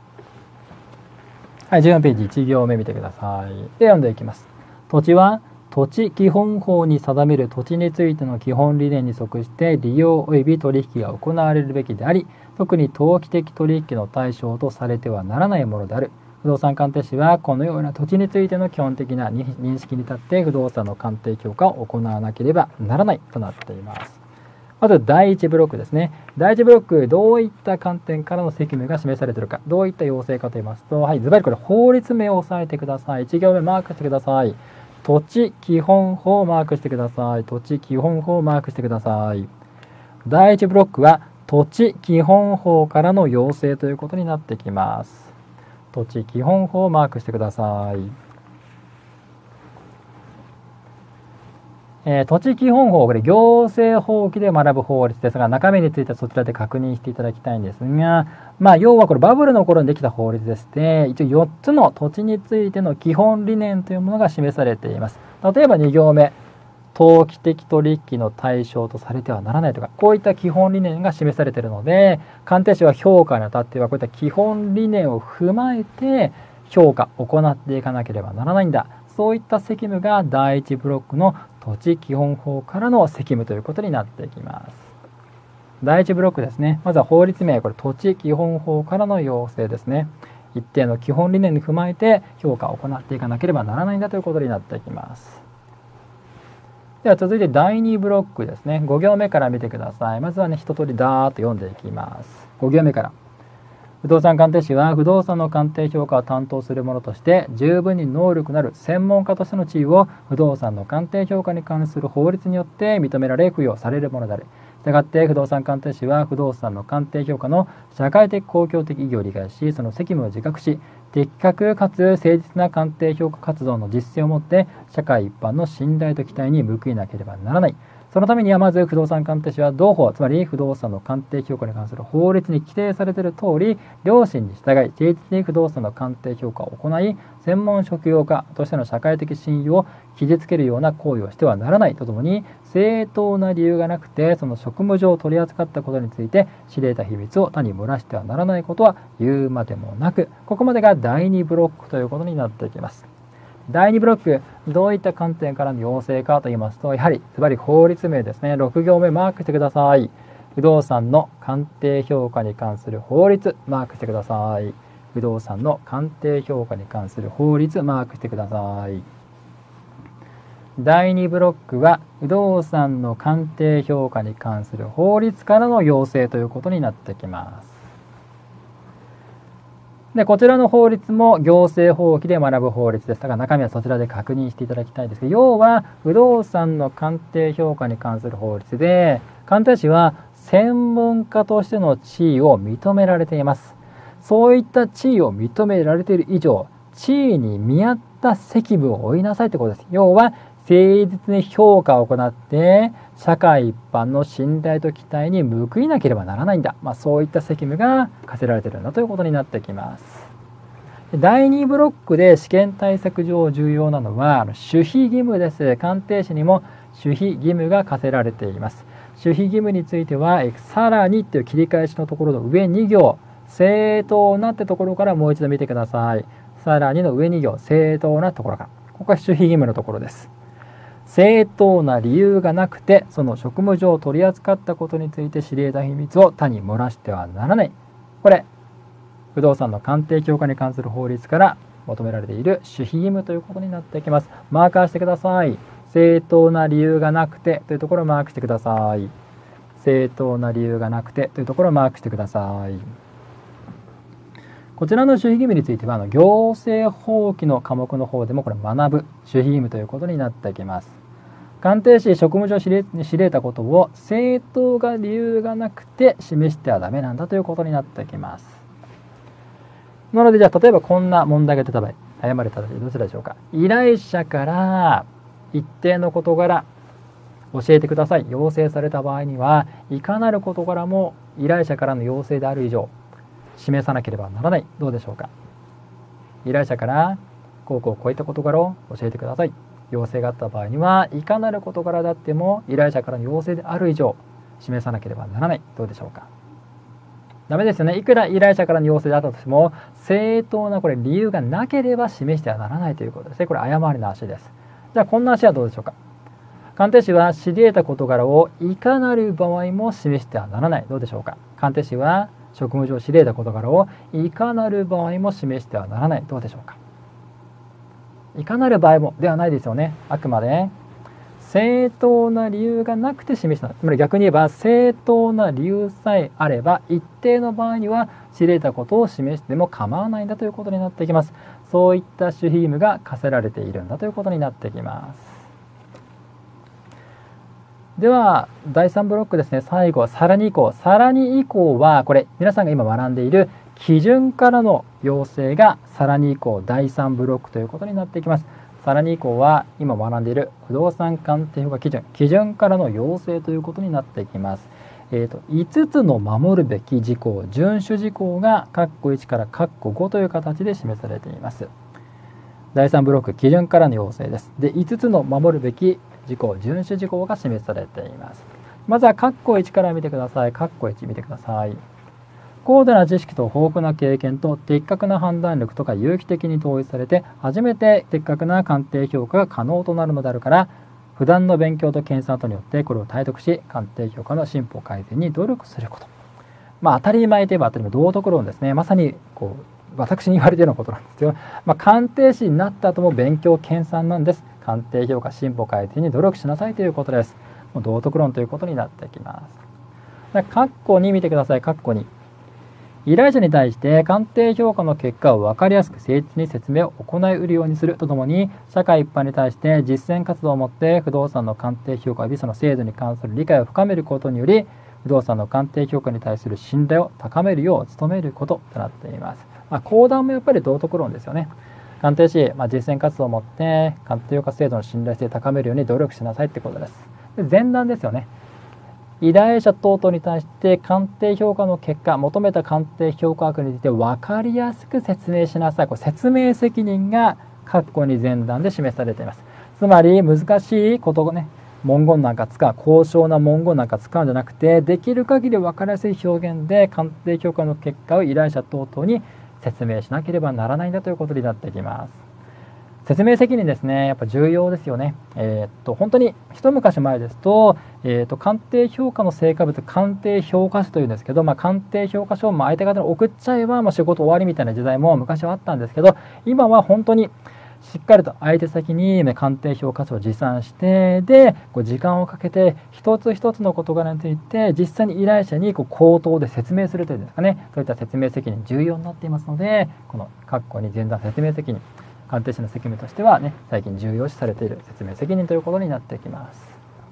はい、14ページ1行目見てください。で読んでいきます。土地は土地基本法に定める土地についての基本理念に即して利用及び取引が行われるべきであり、特に投機的取引の対象とされてはならないものである。不動産鑑定士はこのような土地についての基本的な認識に立って不動産の鑑定評価を行わなければならないとなっています。まず第1ブロックですね。第1ブロック、どういった観点からの責務が示されているか、どういった要請かと言いますと、はい、ズバリこれ法律名を押さえてください。1行目マークしてください。土地基本法をマークしてください。土地基本法をマークしてください。第1ブロックは土地基本法からの要請ということになってきます。土地基本法をマークしてください。土地基本法、これ行政法規で学ぶ法律ですが、中身についてはそちらで確認していただきたいんですが、要はこれバブルの頃にできた法律でして、一応4つの土地についての基本理念というものが示されています。例えば2行目、投機的取引の対象とされてはならないとか、こういった基本理念が示されているので、鑑定士は評価にあたってはこういった基本理念を踏まえて評価を行っていかなければならないんだ。そういった責務が第1ブロックの土地基本法からの責務ということになってきます。第1ブロックですね。まずは法律名、これ土地基本法からの要請ですね。一定の基本理念に踏まえて評価を行っていかなければならないんだということになってきます。では続いて第2ブロックですね。5行目から見てください。まずはね、一通りダーッと読んでいきます。5行目から。不動産鑑定士は不動産の鑑定評価を担当する者として十分に能力のある専門家としての地位を不動産の鑑定評価に関する法律によって認められ付与されるものである。したがって不動産鑑定士は不動産の鑑定評価の社会的公共的意義を理解し、その責務を自覚し、的確かつ誠実な鑑定評価活動の実践をもって社会一般の信頼と期待に報いなければならない。そのためにはまず不動産鑑定士は同法、つまり不動産の鑑定評価に関する法律に規定されている通り、良心に従い誠実に不動産の鑑定評価を行い、専門職業家としての社会的信用を傷つけるような行為をしてはならないとともに、正当な理由がなくてその職務上取り扱ったことについて知れた秘密を他に漏らしてはならないことは言うまでもなく、ここまでが第2ブロックということになってきます。第2ブロック、どういった観点からの要請かと言いますと、やはりズバリ法律名ですね。6行目マークしてください。不動産の鑑定評価に関する法律、マークしてください。不動産の鑑定評価に関する法律、マークしてください。第2ブロックは不動産の鑑定評価に関する法律からの要請ということになってきます。で、こちらの法律も行政法規で学ぶ法律です。だから中身はそちらで確認していただきたいんですけど、要は不動産の鑑定評価に関する法律で、鑑定士は専門家としての地位を認められています。そういった地位を認められている以上、地位に見合った責務を負いなさいということです。要は誠実に評価を行って社会一般の信頼と期待に報いなければならないんだ、そういった責務が課せられているんだということになってきます。第2ブロックで試験対策上重要なのは守秘義務です。鑑定士にも守秘義務が課せられています。守秘義務についてはさらにという切り返しのところの上2行、正当なってところからもう一度見てください。さらにの上2行、正当なところから、ここが守秘義務のところです。正当な理由がなくてその職務上取り扱ったことについて知り得た秘密を他に漏らしてはならない。これ不動産の鑑定評価に関する法律から求められている守秘義務ということになってきます。マーカーしてください。正当な理由がなくてというところをマークしてください。正当な理由がなくてというところをマークしてください。こちらの守秘義務については行政法規の科目の方でもこれ学ぶ守秘義務ということになってきます。鑑定士職務上知り得たことを正当な理由がなくて示してはダメなんだということになってきます。なのでじゃあ例えばこんな問題が出た場合、誤れた場合どうするでしょうか。依頼者から一定の事柄教えてください、要請された場合にはいかなる事柄も依頼者からの要請である以上示さなければならない。どうでしょうか。依頼者からこういった事柄を教えてください、要請があった場合にはいかなる事柄だっても依頼者からの要請である以上示さなければならない。どうでしょうか。ダメですよね。いくら依頼者からの要請であったとしても正当な理由がなければ示してはならないということですね。これ誤りなしです。 じゃあこんな話はどうでしょうか。鑑定士は知り得た事柄をいかなる場合も示してはならない。どうでしょうか。鑑定士は職務上知り得た事柄をいかなる場合も示してはならない。どうでしょうか。いかなる場合もではないですよね。あくまで正当な理由がなくて示した。つまり逆に言えば正当な理由さえあれば一定の場合には知り得たことを示しても構わないんだということになってきます。そういった守秘義務が課せられているんだということになってきます。では第3ブロックですね。最後さらに以降。さらに以降はこれ皆さんが今学んでいる基準からの要請がさらに以降第3ブロックということになっていきます。さらに以降は今学んでいる不動産鑑定評価基準からの要請ということになっていきます。5つの守るべき事項、遵守事項が括弧1から括弧5という形で示されています。第3ブロック基準からの要請です。で、5つの守るべき事項、遵守事項が示されています。まずは括弧1から見てください。括弧1見てください。高度な知識と豊富な経験と的確な判断力とか有機的に統一されて初めて的確な鑑定評価が可能となるのであるから、普段の勉強と研鑽等によってこれを体得し鑑定評価の進歩改善に努力すること。当たり前といえば当たり前、道徳論ですね。まさに私に言われているようなことなんですよ。鑑定士になった後も勉強研鑽なんです。鑑定評価進歩改善に努力しなさいということです。もう道徳論ということになってきます。括弧2見てください。括弧2。依頼者に対して鑑定評価の結果を分かりやすく誠実に説明を行い得るようにするとともに、社会一般に対して実践活動をもって不動産の鑑定評価及びその制度に関する理解を深めることにより、不動産の鑑定評価に対する信頼を高めるよう努めることとなっています。講談もやっぱり道徳論ですよね。鑑定士、実践活動をもって鑑定評価制度の信頼性を高めるように努力しなさいってことです。で、前段ですよね。依頼者等々に対して鑑定評価の結果、求めた鑑定評価額について分かりやすく説明しなさい。これ説明責任が括弧2前段で示されています。つまり難しいことをね、文言なんか使う、高尚な文言なんか使うんじゃなくて、できる限り分かりやすい表現で鑑定評価の結果を依頼者等々に説明しなければならないんだということになってきます。説明責任ですね。やっぱ重要ですよね。本当に一昔前ですと、鑑定評価の成果物、鑑定評価書というんですけど、鑑定評価書を相手方に送っちゃえば、仕事終わりみたいな時代も昔はあったんですけど、今は本当にしっかりと相手先に鑑定評価書を持参して、で、時間をかけて一つ一つの事柄について実際に依頼者に口頭で説明するというんですかね。そういった説明責任重要になっていますので、この括弧に前段説明責任、鑑定士の責務としてはね、最近重要視されている説明責任ということになってきます。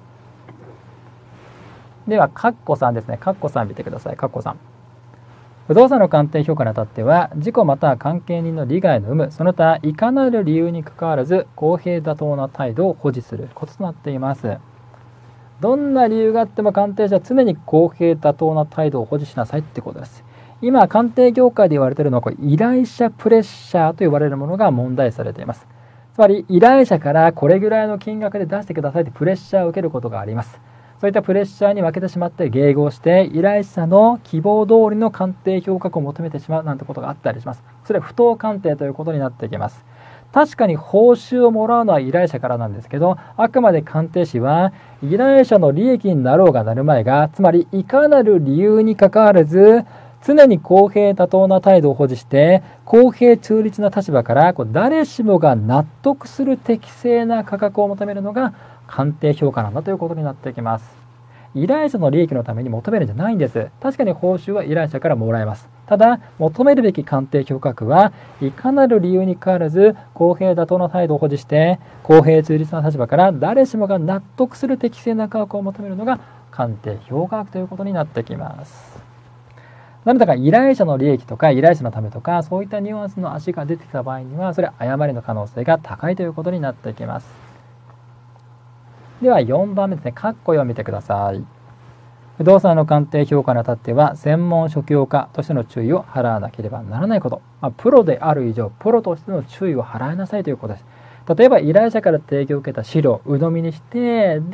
では、括弧3ですね。括弧3見てください。括弧3。不動産の鑑定評価にあたっては、事故または関係人の利害の有無、その他いかなる理由にかかわらず、公平妥当な態度を保持することとなっています。どんな理由があっても鑑定士は常に公平妥当な態度を保持しなさいってことです。今、鑑定業界で言われているのは、依頼者プレッシャーと言われるものが問題視されています。つまり、依頼者からこれぐらいの金額で出してくださいってプレッシャーを受けることがあります。そういったプレッシャーに負けてしまって迎合して、依頼者の希望通りの鑑定評価を求めてしまうなんてことがあったりします。それは不当鑑定ということになってきます。確かに報酬をもらうのは依頼者からなんですけど、あくまで鑑定士は依頼者の利益になろうがなるまいが、つまりいかなる理由にかかわらず、常に公平妥当な態度を保持して、公平中立な立場から誰しもが納得する適正な価格を求めるのが鑑定評価なんだということになってきます。依頼者の利益のために求めるんじゃないんです。確かに報酬は依頼者からもらえます。ただ、求めるべき鑑定評価額はいかなる理由にかかわらず、公平妥当な態度を保持して、公平中立な立場から誰しもが納得する適正な価格を求めるのが鑑定評価額ということになってきます。なので依頼者の利益とか依頼者のためとか、そういったニュアンスの足が出てきた場合には、それは誤りの可能性が高いということになってきます。では4番目ですね。括弧4見てください。不動産の鑑定評価にあたっては、専門諸教家としての注意を払わなければならないこと。プロである以上、プロとしての注意を払いなさいということです。例えば依頼者から提供を受けた資料を鵜呑みにして、で、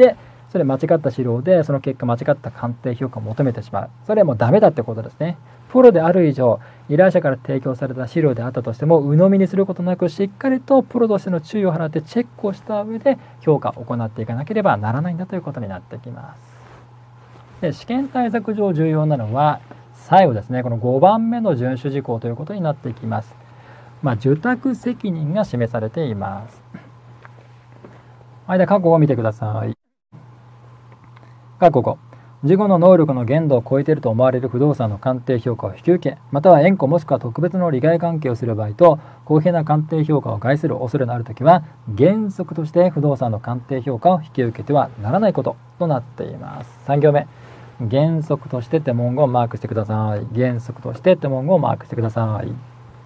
それ間違った資料でその結果間違った鑑定評価を求めてしまう。それはもうダメだってことですね。プロである以上、依頼者から提供された資料であったとしても鵜呑みにすることなく、しっかりとプロとしての注意を払ってチェックをした上で評価を行っていかなければならないんだということになってきます。で、試験対策上重要なのは最後ですね、この5番目の遵守事項ということになっていきます。受託責任が示されています。はい、では括弧を見てください。括弧5、事後の能力の限度を超えていると思われる不動産の鑑定評価を引き受け、または縁故もしくは特別の利害関係をする場合と、公平な鑑定評価を害する恐れのあるときは、原則として不動産の鑑定評価を引き受けてはならないこととなっています。3行目。原則としてって文言をマークしてください。原則としてって文言をマークしてください。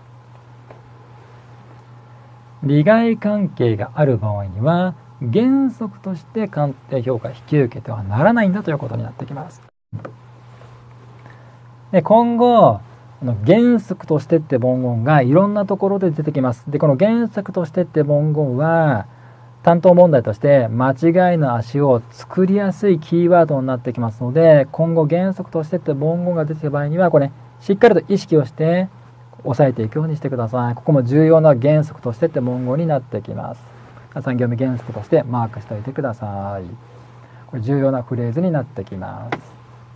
利害関係がある場合には、原則として鑑定評価を引き受けてはならないんだということになってきます。で、今後、原則としてって文言がいろんなところで出てきます。で、この原則としてって文言は、担当問題として間違いの足を作りやすいキーワードになってきますので、今後原則としてって文言が出てきた場合には、これ、しっかりと意識をして押さえていくようにしてください。ここも重要な原則としてって文言になってきます。3行目原則としてマークしておいてください。これ重要なフレーズになってきます。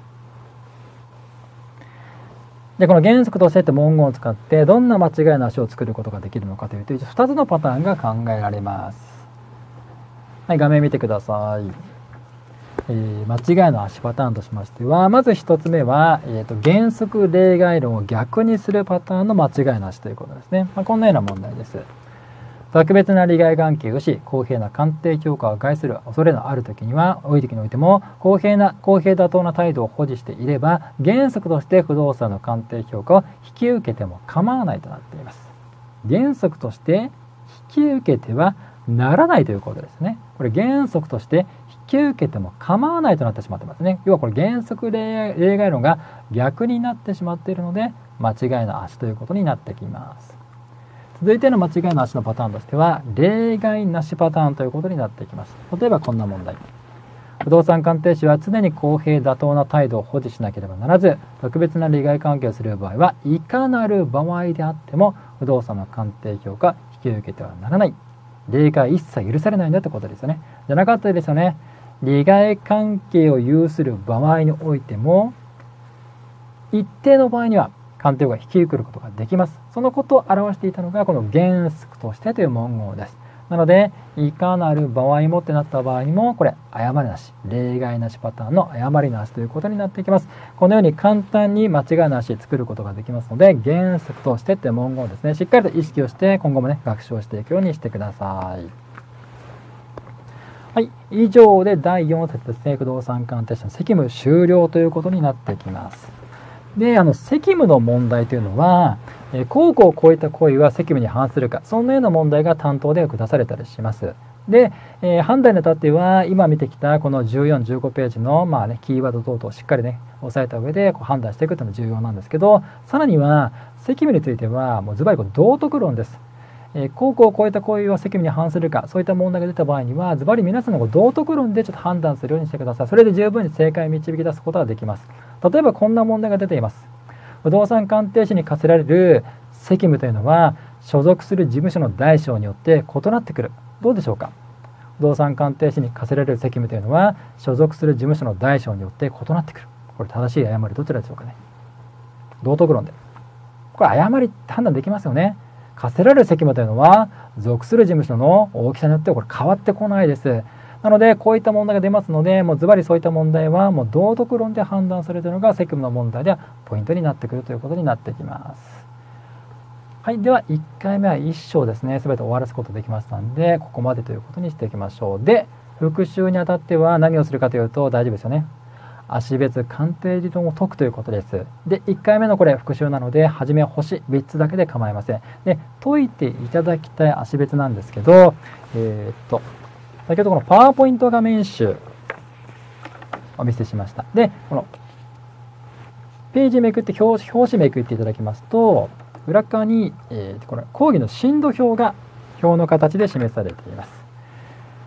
で、この原則としてって文言を使ってどんな間違いの足を作ることができるのかというと、2つのパターンが考えられます。はい、画面見てください。間違いの足パターンとしましては、まず1つ目は、原則例外論を逆にするパターンの間違いの足ということですね。こんなような問題です。特別な利害関係をし、公平な鑑定評価を害する恐れのある時においても、公平妥当な態度を保持していれば、原則として不動産の鑑定評価を引き受けても構わないとなっています。原則として引き受けてはならないということですね。これ原則として引き受けても構わないとなってしまってますね。要はこれ原則例外論が逆になってしまっているので、間違いの足ということになってきます。続いての間違いの足のパターンとしては、例外なしパターンということになっていきます。例えばこんな問題。不動産鑑定士は常に公平妥当な態度を保持しなければならず、特別な利害関係をする場合はいかなる場合であっても不動産の鑑定評価引き受けてはならない。例外一切許されないんだってことですよね。じゃなかったですよね。利害関係を有する場合においても、一定の場合には鑑定が引き受けることができます。そのことを表していたのがこの原則としてという文言です。なので、いかなる場合もってなった場合にも、これ誤りなし、例外なしパターンの誤りなしということになっていきます。このように簡単に間違いなし作ることができますので、原則としてって文言をですね、しっかりと意識をして今後もね、学習をしていくようにしてください。はい、以上で第4節ですね、不動産鑑定士の責務終了ということになってきます。で、責務の問題というのは、公庫を超えた行為は責務に反するか、そんなような問題が担当で下されたりします。で、判断にあたっては、今見てきたこの14、15ページの、キーワード等々をしっかりね、押さえた上で判断していくというのが重要なんですけど、さらには、責務については、もうズバリ道徳論です。公庫を超えた行為は責務に反するか、そういった問題が出た場合には、ズバリ皆さんの道徳論でちょっと判断するようにしてください。それで十分に正解を導き出すことができます。例えばこんな問題が出ています。不動産鑑定士に課せられる責務というのは、所属する事務所の大小によって異なってくる。どうでしょうか。不動産鑑定士に課せられる責務というのは、所属する事務所の大小によって異なってくる。これ正しい誤りどちらでしょうかね。道徳論で。これ誤り判断できますよね。課せられる責務というのは、属する事務所の大きさによってこれ変わってこないです。なので、こういった問題が出ますので、もうズバリそういった問題はもう道徳論で判断されているのが責務の問題ではポイントになってくるということになってきます。はい、では1回目は1章ですね、全て終わらすことできましたので、ここまでということにしていきましょう。で、復習にあたっては何をするかというと、大丈夫ですよね。足別鑑定理論を解くということです。で、1回目のこれ復習なので、初めは星3つだけで構いません。で、解いていただきたい足別なんですけど、先ほどこのパワーポイント画面集お見せしました。で、このページめくって表紙めくっていただきますと、裏側に、この講義の進度表が表の形で示されています。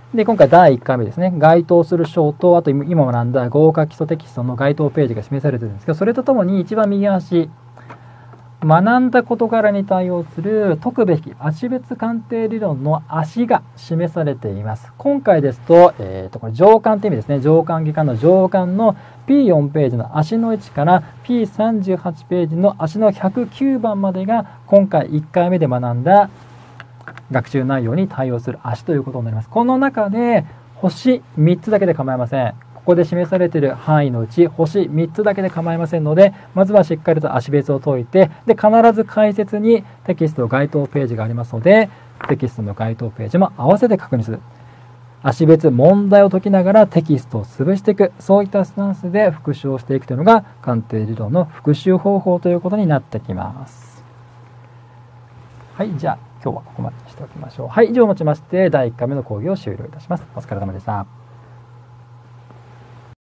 で、今回第1回目ですね。該当する章と、あと今学んだ合格基礎テキストの該当ページが示されているんですけど、それとともに一番右端、学んだ事柄に対応する解くべき足別鑑定理論の足が示されています。今回ですと、これ上巻って意味ですね。上巻下巻の上巻の P4 ページの足の1から P38 ページの足の109番までが今回1回目で学んだ学習内容に対応する足ということになります。この中で星3つだけで構いません。ここで示されている範囲のうち星3つだけで構いませんので、まずはしっかりと足別を解いて、で必ず解説にテキスト該当ページがありますので、テキストの該当ページも合わせて確認する。足別問題を解きながらテキストを潰していく、そういったスタンスで復習をしていくというのが鑑定理論の復習方法ということになってきます。はい、じゃあ今日はここまでにしておきましょう。はい、以上をもちまして第1回目の講義を終了いたします。お疲れ様でした。